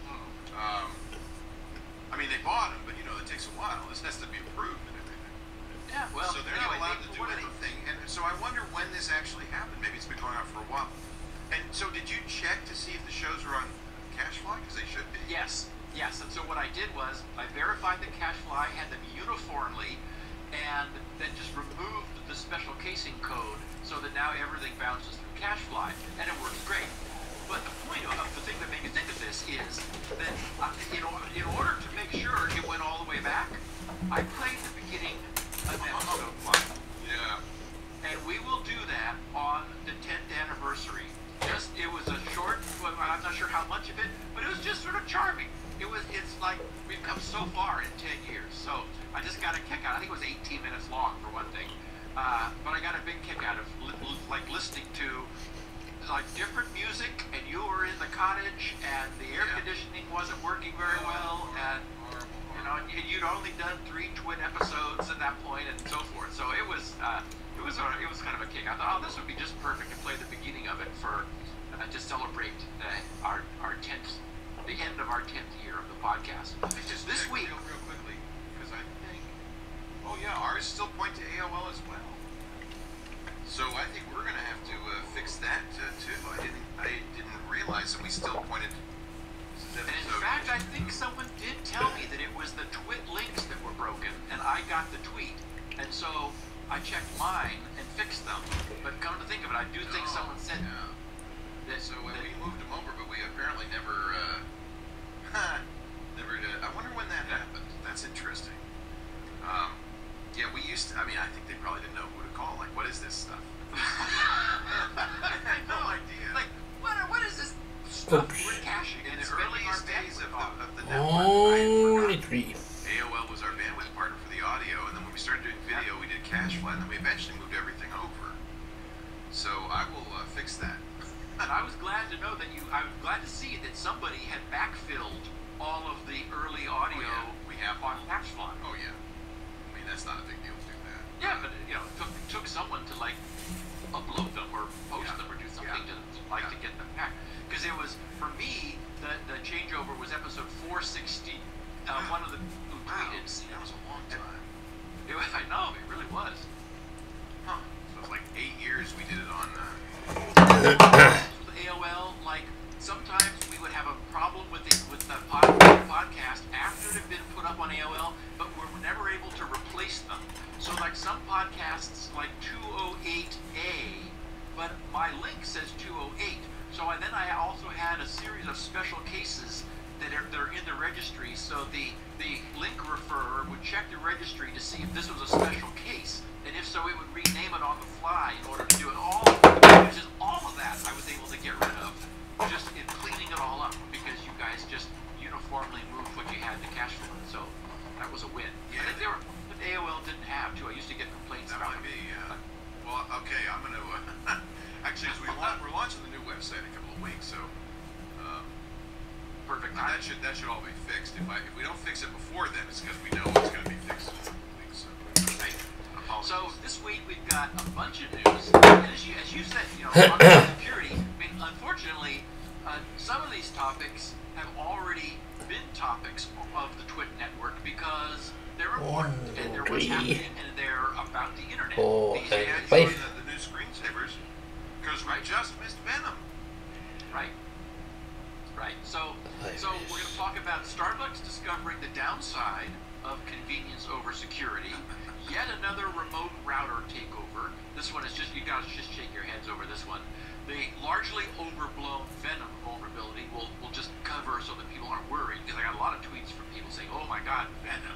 I mean, they bought them, but it takes a while. This has to be approved and everything. Yeah, well, So they're not allowed to do anything, and so I wonder when this actually happened. Maybe it's been going on for a while. And so, did you check to see if the shows were on CacheFly? Because they should be. Yes. And so what I did was I verified the CacheFly, had them uniformly, and then just removed the special casing code so that now everything bounces through CacheFly, and it works great. But the point of the thing that made me think of this is that in order to make sure it went all the way back, I played the beginning of episode 1. Yeah. And we will do that on the 10th anniversary. It was a short, I'm not sure how much of it, but it was just sort of charming. It's like we've come so far in 10 years. So I just got a kick out. I think it was 18 minutes long for one thing. But I got a big kick out of listening to different music, and you were in the cottage, and the air conditioning wasn't working very well, and you'd only done 3 twin episodes at that point, and so forth. So it was kind of a kick. I thought, this would be just perfect to play the beginning of it for to celebrate our 10th, the end of our 10th year of the podcast. This week, real quickly, because I think, ours still point to AOL as well. So I think we're going to have to fix that too. I didn't realize that we still pointed. And in fact, I think someone did tell me that it was the twit links that were broken, and I got the tweet, and so I checked mine and fixed them. But come to think of it, I do think someone said that. So we moved them over, but we apparently never did. I wonder when that happened. That's interesting. We used to. I mean, I think they probably didn't know who to call. Like, what is this stuff? I had no idea. Like, what is this stuff we're caching? In the earliest days of the network, Only 3. AOL was our bandwidth partner for the audio, and then when we started doing video, we did CacheFly, and then we eventually moved everything over. So I will fix that. And I was glad to know that I was glad to see that somebody had backfilled all of the early audio we have on CacheFly. Oh yeah. I mean, that's not a big deal to do that. Yeah, but it took someone to upload them or post them or do something to get them back. Because it was, for me, the changeover was episode 460. One of the who tweeted. That was a long time. I know, it really was. Huh. So it was like 8 years we did it on. With AOL, sometimes we would have a problem with the podcast after it had been put up on AOL, but we were never able to replace them. So some podcasts 208A, but my link says 208. So then I also had a series of special cases they're in the registry. So the link referrer would check the registry to see if this was a special case, and if so, it would rename it on the fly in order to do it all. Which is all of that I was able to get rid of just in cleaning it all up, because you guys just uniformly moved what you had to CacheFly. So that was a win. Yeah. But AOL didn't have to. I used to get complaints That about might it. be. Well, okay. I'm gonna actually, as we're launching the new website in a couple of weeks, so Perfect. that should all be fixed. If we don't fix it before then, it's because we know it's going to be fixed in a couple of weeks. So this week we've got a bunch of news. And as you said, talking about security. I mean, unfortunately, some of these topics have already been topics of the Twit network because they're important and they're what's happening and they're about the internet. The new screensavers, because we just missed Venom. Right. So we're going to talk about Starbucks discovering the downside of convenience over security. Yet another remote router takeover. This one is you guys just shake your heads over this one. The largely overblown Venom vulnerability we'll just cover so that people aren't worried, because I got a lot of tweets from people saying, oh my god, Venom.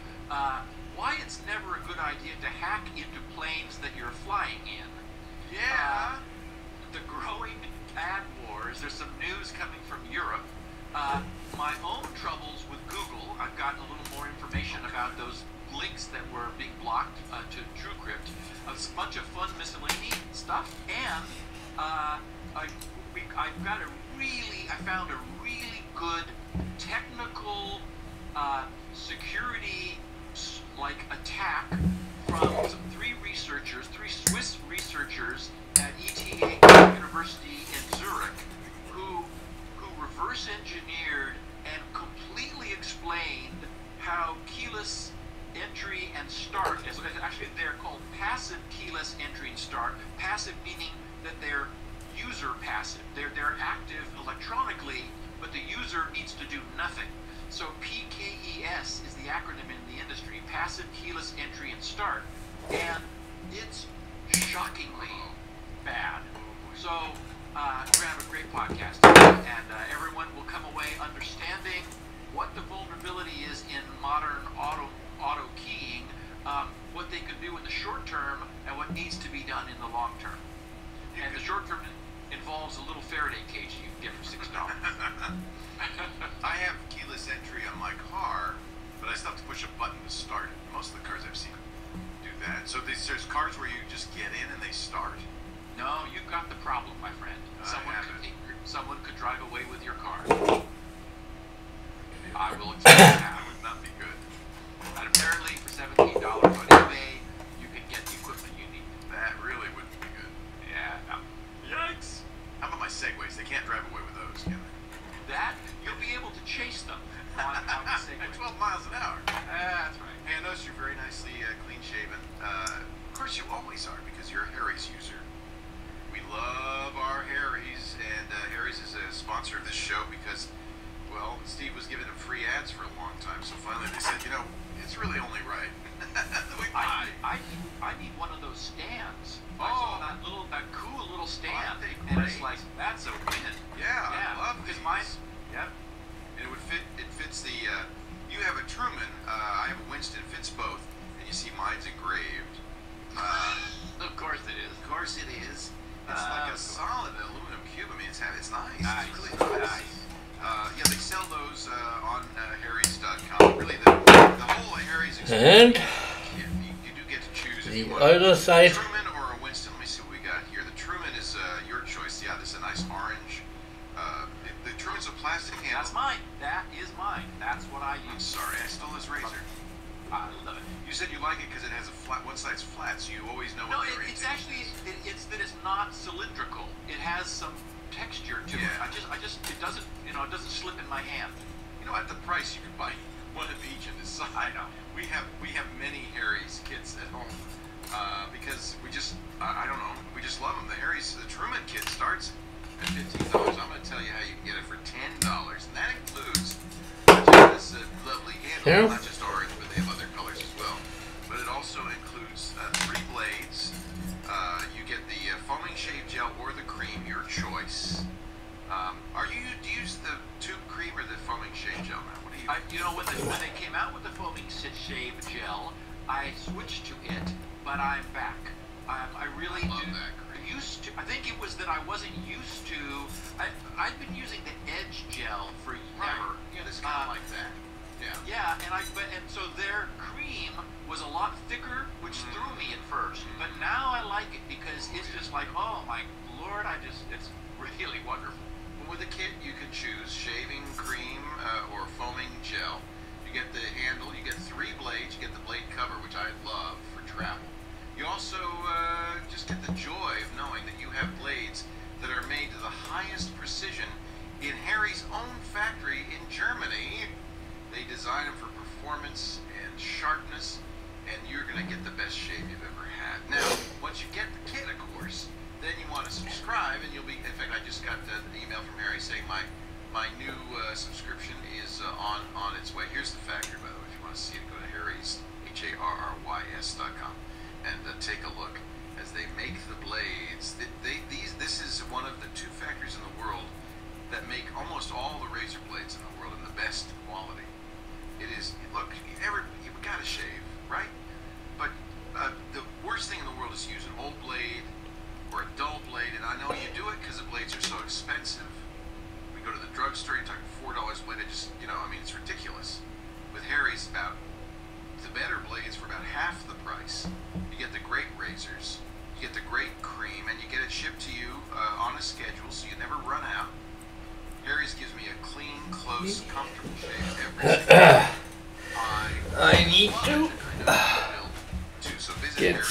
Why it's never a good idea to hack into planes that you're flying in. Yeah. The growing ad wars. There's some news coming from Europe. My own troubles with Google. I've gotten a little more information about those links that were being blocked to TrueCrypt. A bunch of fun miscellaneous stuff, and I found a really good technical security attack from three Swiss researchers at ETH University in Zurich, who reverse engineered and completely explained how keyless entry and start, actually they're called passive keyless entry and start. Passive meaning that they're user passive. They're active electronically, but the user needs to do nothing. So PKES is the acronym in the industry, passive keyless entry and start. And it's shockingly bad. So we're going to have a great podcast today, and everyone will come away understanding what the vulnerability is in modern auto keying, what they could do in the short term, and what needs to be done in the long term. And the short term involves a little Faraday cage you can get for $6. I have keyless entry on my car, but I still have to push a button to start it. Most of the cars I've seen do that. So there's cars where you just get in and they start. No, you've got the problem, my friend. Someone could drive away with your car. I will accept that. That would not be good. And apparently, for $17 on eBay, you can get the equipment you need. That really wouldn't be good. Yeah. Yikes. How about my Segways? They can't drive away with those, can they? That you'll be able to chase them on the Segway. At 12 miles an hour. That's right. Hey, I noticed you're very nicely clean-shaven. Of course, you always are, because you're a Harry's user. We love our Harry's, and Harry's is a sponsor of this show because, well, Steve was giving them free ads for a long time, so finally they said, it's really only right. I need one of those stands. I saw that cool little stand, and it's like, that's a win. Yeah, I love because these. mine. Yep. And it fits the, you have a Truman, I have a Winston, it fits both, and you see mine's engraved. Of course it is. Of course it is. It's like a solid aluminum cube. I mean, it's nice. Nice. It's really nice. Yeah, they sell those on Harry's.com. Really, the whole Harry's experience. And you do get to choose if the you want other side. a Truman or a Winston. Let me see what we got here. The Truman is your choice. Yeah, this is a nice orange. The Truman's a plastic handle. That's mine. That is mine. That's what I I'm use. sorry, I stole his razor. I love it. You said you like it because it has a flat. One side's flat, so you always know No, what you're it's into. actually it's that it's not cylindrical. It has some texture to it. Yeah. It doesn't it doesn't slip in my hand. At the price you could buy one of each and decide. I know. We have many Harry's kits at home because we just I don't know, we just love them. The Truman kit starts at $15. I'm going to tell you how you can get it for $10, and that includes this lovely handle, not just orange, but they have other colors as well. But it also includes 3 blades. You get the foaming shave gel or the cream, your choice. Do you use the tube cream or the foaming shave gel now? What do you? When they came out with the foaming shave gel, I switched to it, but I'm back. I really love do. that cream. Used to. I think it was that I wasn't used to. I've been using the Edge gel for ever. Yeah, this kind of like that. Yeah. Yeah, and so their cream was a lot thicker, which threw me at first. But now I like it because it's just like, oh my lord, it's really wonderful. With the kit, you can choose shaving cream or foaming gel. You get the handle, you get 3 blades, you get the blade cover, which I love for travel. You also just get the joy of knowing that you have blades that are made to the highest precision in Harry's own factory in Germany. They design them for performance and sharpness, and you're going to get the best shave you've ever had. Now, once you get the kit, of course, then you want to subscribe, and you'll be. In fact, I just got an email from Harry saying my new subscription is on its way. Here's the factory, by the way. If you want to see it, go to Harry's HARRYS.com and take a look as they make the blades. This is one of the 2 factories in the world that make almost all the razor blades in the world in the best quality. It is. Look, you've got to shave, right? But the worst thing in the world is to use an old blade or a dull blade, and I know you do it because the blades are so expensive. We go to the drugstore, you're talking $4 a blade. It's ridiculous. With Harry's, the better blades for about half the price. You get the great razors, you get the great cream, and you get it shipped to you on a schedule, so you never run out. Harry's gives me a clean, close, comfortable shave.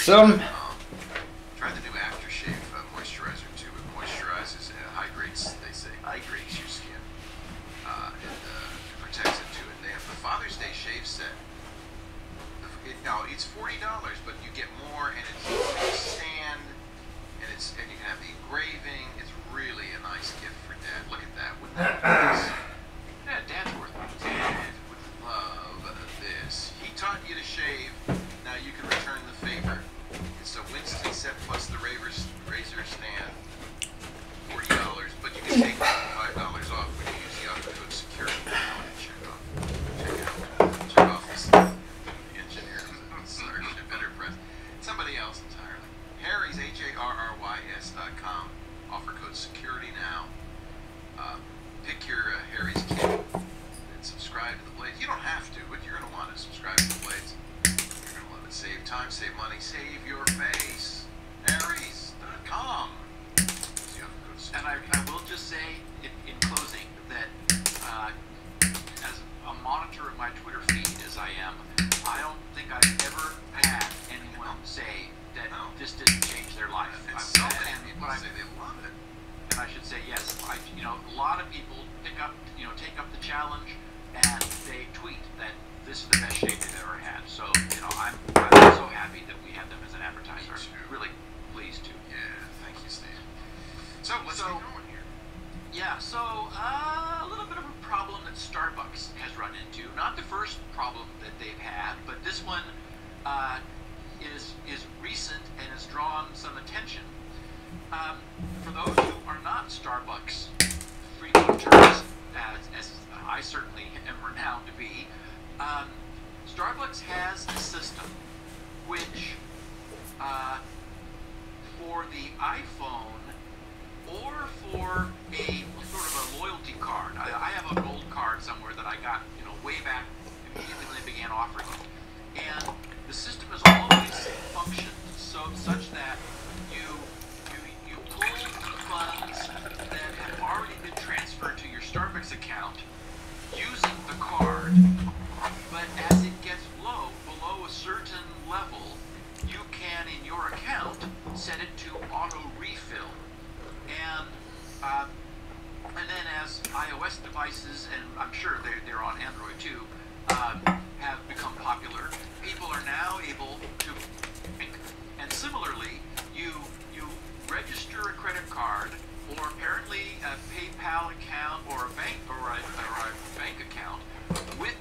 some. Try the new aftershave moisturizer too. It moisturizes, hydrates. They say hydrates your skin and protects it too. And they have the Father's Day shave set. Now it's $40, but you get more, and it's a stand, and you can have the engraving. It's really a nice gift for Dad. Look at that. Wouldn't that be nice? Yeah, Dad's worth it. Dad would love this. He taught you to shave. Now you can return the favor. It's a Winston set plus the razor stand. $40, but you can take $5 off when you use the offer code security. Check off this engineer. Sorry, better press. Somebody else entirely. Harry's HARRYS.com. Offer code security now. Pick your Harry's kit and subscribe to the blades. You don't have to, but you're going to want to subscribe to the blades. You're going to love it. Save time, save money, save your face. Harry's.com. And I will just say in closing that as a monitor of my Twitter feed as I am, I don't think I've ever had anyone say that this didn't change their life. And so many people say they love it. And I should say yes. A lot of people take up the challenge and they tweet that this is the best shave they've ever had. So I'm so happy that we had them as an advertiser. Really pleased to. Yeah, thank you, Steve. So let's get going here. Yeah, so a little bit of a problem that Starbucks has run into. Not the first problem that they've had, but this one is recent and has drawn some attention. For those who are not Starbucks frequenters, as I certainly am renowned to be, Starbucks has a system which, for the iPhone or for a sort of a loyalty card, I have a gold card somewhere that I got way back immediately when they began offering it, and the system has always functioned such that you pull funds that have already been transferred to your Starbucks account using the card, but as it gets below a certain level, you can, in your account, set it to auto refill. And then as iOS devices, and I'm sure they're on Android too, have become popular, people are now able to, and similarly, you register a credit card or apparently a PayPal account or a bank account with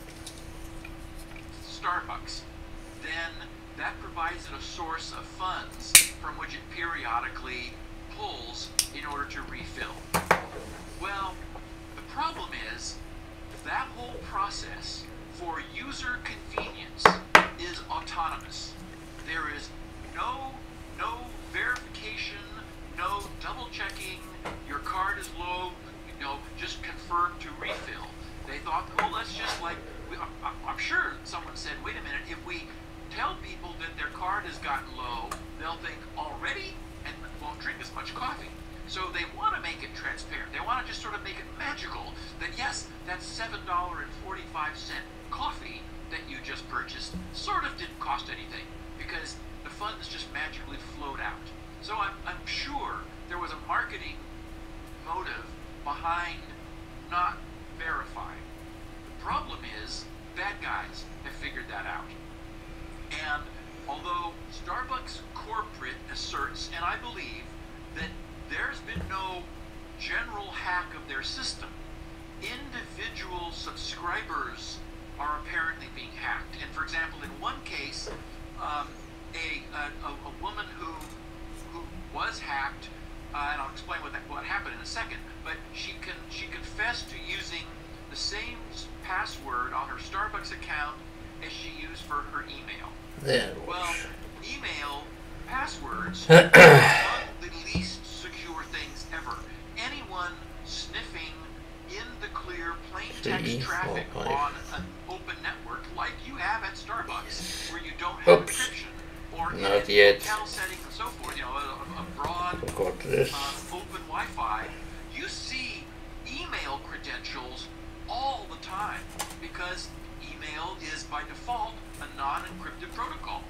Starbucks. Then that provides it a source of funds from which it periodically pulls in order to refill. Well, the problem is that whole process for user convenience is autonomous. There is no verification, no double checking, your card is low, just confirm to refill. They thought, let's just I'm sure someone said, wait a minute, if we tell people that their card has gotten low, they'll think already and won't drink as much coffee. So they want to make it transparent. They want to just sort of make it magical that yes, that $7.45 coffee that you just purchased sort of didn't cost anything because the funds just magically flowed out. So I'm sure there was a marketing motive behind not verifying. The problem is bad guys have figured that out. And although Starbucks corporate asserts, and I believe, that there's been no general hack of their system, individual subscribers are apparently being hacked. And for example, in one case, a woman who was hacked, and I'll explain what happened in a second, but she confessed to using the same password on her Starbucks account as she used for her email. Well, email passwords are among the least secure things ever. Anyone sniffing in the clear plain text traffic on an open network like you have at Starbucks, where you don't have encryption, or in hotel settings and so forth, a broad open Wi-Fi, you see email credentials all the time because email is by default a non-encrypted protocol. And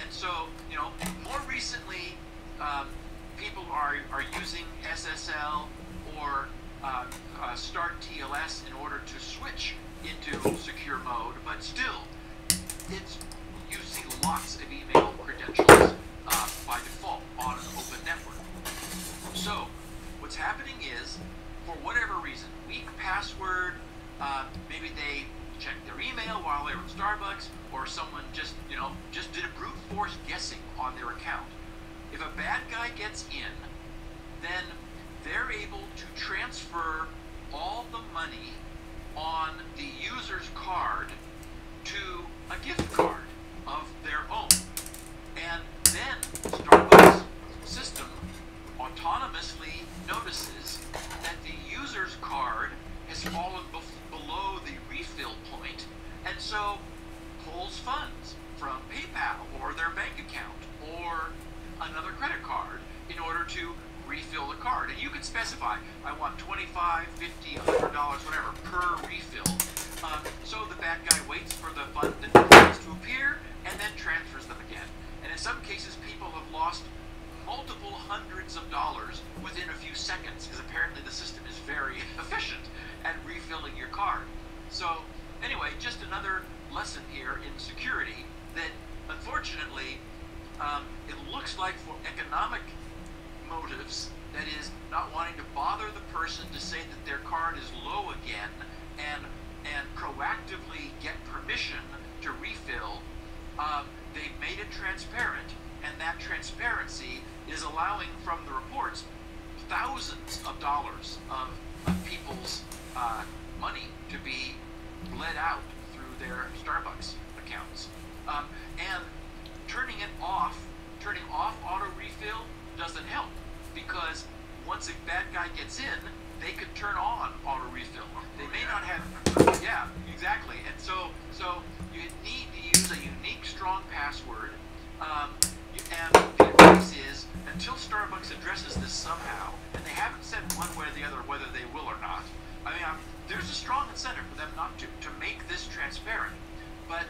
And so, you know, more recently, people are using SSL or Start TLS in order to switch into secure mode, but still, it's you see lots of email credentials by default on an open network. So, what's happening is, for whatever reason, weak password, maybe they checked their email while they were at Starbucks, or someone just did a brute force guessing on their account. If a bad guy gets in, then they're able to transfer all the money on the user's card to a gift card of their own. And then Starbucks system autonomously notices that the user's card has fallen below the refill point, and so pulls funds from PayPal or their bank account or another credit card in order to refill the card. And you can specify, I want $25, $50, $100, whatever, per refill. So the bad guy waits for the funds to appear and then transfers them again. And in some cases, people have lost multiple hundreds of dollars within a few seconds, because apparently the system is very efficient at refilling your card. So anyway, just another lesson here in security that unfortunately it looks like for economic motives, that is, not wanting to bother the person to say that their card is low again and proactively get permission to refill, they've made it transparent, and that transparency is allowing, from the reports, thousands of dollars of people's money to be bled out through their Starbucks accounts. And turning off auto refill doesn't help, because once a bad guy gets in, they could turn on auto refill. They may not have, yeah, exactly. And so you need to use a unique, strong password. And the advice is, until Starbucks addresses this somehow, and they haven't said one way or the other whether they will or not. I mean, there's a strong incentive for them not to make this transparent. But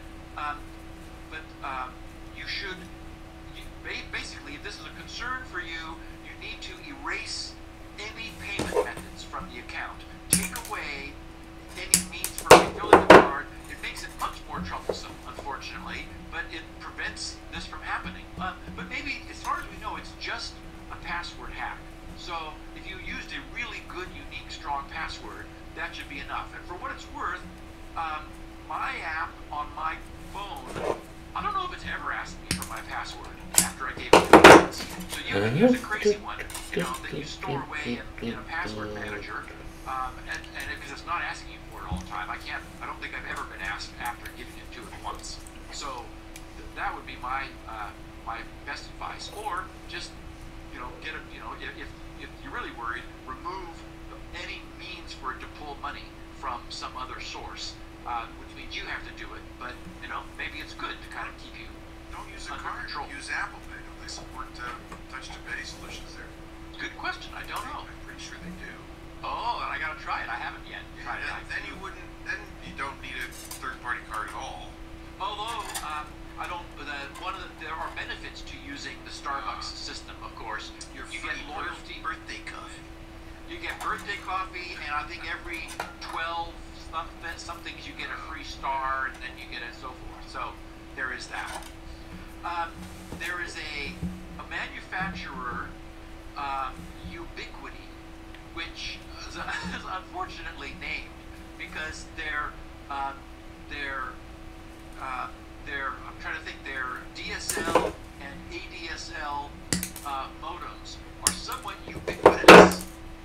you should, basically, if this is a concern for you, you need to erase any payment methods from the account. Take away any means for refilling the card. It makes it much more troublesome, unfortunately, but it prevents this from happening. But maybe, as far as we know, it's just a password hack. So if you used a really good, unique, strong password, that should be enough. And for what it's worth, my app on my phone, I don't know if it's ever asked me for my password after I gave it to it. So you can use a crazy one, that you store away in a password manager, and because it's not asking you for it all the time. I don't think I've ever been asked after giving it to it once. So that would be my best advice. Or just, get a, if you're really worried, remove any means for it to pull money from some other source, which means you have to do it. But maybe it's good to kind of keep you Don't use a under card. control. Use Apple Pay. Don't they support touch-to-pay solutions there? Good question. I don't know. I'm pretty sure they do. Oh, and I gotta try it. I haven't yet. Tried it. Then you wouldn't. Then you don't need a third-party card at all. Although I don't. There are benefits to using the Starbucks system. Of course, you get loyalty. Birthday coffee. You get birthday coffee, and I think every 12 somethings you get a free star, and then you get it, so forth. So there is that. There is a manufacturer, Ubiquity, which is unfortunately named because their I'm trying to think, their DSL and ADSL modems are somewhat ubiquitous.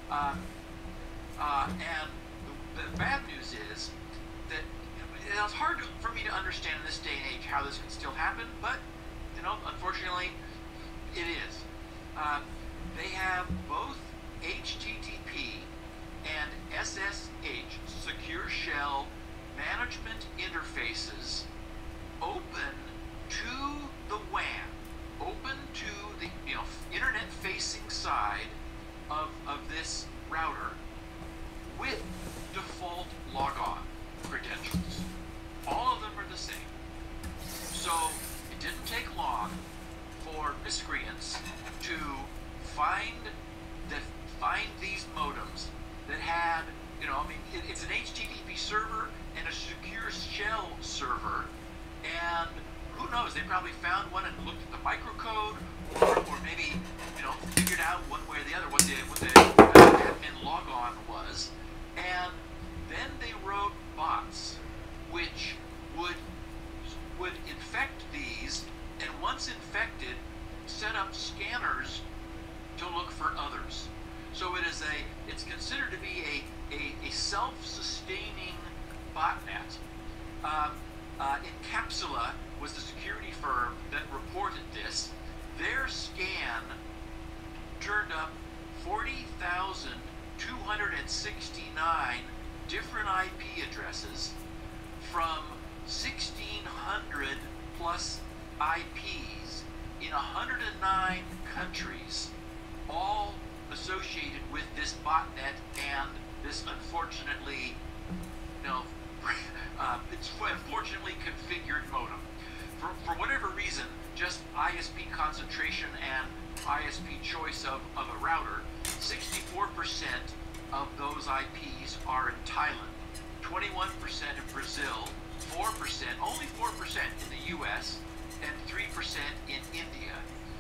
And the bad news is that it's hard for me to understand in this day and age how this can still happen, but unfortunately, it is. They have both HTTP and SSH, secure shell management interfaces, open to the WAN, open to the internet-facing side of this router with default logon credentials. All of them are the same. So it didn't take long Encapsula was the security firm that reported this. Their scan turned up 40,269 different IP addresses from 1,600 plus IPs in 109 countries, all associated with this botnet and this unfortunately, it's unfortunately configured modem. For whatever reason, just ISP concentration and ISP choice of a router, 64% of those IPs are in Thailand, 21% in Brazil, 4%, only 4% in the US, and 3% in India.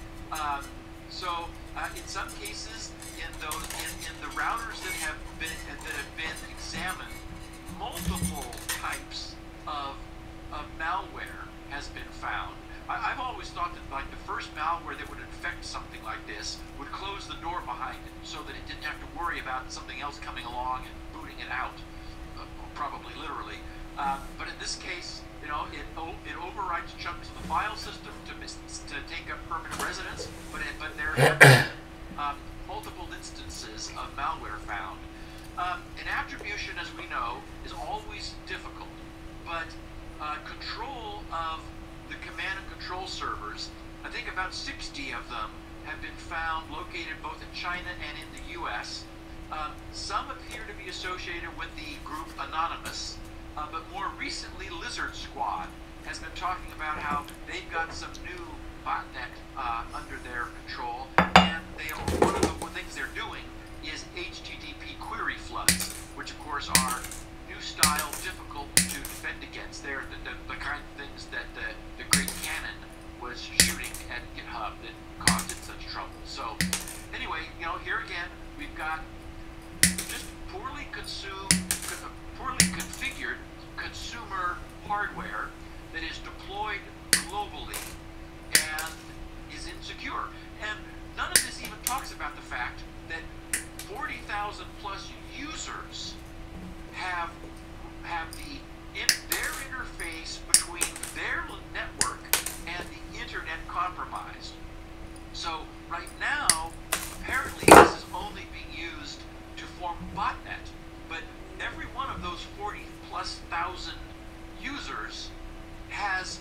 In some cases, in the routers that have been examined, multiple types of malware has been found. I've always thought that like the first malware that would infect something like this would close the door behind it, so that it didn't have to worry about something else coming along and booting it out, probably literally. But in this case, it overwrites chunks of the file system to take up permanent residence. But there have been multiple instances of malware found. And attribution, as we know, is always difficult. But control of the command and control servers, I think about 60 of them have been found located both in China and in the US. Some appear to be associated with the group Anonymous, but more recently Lizard Squad has been talking about how they've got some new botnet under their control, and one of the things they're doing is HTTP query floods, which of course are new style, difficult to defend against. They're the kind of things that the Great Cannon was shooting at GitHub that caused it such trouble. So anyway, here again, we've got just poorly configured consumer hardware that is deployed globally and is insecure. And none of this even talks about the fact that 40,000 plus users have their interface between their network and the internet compromised. So right now, apparently this is only being used to form botnet, but every one of those 40,000+ users has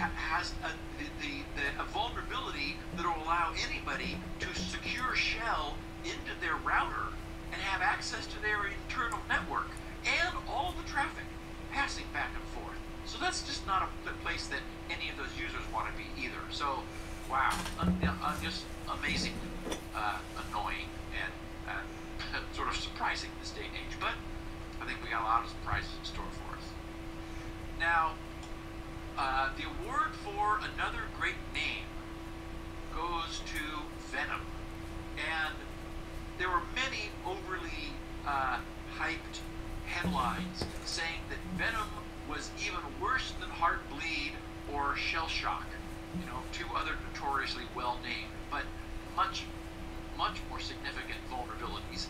a vulnerability that will allow anybody to secure shell into their router and have access to their internal network and all the traffic passing back and forth. So that's just not a place that any of those users want to be either. So, wow, just amazingly annoying and sort of surprising in this day and age. But I think we got a lot of surprises in store for us. Now, the award for another great name goes to Venom. And there were many overly hyped headlines saying that Venom was even worse than Heartbleed or Shell Shock, two other notoriously well-named, but much more significant vulnerabilities.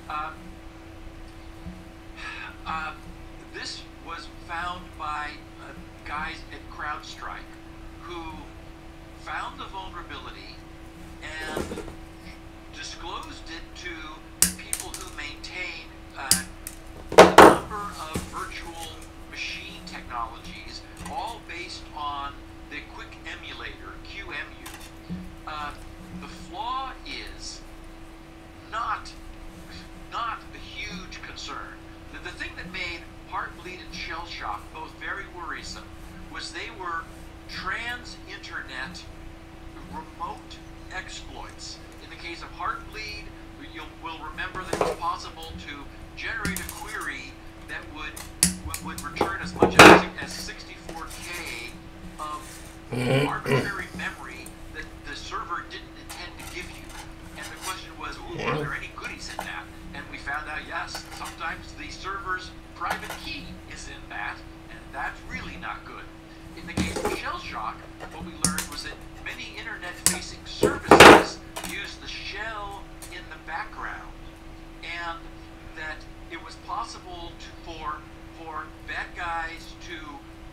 This was found by guys at CrowdStrike who found the vulnerability and disclosed it to people who maintain a number of virtual machine technologies, all based on the quick emulator, QEMU. The flaw is not a huge concern. The thing that made Heartbleed and Shell Shock both very worrisome was they were trans-internet remote exploits. In the case of Heartbleed, we'll remember that it was possible to generate a query that would return as much as 64K of arbitrary memory that the server didn't intend to give you. And the question was, are there any goodies in that? And we found out, yes, sometimes the server's private key is in that, and that's really not good. In the case of Shell Shock, what we learned was that many internet-facing services use the shell in the background, and that it was possible for bad guys to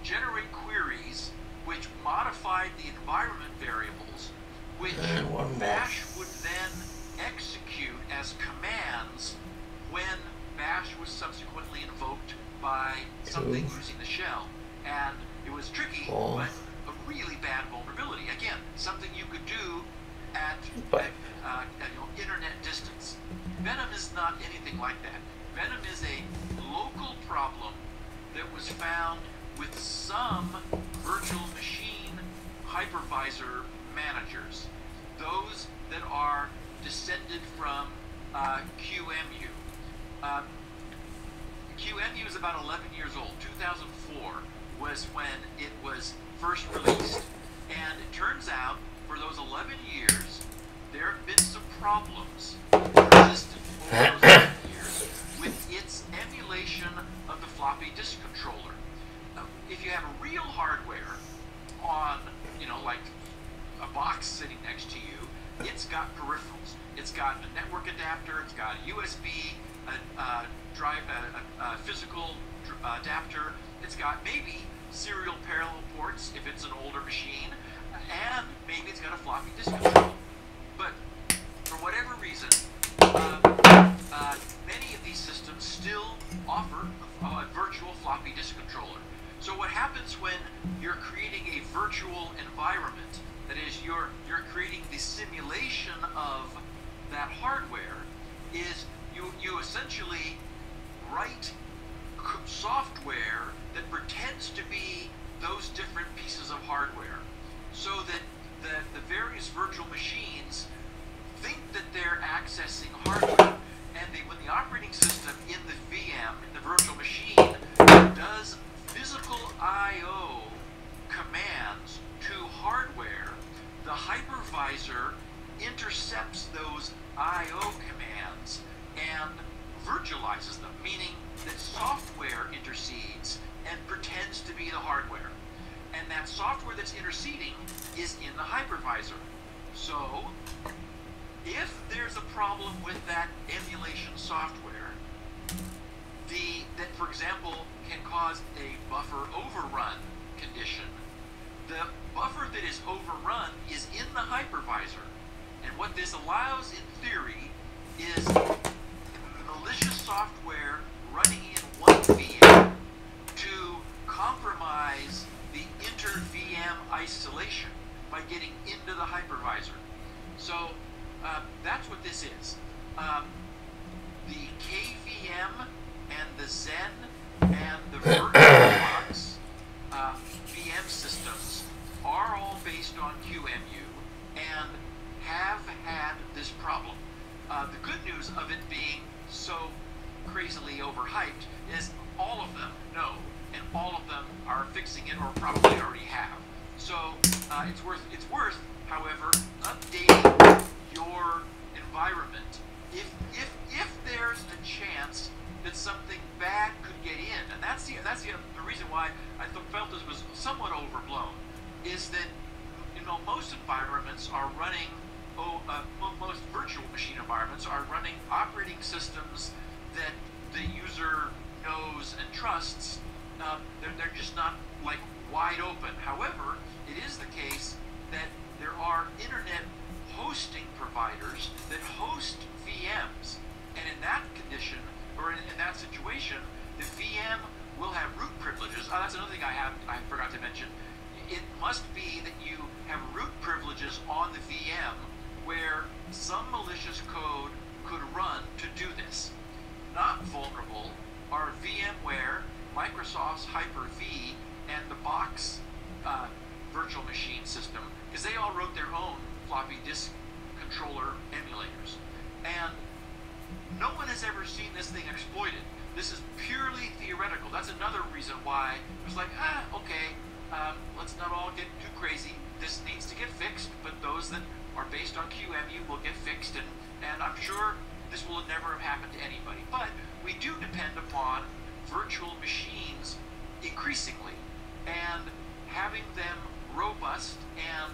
generate queries which modified the environment variables, which bash would then execute as commands when bash was subsequently invoked by something using the shell. And it was tricky, but a really bad vulnerability. Again, something you could do at internet distance. Venom is not anything like that. Venom is a local problem that was found with some virtual machine hypervisor managers, those that are descended from QEMU. QEMU is about 11 years old. 2004 was when it was first released. And it turns out, for those 11 years, there have been some problems persistent over those 11 years with its emulation of the floppy disk controller. If you have real hardware on, like a box sitting next to you, it's got peripherals. It's got a network adapter. It's got a USB, a physical adapter. It's got maybe serial parallel ports if it's an older machine, and maybe it's got a floppy disk controller. But for whatever reason, many of these systems still offer a virtual floppy disk controller. So what happens when you're creating a virtual environment, that is, you're creating the simulation of that hardware, is you essentially write software that pretends to be those different pieces of hardware, so that the various virtual machines think that they're accessing hardware, and when the operating system in the VM, in the virtual machine, does physical I/O commands to hardware, the hypervisor intercepts those I/O commands and virtualizes them, meaning that software intercedes and pretends to be the hardware. And that software that's interceding is in the hypervisor. So, if there's a problem with that emulation software, that, for example, can cause a buffer overrun condition, the buffer that is overrun is in the hypervisor. And what this allows, in theory, is malicious software running in one VM to compromise the inter-VM isolation by getting into the hypervisor. So that's what this is. The KVM and the Zen and the VirtualBox VM systems are all based on QEMU and have had this problem. The good news of it being so crazily overhyped is all of them know, and all of them are fixing it or probably already have. So it's worth, however, updating your environment if there's a chance that something bad could get in. And that's the reason why I felt this was somewhat overblown, is that most environments are running, most virtual machine environments are running operating systems that the user knows and trusts. They're just not like wide open. However, it is the case that there are internet hosting providers that host VMs, and in that condition, or in that situation, the VM will have root privileges. That's another thing I forgot to mention. It must be that you have root privileges on the VM where some malicious code could run to do this. Not vulnerable are VMware, Microsoft's Hyper-V, and the Box virtual machine system, because they all wrote their own floppy disk controller emulators. And no one has ever seen this thing exploited. This is purely theoretical. That's another reason why it was like, okay, let's not all get too crazy. This needs to get fixed, but those that are based on QEMU will get fixed, and I'm sure this will never have happened to anybody. But we do depend upon virtual machines increasingly, and having them robust and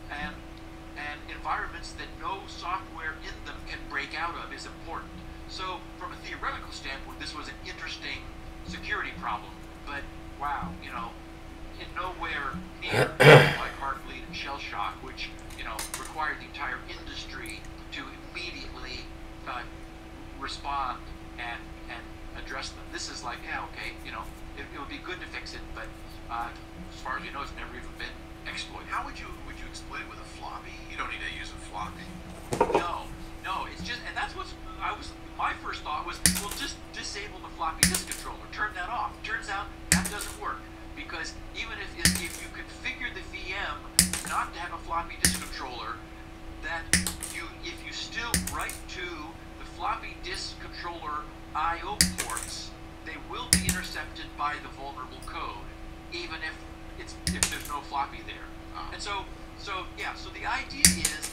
environments that no software in them can break out of is important. So from a theoretical standpoint, this was an interesting security problem. But wow, severe, like heartbleed and shell shock, which required the entire industry to immediately respond and address them. This is like, yeah, okay, it would be good to fix it, but as far as you know, it's never even been exploited. How would you exploit it with a floppy? You don't need to use a floppy. No, it's just, and that's my first thought was, well, just disable the floppy disk controller, turn that off. Turns out that doesn't work, because even if you configure the VM not to have a floppy disk controller, that if you still write to the floppy disk controller I/O ports, they will be intercepted by the vulnerable code, even if there's no floppy there. And so the idea is,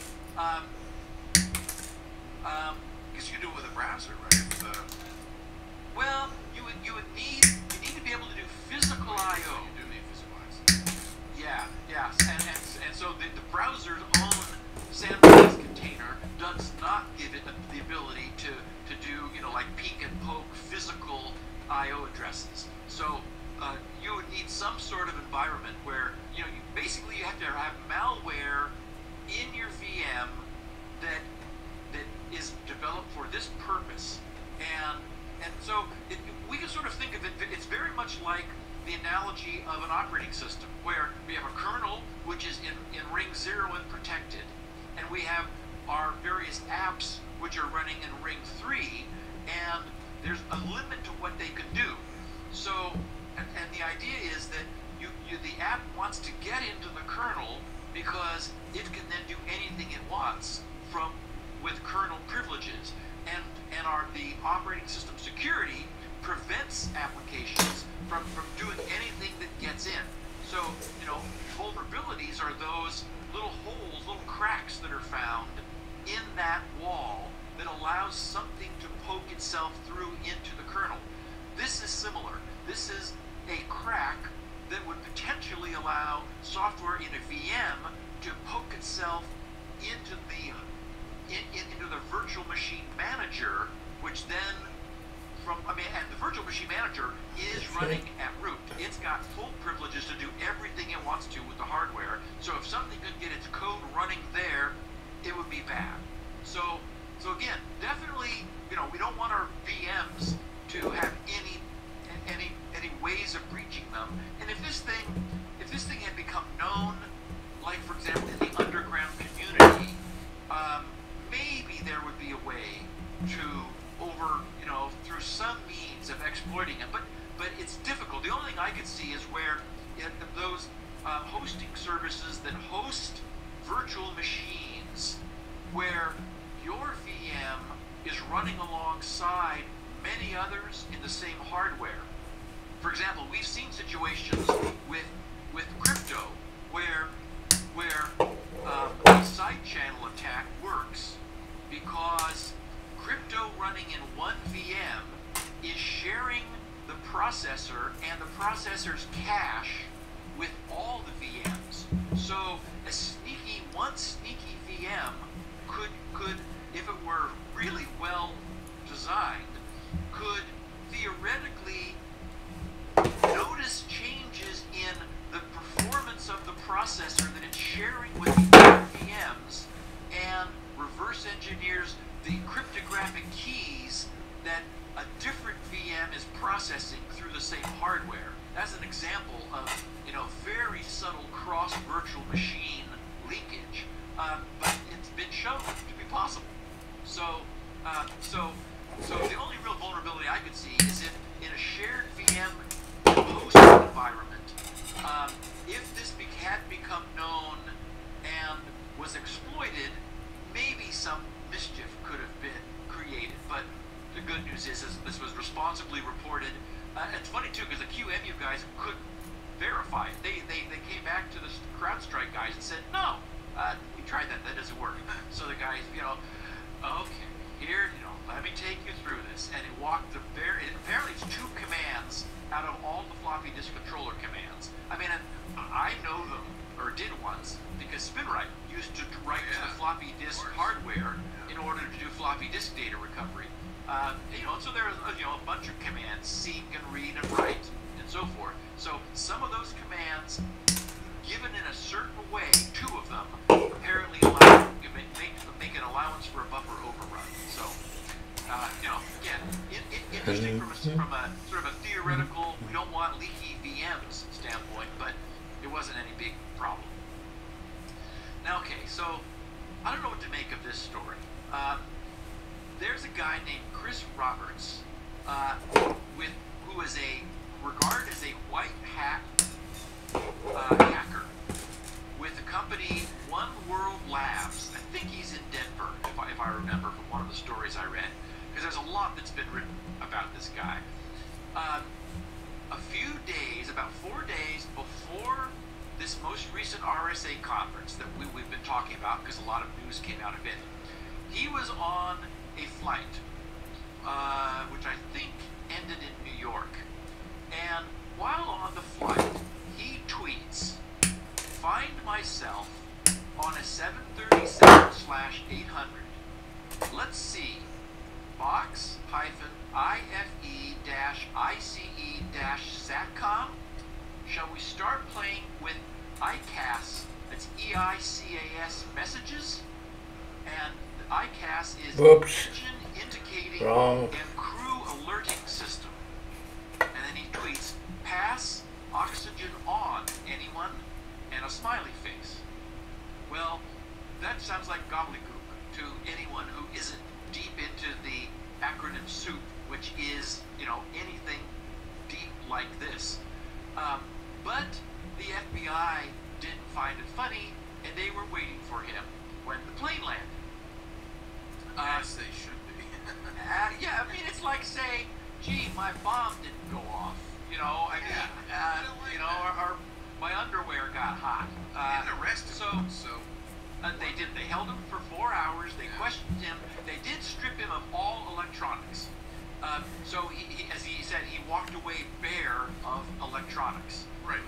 Because you can do it with a browser, right? well, you need to be able to do physical I/O. You do need physical access. Yeah, and so the browser's own sandbox container does not give it the ability to do like peek and poke physical I/O addresses. So you would need some sort of environment where you have to have malware in your VM that is developed for this purpose, and so we can sort of think of it. It's very much like the analogy of an operating system, where we have a kernel which is in ring 0 and protected, and we have our various apps which are running in ring 3, and there's a limit to what they can do. So, and the idea is that the app wants to get into the kernel because it can then do anything it wants with kernel privileges, and the operating system security prevents applications from doing anything that gets in. So vulnerabilities are those little holes, little cracks that are found in that wall that allows something to poke itself through into the kernel. This is similar. This is a crack that would potentially allow software in a VM to poke itself into the virtual machine manager, which then and the virtual machine manager is running at root. It's got full privileges to do everything it wants to with the hardware. So if something could get its code running there, it would be bad. So again, definitely, we don't want our VMs to have any ways of breaching them. And if this thing had become known, like for example in the underground community, maybe there would be a way to through some means of exploiting it. But it's difficult. The only thing I could see is where those hosting services that host virtual machines, where your VM is running alongside many others in the same hardware. For example, we've seen situations with crypto where a side channel attack works because crypto running in one VM is sharing the processor and the processor's cache with all the VMs. So one sneaky VM could, if it were really well designed, could theoretically notice changes in the performance of the processor that it's sharing with the other VMs and reverse engineers the cryptographic keys that a different VM is processing through the same hardware. That's an example of very subtle cross virtual machine leakage, but it's been shown to be possible. So the only real vulnerability I could see is in a shared VM hosting environment. If this had become known and was exploited, maybe some mischief could have been created. But the good news is this was responsibly reported. It's funny too, because the QEMU guys couldn't verify it. They came back to the CrowdStrike guys and said, no, we tried that doesn't work. So the guys, okay, here, let me take you through this. And it walked apparently it's 2 commands out of all the floppy disk controller commands. I mean, I know them, or did once, because SpinRite used to write to the floppy disk hardware in order to do floppy disk data recovery. So there's a bunch of commands, seek and read and write and so forth. So some of those commands, given interesting from a sort of a theoretical, we don't want leaky VMs standpoint, but it wasn't any big problem. Now, okay, so I don't know what to make of this story. There's a guy named Chris Roberts, who is regarded as a white hat hacker with the company One World Labs. I think he's in Denver, if I remember from one of the stories I read, because there's a lot that's been written about this guy. A few days, about 4 days before this most recent RSA conference that we've been talking about, because a lot of news came out of it, he was on a flight, which I think ended in New York. And while on the flight, he tweets, "Find myself on a 737/800. Let's see, box-IFE-ICE-SATCOM. Shall we start playing with ICAS?" That's EICAS messages. And ICAS is Engine Indicating and Crew Alerting System. And then he tweets, "Pass, oxygen on, anyone?" and a smiley face. Well, that sounds like gobbledygook to anyone who isn't deep into the acronym soup, which is, anything deep like this. But the FBI didn't find it funny, and they were waiting for him when the plane landed. Yes, they should be. Yeah, I mean, it's like saying, "Gee, my bomb didn't go off." Or my underwear got hot. And arrested him, so. They did. They held him for 4 hours. They questioned him. They did strip him of all electronics. So he, as he said, he walked away bare of electronics. Right.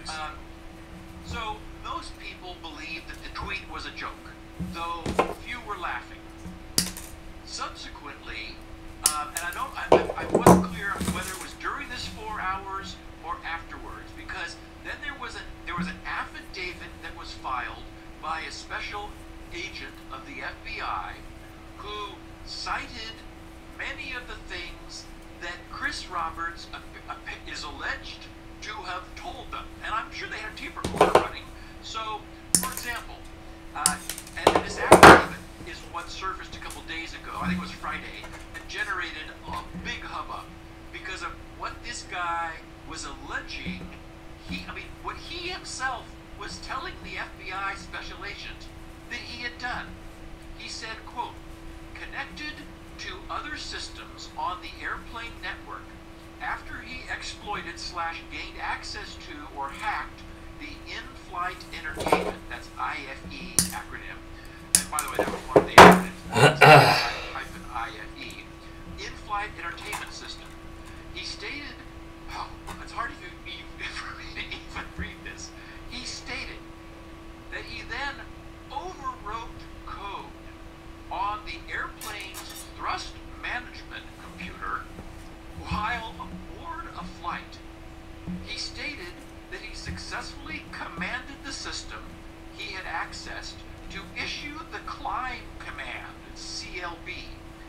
So most people believed that the tweet was a joke, though few were laughing. Subsequently, and I wasn't clear whether it was during this 4 hours or afterwards, because then there was an affidavit that was filed by a special agent of the FBI who cited many of the things that Chris Roberts is alleged to have told them. And I'm sure they had a tape recorder running. So, for example, and this affidavit is what surfaced a couple days ago, I think it was Friday, and generated a big hubbub because of what this guy was alleging. What he himself was telling the FBI special agent that he had done. He said, quote, "Connected to other systems on the airplane network after he exploited / gained access to or hacked the in-flight entertainment," that's IFE acronym. And by the way, that was one of the acronyms, -IFE, in-flight entertainment system. He stated, it's hard for me to even read this. He stated that he then overwrote code on the airplane's thrust management computer while aboard a flight. He stated that he successfully commanded the system he had accessed to issue the climb command, CLB.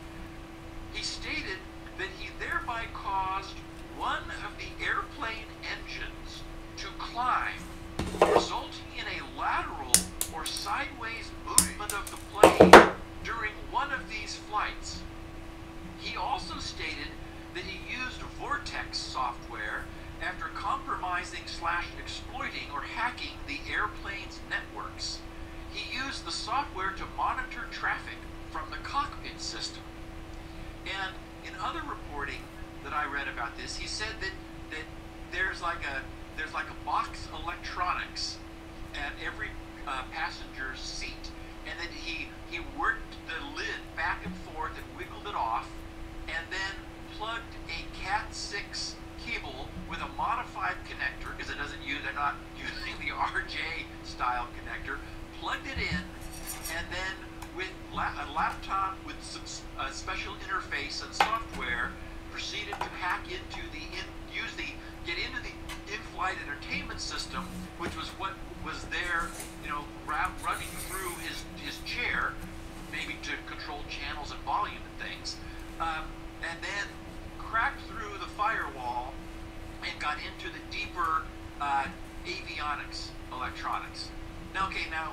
He stated that he thereby caused one of the airplane engines to climb, resulting in a lateral or sideways movement of the plane during one of these flights. He also stated that he used Vortex software after compromising / exploiting or hacking the airplane's networks. He used the software to monitor traffic from the cockpit system. And in other reporting that I read about this, he said that there's like a box electronics at every passenger's seat, and that he worked the lid back and forth and wiggled it off, and then plugged a Cat6 cable with a modified connector, because they're not using the RJ style connector, plugged it in, and then with a laptop with some special interface and software, proceeded to hack into get into the in-flight entertainment system, which was what was there, running through his chair, maybe to control channels and volume and things, and then cracked through the firewall and got into the deeper avionics electronics. Now, okay, now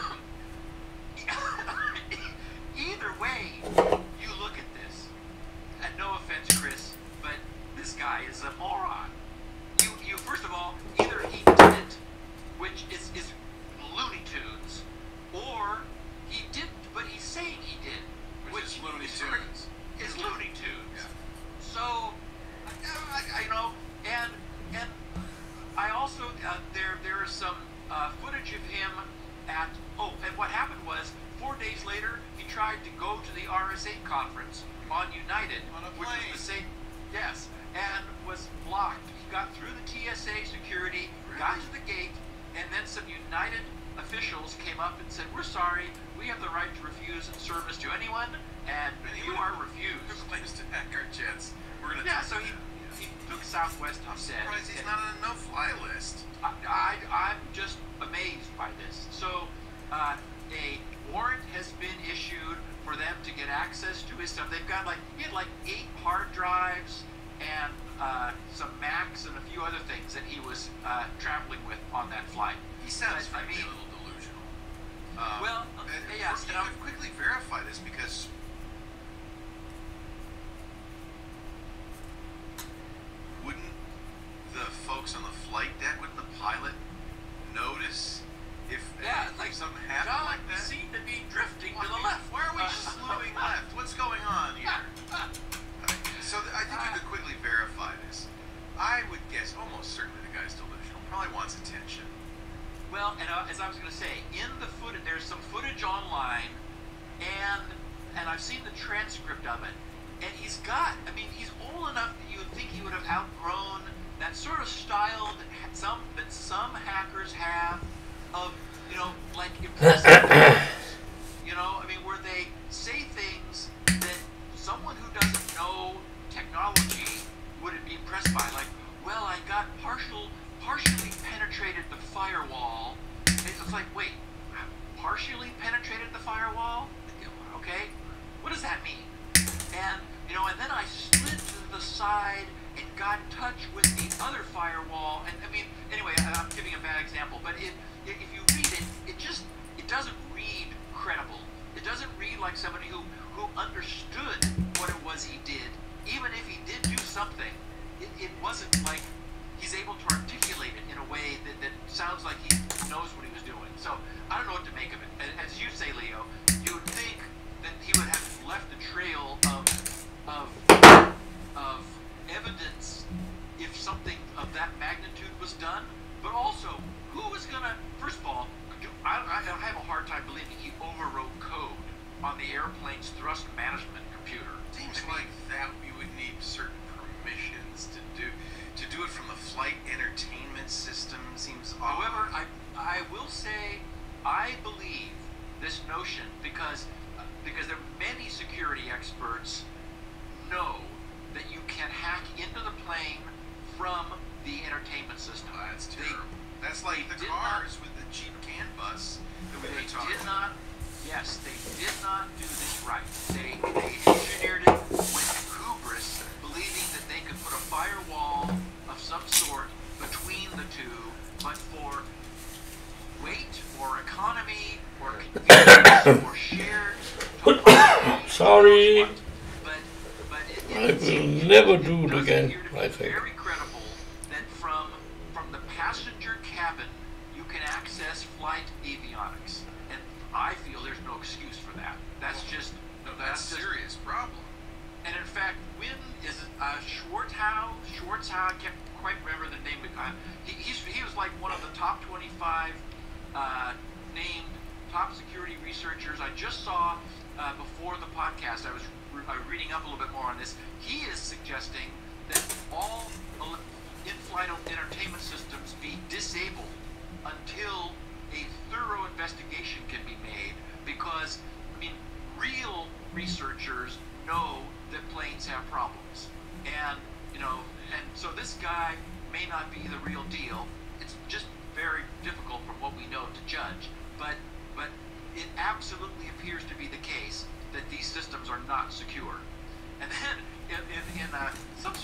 either way you look at this, and no offense, Chris, but this guy is a moron. You first of all, either he did it, which is Looney Tunes, or he didn't, but he's saying he did, Which is Looney Tunes. Is Looney Tunes. Yeah. So, I know, and I also there is some footage of him at and what happened was 4 days later he tried to go to the RSA conference on United, On a which plane. was the same, yes, and was blocked. He got through the TSA security, got to the gate, and then some United officials came up and said, "We're sorry, we have the right to refuse service to anyone, and you are refused." Who claims to hack our jets? We're gonna. Yeah, so he took Southwest I'm instead. surprised he's not on a no-fly list. I'm just amazed by this. So, a warrant has been issued for them to get access to his stuff. They've got he had 8 hard drives and some Macs and a few other things that he was traveling with on that flight. He sounds But, frankly a little delusional. Well, yes, You could quickly verify this because wouldn't the folks on the flight deck, wouldn't the pilot notice if something happened John, like we that? seem to be drifting to the left. Why are we slewing left? What's going on here? So I think you could quickly verify this. I would guess almost certainly the guy's delusional. Probably wants attention. Well, and as I was going to say, in the footage, there's some footage online, and I've seen the transcript of it, and he's old enough that you would think he would have outgrown that sort of style that some hackers have of, impressive things, where they say things that someone who doesn't know technology wouldn't be impressed by, I got partially penetrated the firewall. It's like, wait, partially penetrated the firewall? Okay, what does that mean? And and then I slid to the side and got in touch with the other firewall. And anyway, I'm giving a bad example, but if you read it, it doesn't read credible. It doesn't read like somebody who understood what it was he did. Even if he did do something, it wasn't like he's able to articulate it in a way that sounds like he knows what he was doing. So I don't know what to make of it. As you say, Leo, you would think that he would have left a trail of evidence if something of that magnitude was done. But also, who was gonna? First of all, I have a hard time believing he overwrote code on the airplane's thrust management computer. Seems like that you would need certain permissions to do it from the flight entertainment system. Seems odd. However, I will say I believe this notion because there are many security experts know that you can hack into the plane from the entertainment system. Oh, that's terrible. That's like the did cars with the cheap CAN bus that we've been talking about. Yes, they did not do this right. They engineered it with hubris, believing that they could put a firewall of some sort between the two, but for weight or economy or convenience or shared topology. Sorry. But I will never do it again, I think. Very credible that from the passenger cabin you can access flight avionics, and I feel there's no excuse for that. That's just That's a serious problem. And in fact, when is it Schwartz, I can't quite remember the name. He was like one of the top 25 named top security researchers. I just saw before the podcast. I was reading up a little bit more on this. He is suggesting that all in-flight entertainment systems be disabled until a thorough investigation can be made, because real researchers know that planes have problems, and so this guy may not be the real deal. It's just very difficult from what we know to judge, but it absolutely appears to be the case that these systems are not secure. And then in some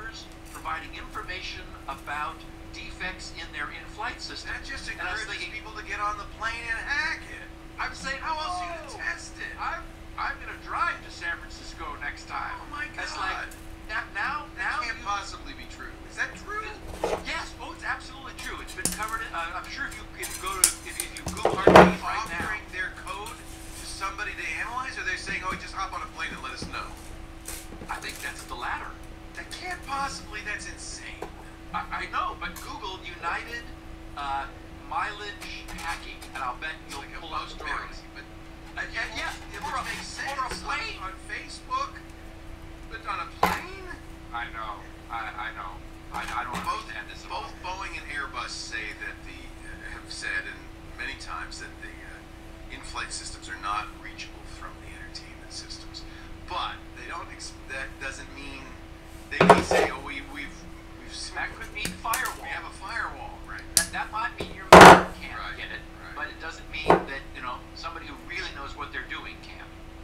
routers providing information about defects in their in-flight system. That just And I was encourages thinking, people to get on the plane and hack it. I'm saying, How else are you going to test it? I'm going to drive to San Francisco next time. Oh my That's God. like, now That can't possibly be true. Is that true? Yes, oh, it's absolutely true. It's been covered. I'm sure if you Google Are it they right now. offering their code to somebody to analyze, or are they saying, oh, just hop on a plane and let us know? I think that's the latter. That can't possibly, that's insane. I know, but Google United mileage hacking, and I'll bet you'll Like a pull out stories. But Yeah, it for would a, make sense. for a plane. On Facebook, but on a plane? I know. I know. I don't understand this at all. Both Boeing and Airbus say that have said, and many times, that the in-flight systems are not reachable from the entertainment systems. But they don't. That doesn't mean they may say, "Oh, we've That could mean firewall. we have a firewall, right?" That might mean your mother can't Right, get it, right. but it doesn't mean that somebody who really knows what they're doing can.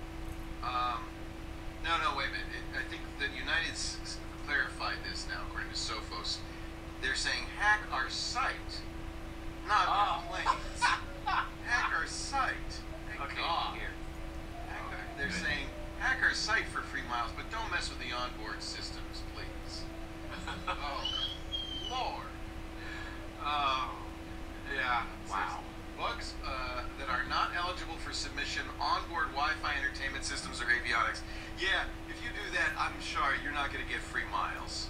No, wait a minute. I think that United's clarified this now, according to Sophos. They're saying hack our site, not our planes. Hack our site. Thank Okay, God. here. They're saying hack our site for free miles, but don't mess with the onboard systems, please. Oh, Lord. Oh, yeah. Wow. Bugs that are not eligible for submission, onboard Wi-Fi entertainment systems or avionics. Yeah, if you do that, I'm sorry, you're not going to get free miles.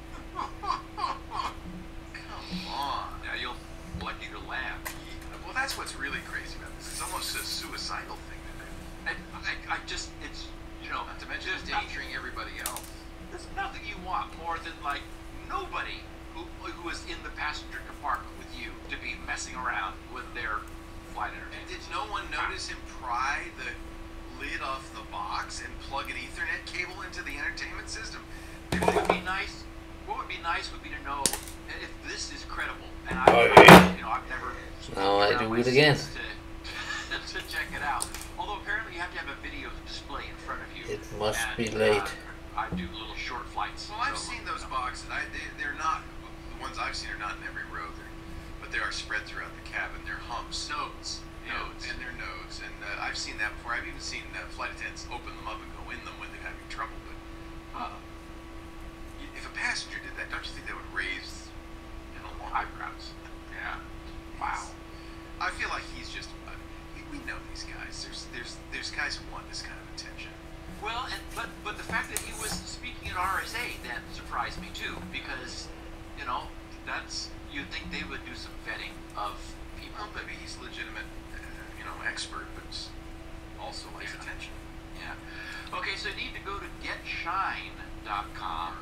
Come on. Now you'll lucky to laugh. Well, that's what's really crazy about this. It's almost a suicidal thing to do. I just, it's, Not to mention there's endangering everybody else. There's nothing you want more than, like, nobody who is in the passenger compartment with you to be messing around with their flight And entertainment. did no one notice him pry the lid off the box and plug an Ethernet cable into the entertainment system? What would be nice would be to know if this is credible. And Okay. I've never. Now I do it again. To check it out. Although apparently you have to have a video display in front of you. It must And, be late. I do little short flights. Well, I've so- seen those boxes. They're not, the ones I've seen are not in every row, but they are spread throughout the cabin. They're humps. Nodes. And they're nodes. And I've seen that before. I've even seen flight attendants open them up and go in them when they're having trouble. But if a passenger did that, don't you think that would raise an alarm? Eyebrows. Yeah. Wow. I feel like he's just. We know these guys. There's guys who want this kind of attention. Well, but the fact that he was speaking at RSA then surprised me too, because that's you'd think they would do some vetting of people. Well, maybe he's a legitimate, expert, but also likes attention. Yeah. Okay, so you need to go to getshine.com,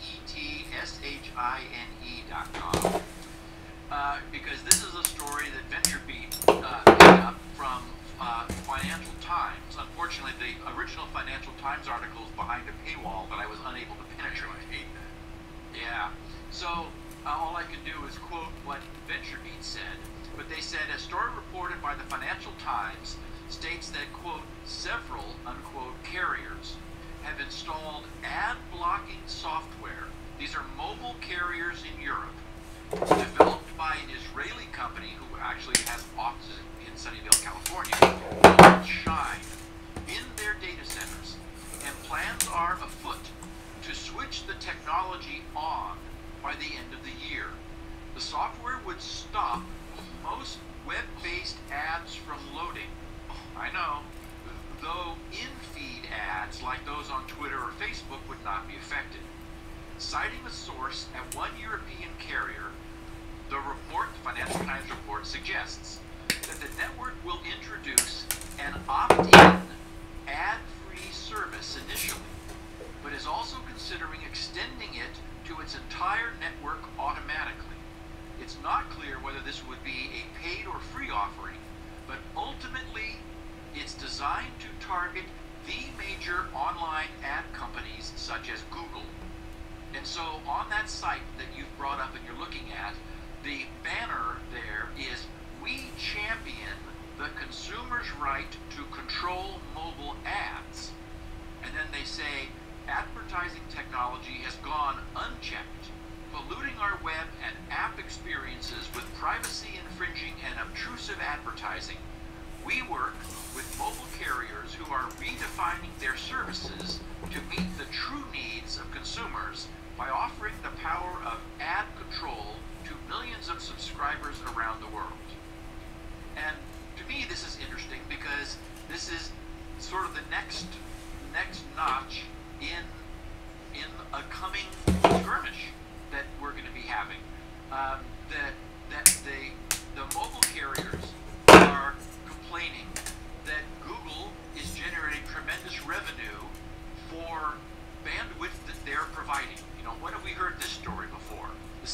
GETSHINE.com, because this is a story that VentureBeat picked up from Financial Times. Unfortunately, the original Financial Times article is behind a paywall that I was unable to penetrate. I hate that. Yeah. So all I can do is quote what VentureBeat said. But they said a story reported by the Financial Times states that, quote, several, unquote, carriers have installed ad-blocking software. These are mobile carriers in Europe, developed by an Israeli company who actually has offices in Sunnyvale, California, called Shine, in their data centers. And plans are afoot to switch the technology on by the end of the year. The software would stop most web-based ads from loading. I know, though in-feed ads like those on Twitter or Facebook would not be affected. Citing a source at one European carrier, the report, the Financial Times report, suggests that the network will introduce an opt-in, ad-free service initially, but is also considering extending it to its entire network automatically. It's not clear whether this would be a paid or free offering, but ultimately it's designed to target the major online ad companies such as Google. And so on that site that you've brought up and you're looking at, the banner there is "We champion the consumer's right to control mobile ads." And then they say advertising technology has gone unchecked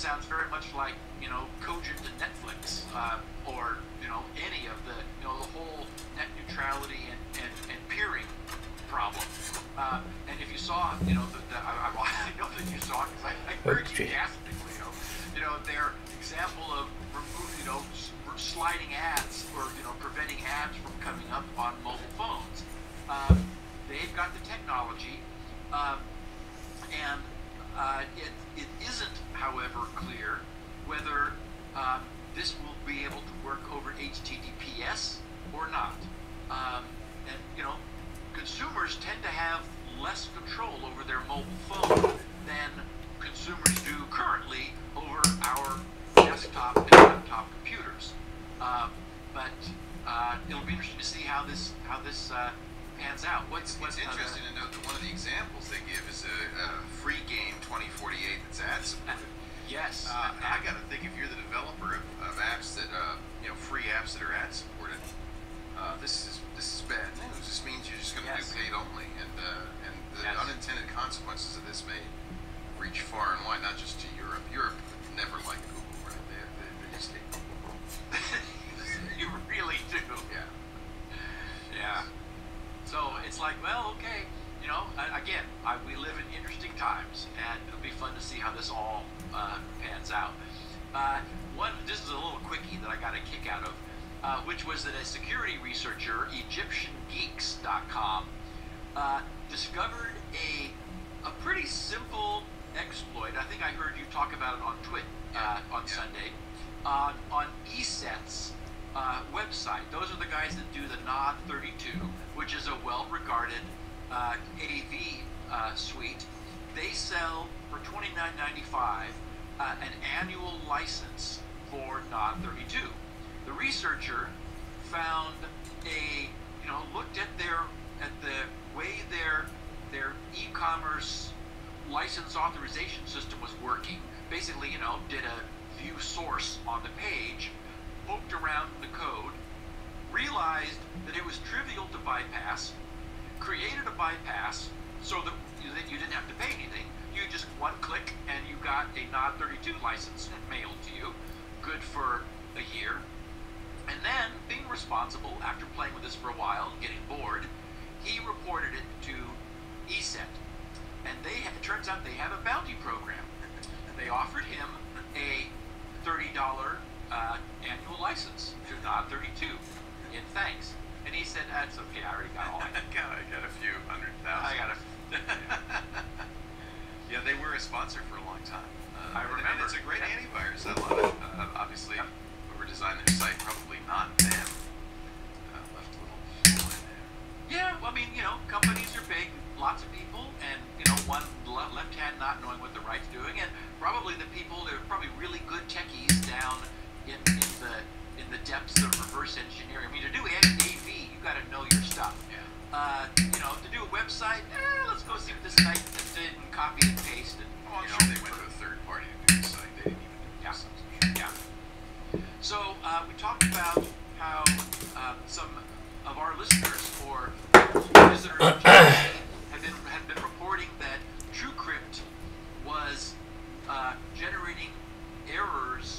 sounds very much like, you know, Cogent and Netflix, or, you know, any of the, you know, the whole net neutrality and peering problem. And if you saw, you know, I know that you saw, because I heard you gasping, you know, their example of removing, you know, sliding ads, or, you know, preventing ads from coming up on mobile phones. They've got the technology, and it isn't, however, clear whether this will be able to work over HTTPS or not. And, you know, consumers tend to have less control over their mobile phone than consumers do currently over our desktop and laptop computers. But it'll be interesting to see how this pans out. What's interesting to note that one of the examples they give is a free game 2048 that's ad supported. Yes. I got to think, if you're the developer of apps that you know, free apps that are ad supported, this is bad news. This means you're just going to do paid only, and the unintended consequences of this may reach far and wide, not just to Europe. Europe never liked Google, right? They just hate Google. You really do. Yeah. Yeah. So it's like, well, okay, you know, again, we live in interesting times, and it'll be fun to see how this all pans out. This is a little quickie that I got a kick out of, which was that a security researcher, EgyptianGeeks.com, discovered a pretty simple exploit. I think I heard you talk about it on Twitter on Sunday, on ESET's website. Those are the guys that do the Nod 32, which is a well-regarded AV suite. They sell for $29.95 an annual license for Nod 32. The researcher found looked at the way their e-commerce license authorization system was working. Basically, you know, did a view source on the page, poked around the code, realized that it was trivial to bypass, created a bypass so that you didn't have to pay anything. You just one click and you got a Nod 32 license mailed to you, good for a year. And then, being responsible, after playing with this for a while and getting bored, he reported it to ESET. And it turns out they have a bounty program. They offered him a $30 annual license to Nod 32 in thanks. And he said, that's okay, I already got all that. I got a few 100,000. I got a Yeah, they were a sponsor for a long time. I remember. And it's a great antivirus. I love it. Obviously, whoever designed their site, probably not them. Left a little hole in there. Yeah, well, I mean, you know, companies are big, lots of people, and, you know, one left hand not knowing what the right's doing, and probably the people, they're probably really good techies down in the depths of reverse engineering. I mean, to do AV, you got to know your stuff. Yeah. You know, to do a website, let's go see what this site did and copy and paste. And, Oh, I'm you sure know, they went to a third party to do the site. They didn't even do something. Yeah. So we talked about how some of our listeners or visitors to GRC had been reporting that TrueCrypt was generating errors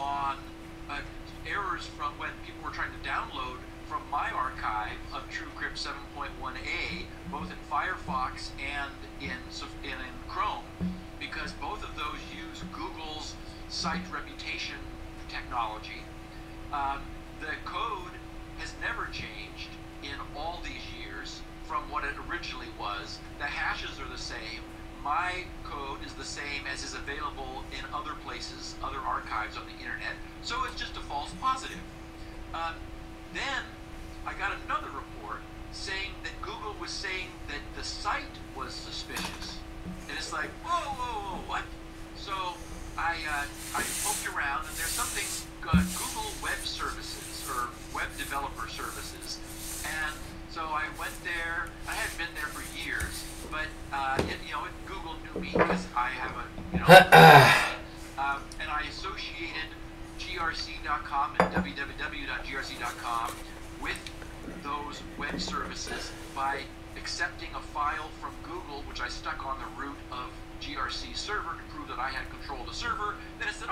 from when people were trying to download from my archive of TrueCrypt 7.1a, both in Firefox and in Chrome, because both of those use Google's site reputation technology. The code has never changed in all these years from what it originally was. The hashes are the same. My code is the same as is available in other places, other archives on the internet. So it's just a false positive. Then I got another report saying that Google was saying that the site was suspicious. And it's like, whoa, what? So I poked around, and there's something, Google Web Services, or Web Developer Services. And so I went there. I hadn't been there for years, but Google knew me because I have and I associated grc.com and www.grc.com with those web services by accepting a file from Google, which I stuck on the root of GRC server to prove that I had control of the server. Then it said,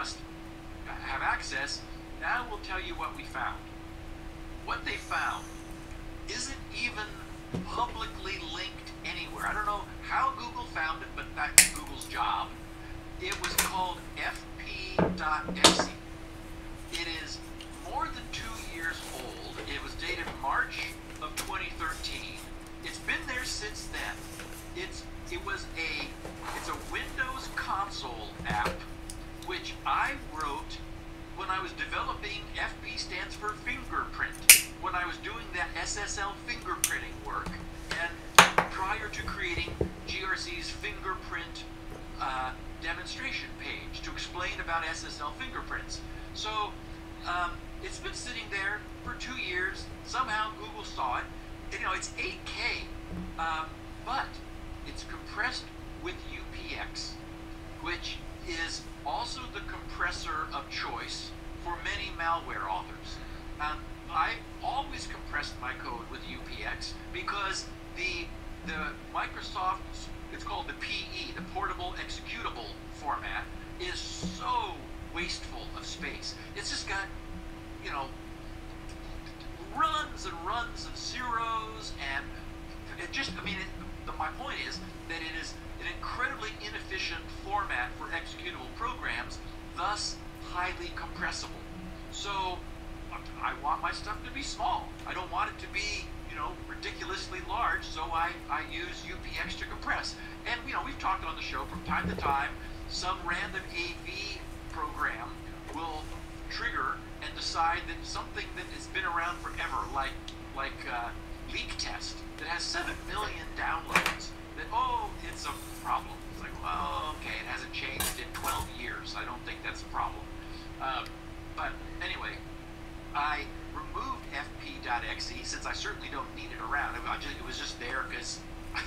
must have access. Now we'll tell you what we found. What they found isn't even publicly linked anywhere. I don't know how Google found it, but that's Google's job. It was called fp.exe. It is more than 2 years old. It was dated March of 2013. It's been there since then. It's a Windows console app, which I wrote when I was developing. FB stands for fingerprint. When I was doing that SSL fingerprinting work, and prior to creating GRC's fingerprint demonstration page to explain about SSL fingerprints. So it's been sitting there for 2 years. Somehow Google saw it. You know, it's 8K, but it's compressed with UPX, which is also the compressor of choice for many malware authors. I always compressed my code with UPX because the Microsoft, it's called the PE, the Portable Executable format, is so wasteful of space. It's just got, you know, runs and runs of zeros, and it just, I mean, my point is that it is an incredibly inefficient format for executable programs, thus highly compressible. So I want my stuff to be small. I don't want it to be, you know, ridiculously large, so I use UPX to compress. And, you know, we've talked on the show from time to time, some random AV program will trigger and decide that something that has been around forever, like leak test, that has 7 million downloads, that, oh, it's a problem. It's like, well, okay, it hasn't changed in 12 years. I don't think that's a problem. But anyway, I removed fp.exe since I certainly don't need it around. It was just there because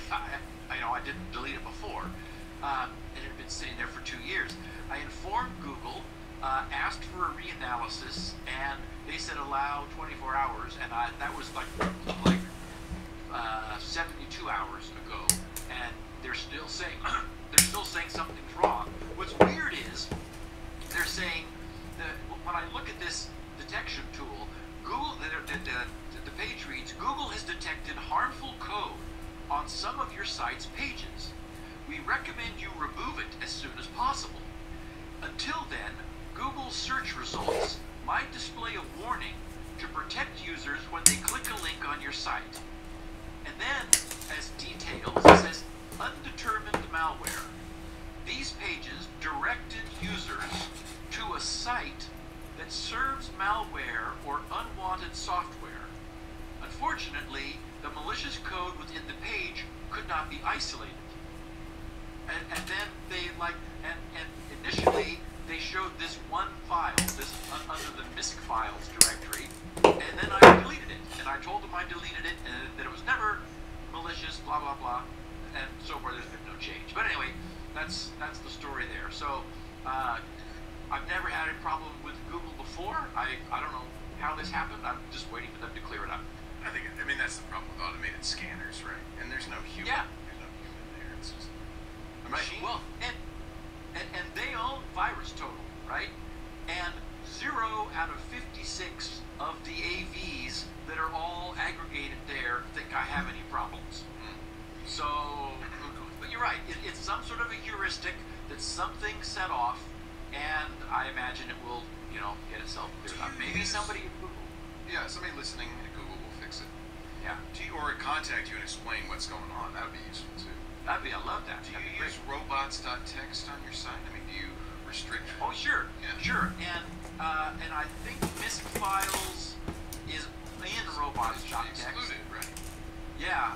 I didn't delete it before. It had been sitting there for 2 years. I informed Google, asked for a reanalysis, and they said allow 24 hours, and that was like 72 hours ago, and they're still saying something's wrong. What's weird is they're saying that when I look at this detection tool, Google, the page reads, Google has detected harmful code on some of your site's pages. We recommend you remove it as soon as possible. Until then, Google's search results might display a warning to protect users when they click a link on your site. And then, as details, it says undetermined malware. These pages directed users to a site that serves malware or unwanted software. Unfortunately, the malicious code within the page could not be isolated. And then they initially they showed this one file, this under the MISC files directory, and then I deleted it. And I told them I deleted it and that it was never malicious, blah blah blah, and so far there's been no change. But anyway, that's the story there. So I've never had a problem with Google before. I don't know how this happened. I'm just waiting for them to clear it up. I mean that's the problem with automated scanners, right? And there's no human. Yeah. There's no human there. It's just a machine. Well, and they own VirusTotal, right? And 0 out of 56 of the AVs that are all aggregated there think I have any problems. So, but you're right. It's some sort of a heuristic that something set off, and I imagine it will, you know, get itself cleared up. Maybe somebody at Google. Yeah, somebody listening at Google will fix it. Yeah. Or contact you and explain what's going on. That would be useful too. I love that. Do you use robots.txt on your site? I mean, do you restrict it? Oh, sure. Yeah. Sure. And I think MISC files is in robots.txt. Excluded, right? Yeah.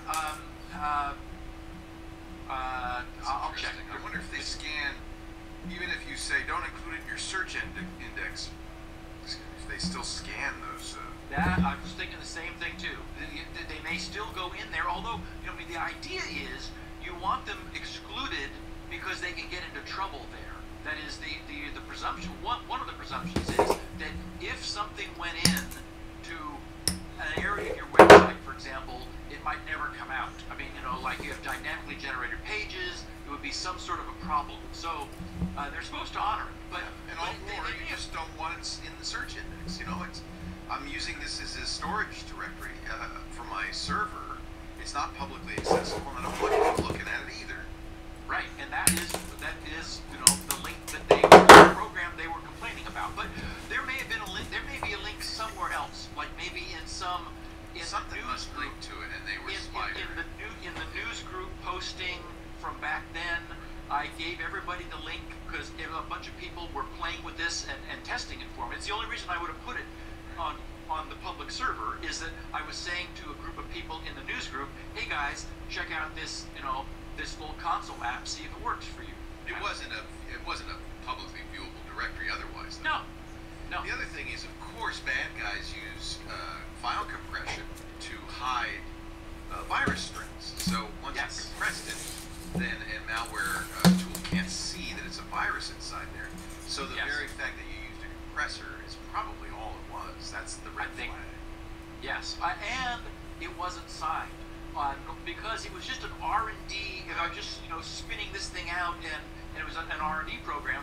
I'll check. I wonder if they scan, even if you say don't include it in your search index, if they still scan those. That I was thinking the same thing too. They may still go in there, although you know, I mean, the idea is you want them excluded because they can get into trouble there. That is the presumption. One of the presumptions is that if something went in to an area of your website, for example, it might never come out. I mean, like you have dynamically generated pages, it would be some sort of a problem. So they're supposed to honor it, but and all or you just don't want it in the search index. I'm using this as a storage directory for my server. It's not publicly accessible, and I don't want you looking at it either. Right, and that is the link that the program they were complaining about. But there may have been a link. There may be a link somewhere else, like maybe in something must link to it, and they were spider. In the news group posting from back then, I gave everybody the link because a bunch of people were playing with this and testing it for me. It's the only reason I would have put it on the public server, is that I was saying to a group of people in the news group, hey guys, check out this this little console app, see if it works for you. It wasn't a publicly viewable directory otherwise, though. No. The other thing is, of course, bad guys use file compression to hide virus strings. So once you've compressed it, then a malware tool can't see that it's a virus inside there. So the very fact that you used a compressor is probably all it was. That's the red flag. Yes, and it wasn't signed. Because it was just an R&D, just spinning this thing out, and it was an R&D program.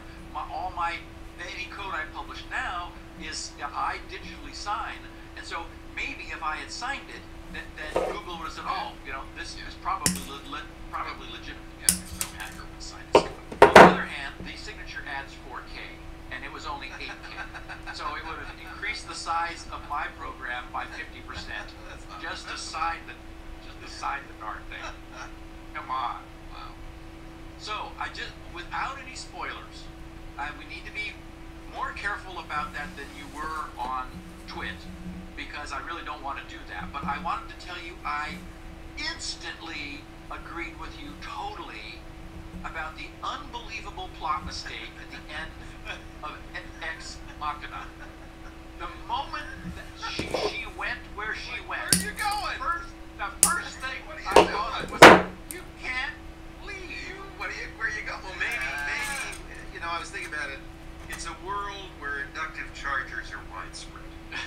Any code I publish now is I digitally sign, and so maybe if I had signed it, then Google would have said, this is probably legitimate. Yeah, no hacker would sign this code. On the other hand, the signature adds 4K, and it was only 8K, so it would have increased the size of my program by 50% just to sign the darn thing. Come on. Wow. So, without any spoilers, we need to be more careful about that than you were on Twit, because I really don't want to do that. But I wanted to tell you I instantly agreed with you totally about the unbelievable plot mistake at the end of Ex Machina. The moment that she went where she went. Where are you going? The first thing I thought was, you can't leave. Where you go? Well, maybe, I was thinking about it. It's a world where inductive chargers are widespread.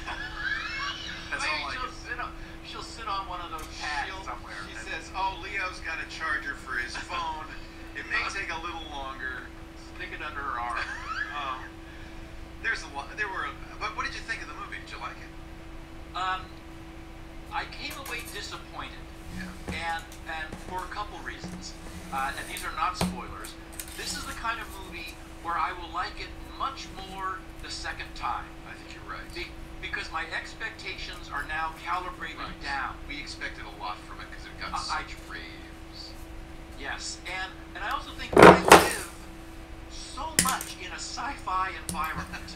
That's all I can. She'll sit on one of those pads somewhere. She says, Leo's got a charger for his phone. It may take a little longer. Stick it under her arm. There's a lot. But what did you think of the movie? Did you like it? I came away disappointed, Yeah. and for a couple reasons, and these are not spoilers. This is the kind of movie where I will like it much more the second time. I think you're right. Because my expectations are now calibrated down. We expected a lot from it because it got such raves. Yes, and I also think I live so much in a sci-fi environment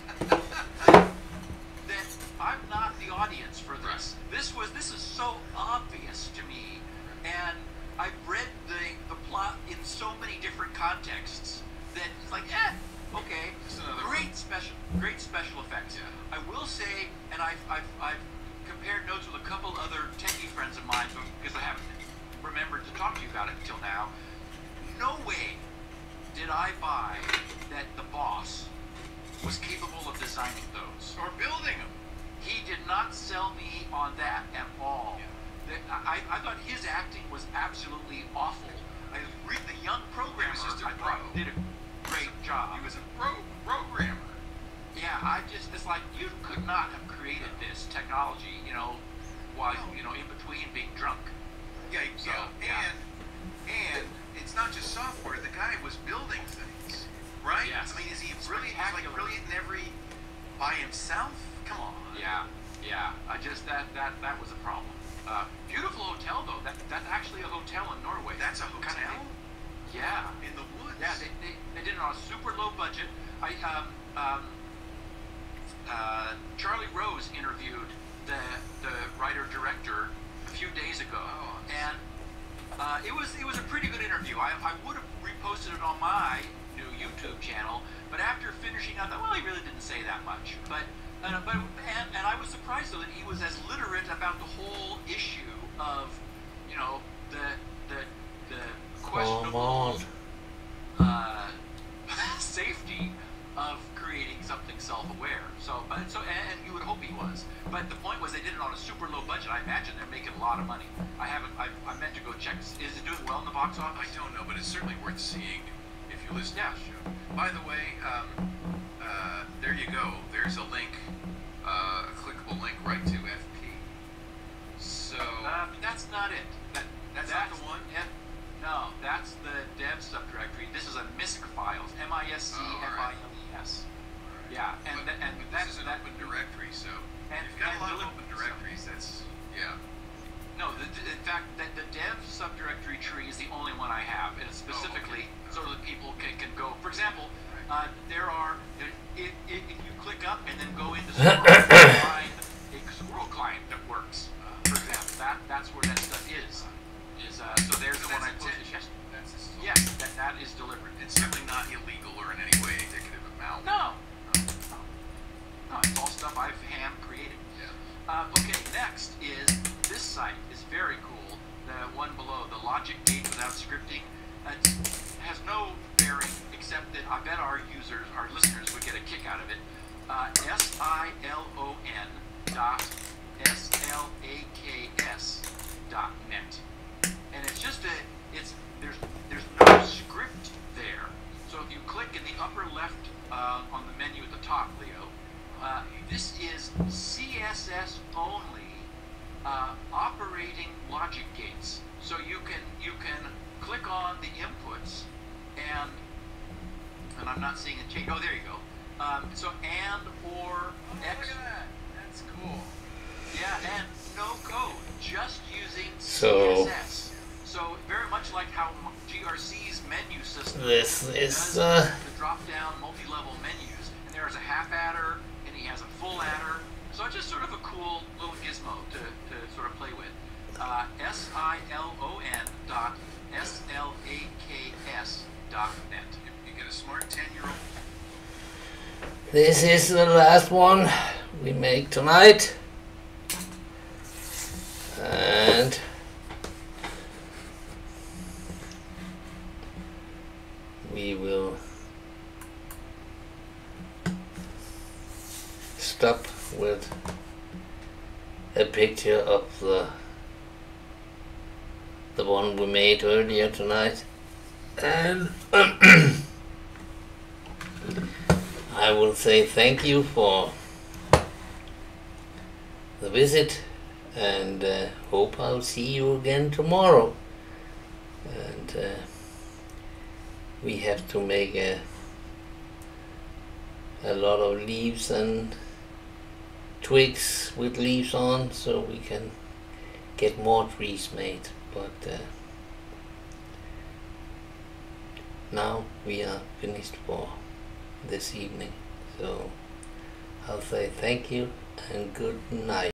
that I'm not the audience for this. This is so obvious to me, and I've read the plot in so many different contexts that it's like, okay, great special effects. Yeah. I will say, and I've compared notes with a couple other techie friends of mine because I haven't remembered to talk to you about it until now. No way did I buy that the boss was capable of designing those Or building them. He did not sell me on that at all. Yeah. I thought his acting was absolutely awful. The young programmer, He was just a I thought, pro. did a great job. He was a programmer. Yeah, it's like, you could not have created this technology, while, in between being drunk. Yeah, So, and it's not just software. The guy was building things, right? Yes. I mean, is he brilliant? He's like brilliant in every by himself? Come on. Yeah. That was a problem. Beautiful hotel though. That's actually a hotel in Norway. That's a hotel? Yeah. In the woods? Yeah, they did it on a super low budget. Charlie Rose interviewed the writer-director a few days ago, and it was a pretty good interview. I would have reposted it on my new YouTube channel, but after finishing up, well, he really didn't say that much. But I was surprised though that he was as literate about the whole issue of, the questionable safety of creating something self-aware. And you would hope he was. But the point was they did it on a super low budget. I imagine they're making a lot of money. I meant to go check. Is it doing well in the box office? I don't know, but it's certainly worth seeing if you listen to the show. By the way, there you go. There's a link, a clickable link right to FP. So that's not it. That's not the one? No, that's the dev subdirectory. This is a MISC files. MISCFILES. Yeah, and this is an open directory, so you've got a lot of open directories. That's No, in fact, the dev subdirectory tree is the only one I have, and it's specifically so that people can go. For example, there are if you click up and then go into Squirrel, you find a Squirrel client that works. For example, that's where that stuff is. So there's the one I posted yesterday. Yes, that is deliberate. It's certainly not illegal or in any way indicative of malware. No, it's all stuff I've hand created. Yeah. Okay, next is this site is very cool. The one below, the Logic Gate without scripting, has no bearing except that I bet our listeners would get a kick out of it. SILON.SLAKS.net, and it's just there's no script there. So if you click in the upper left on the menu at the top, Leo, this is CSS only operating logic gates. So you can click on the inputs and I'm not seeing it change. Oh, there you go. So and or X. Look at that. That's cool. Yeah, and no code, just using So CSS. So very much like how GRC's menu system this is does the drop-down multi-level menus, and there is a half adder, and he has a full adder. So it's just sort of a cool little gizmo to sort of play with. SILON.SLAKS.net. You get a smart 10-year-old. This is the last one we make tonight, and we will stop with a picture of the one we made earlier tonight, and I will say thank you for the visit, and hope I'll see you again tomorrow. And we have to make a lot of leaves and twigs with leaves on, so we can get more trees made. But now we are finished for this evening, so I'll say thank you and good night.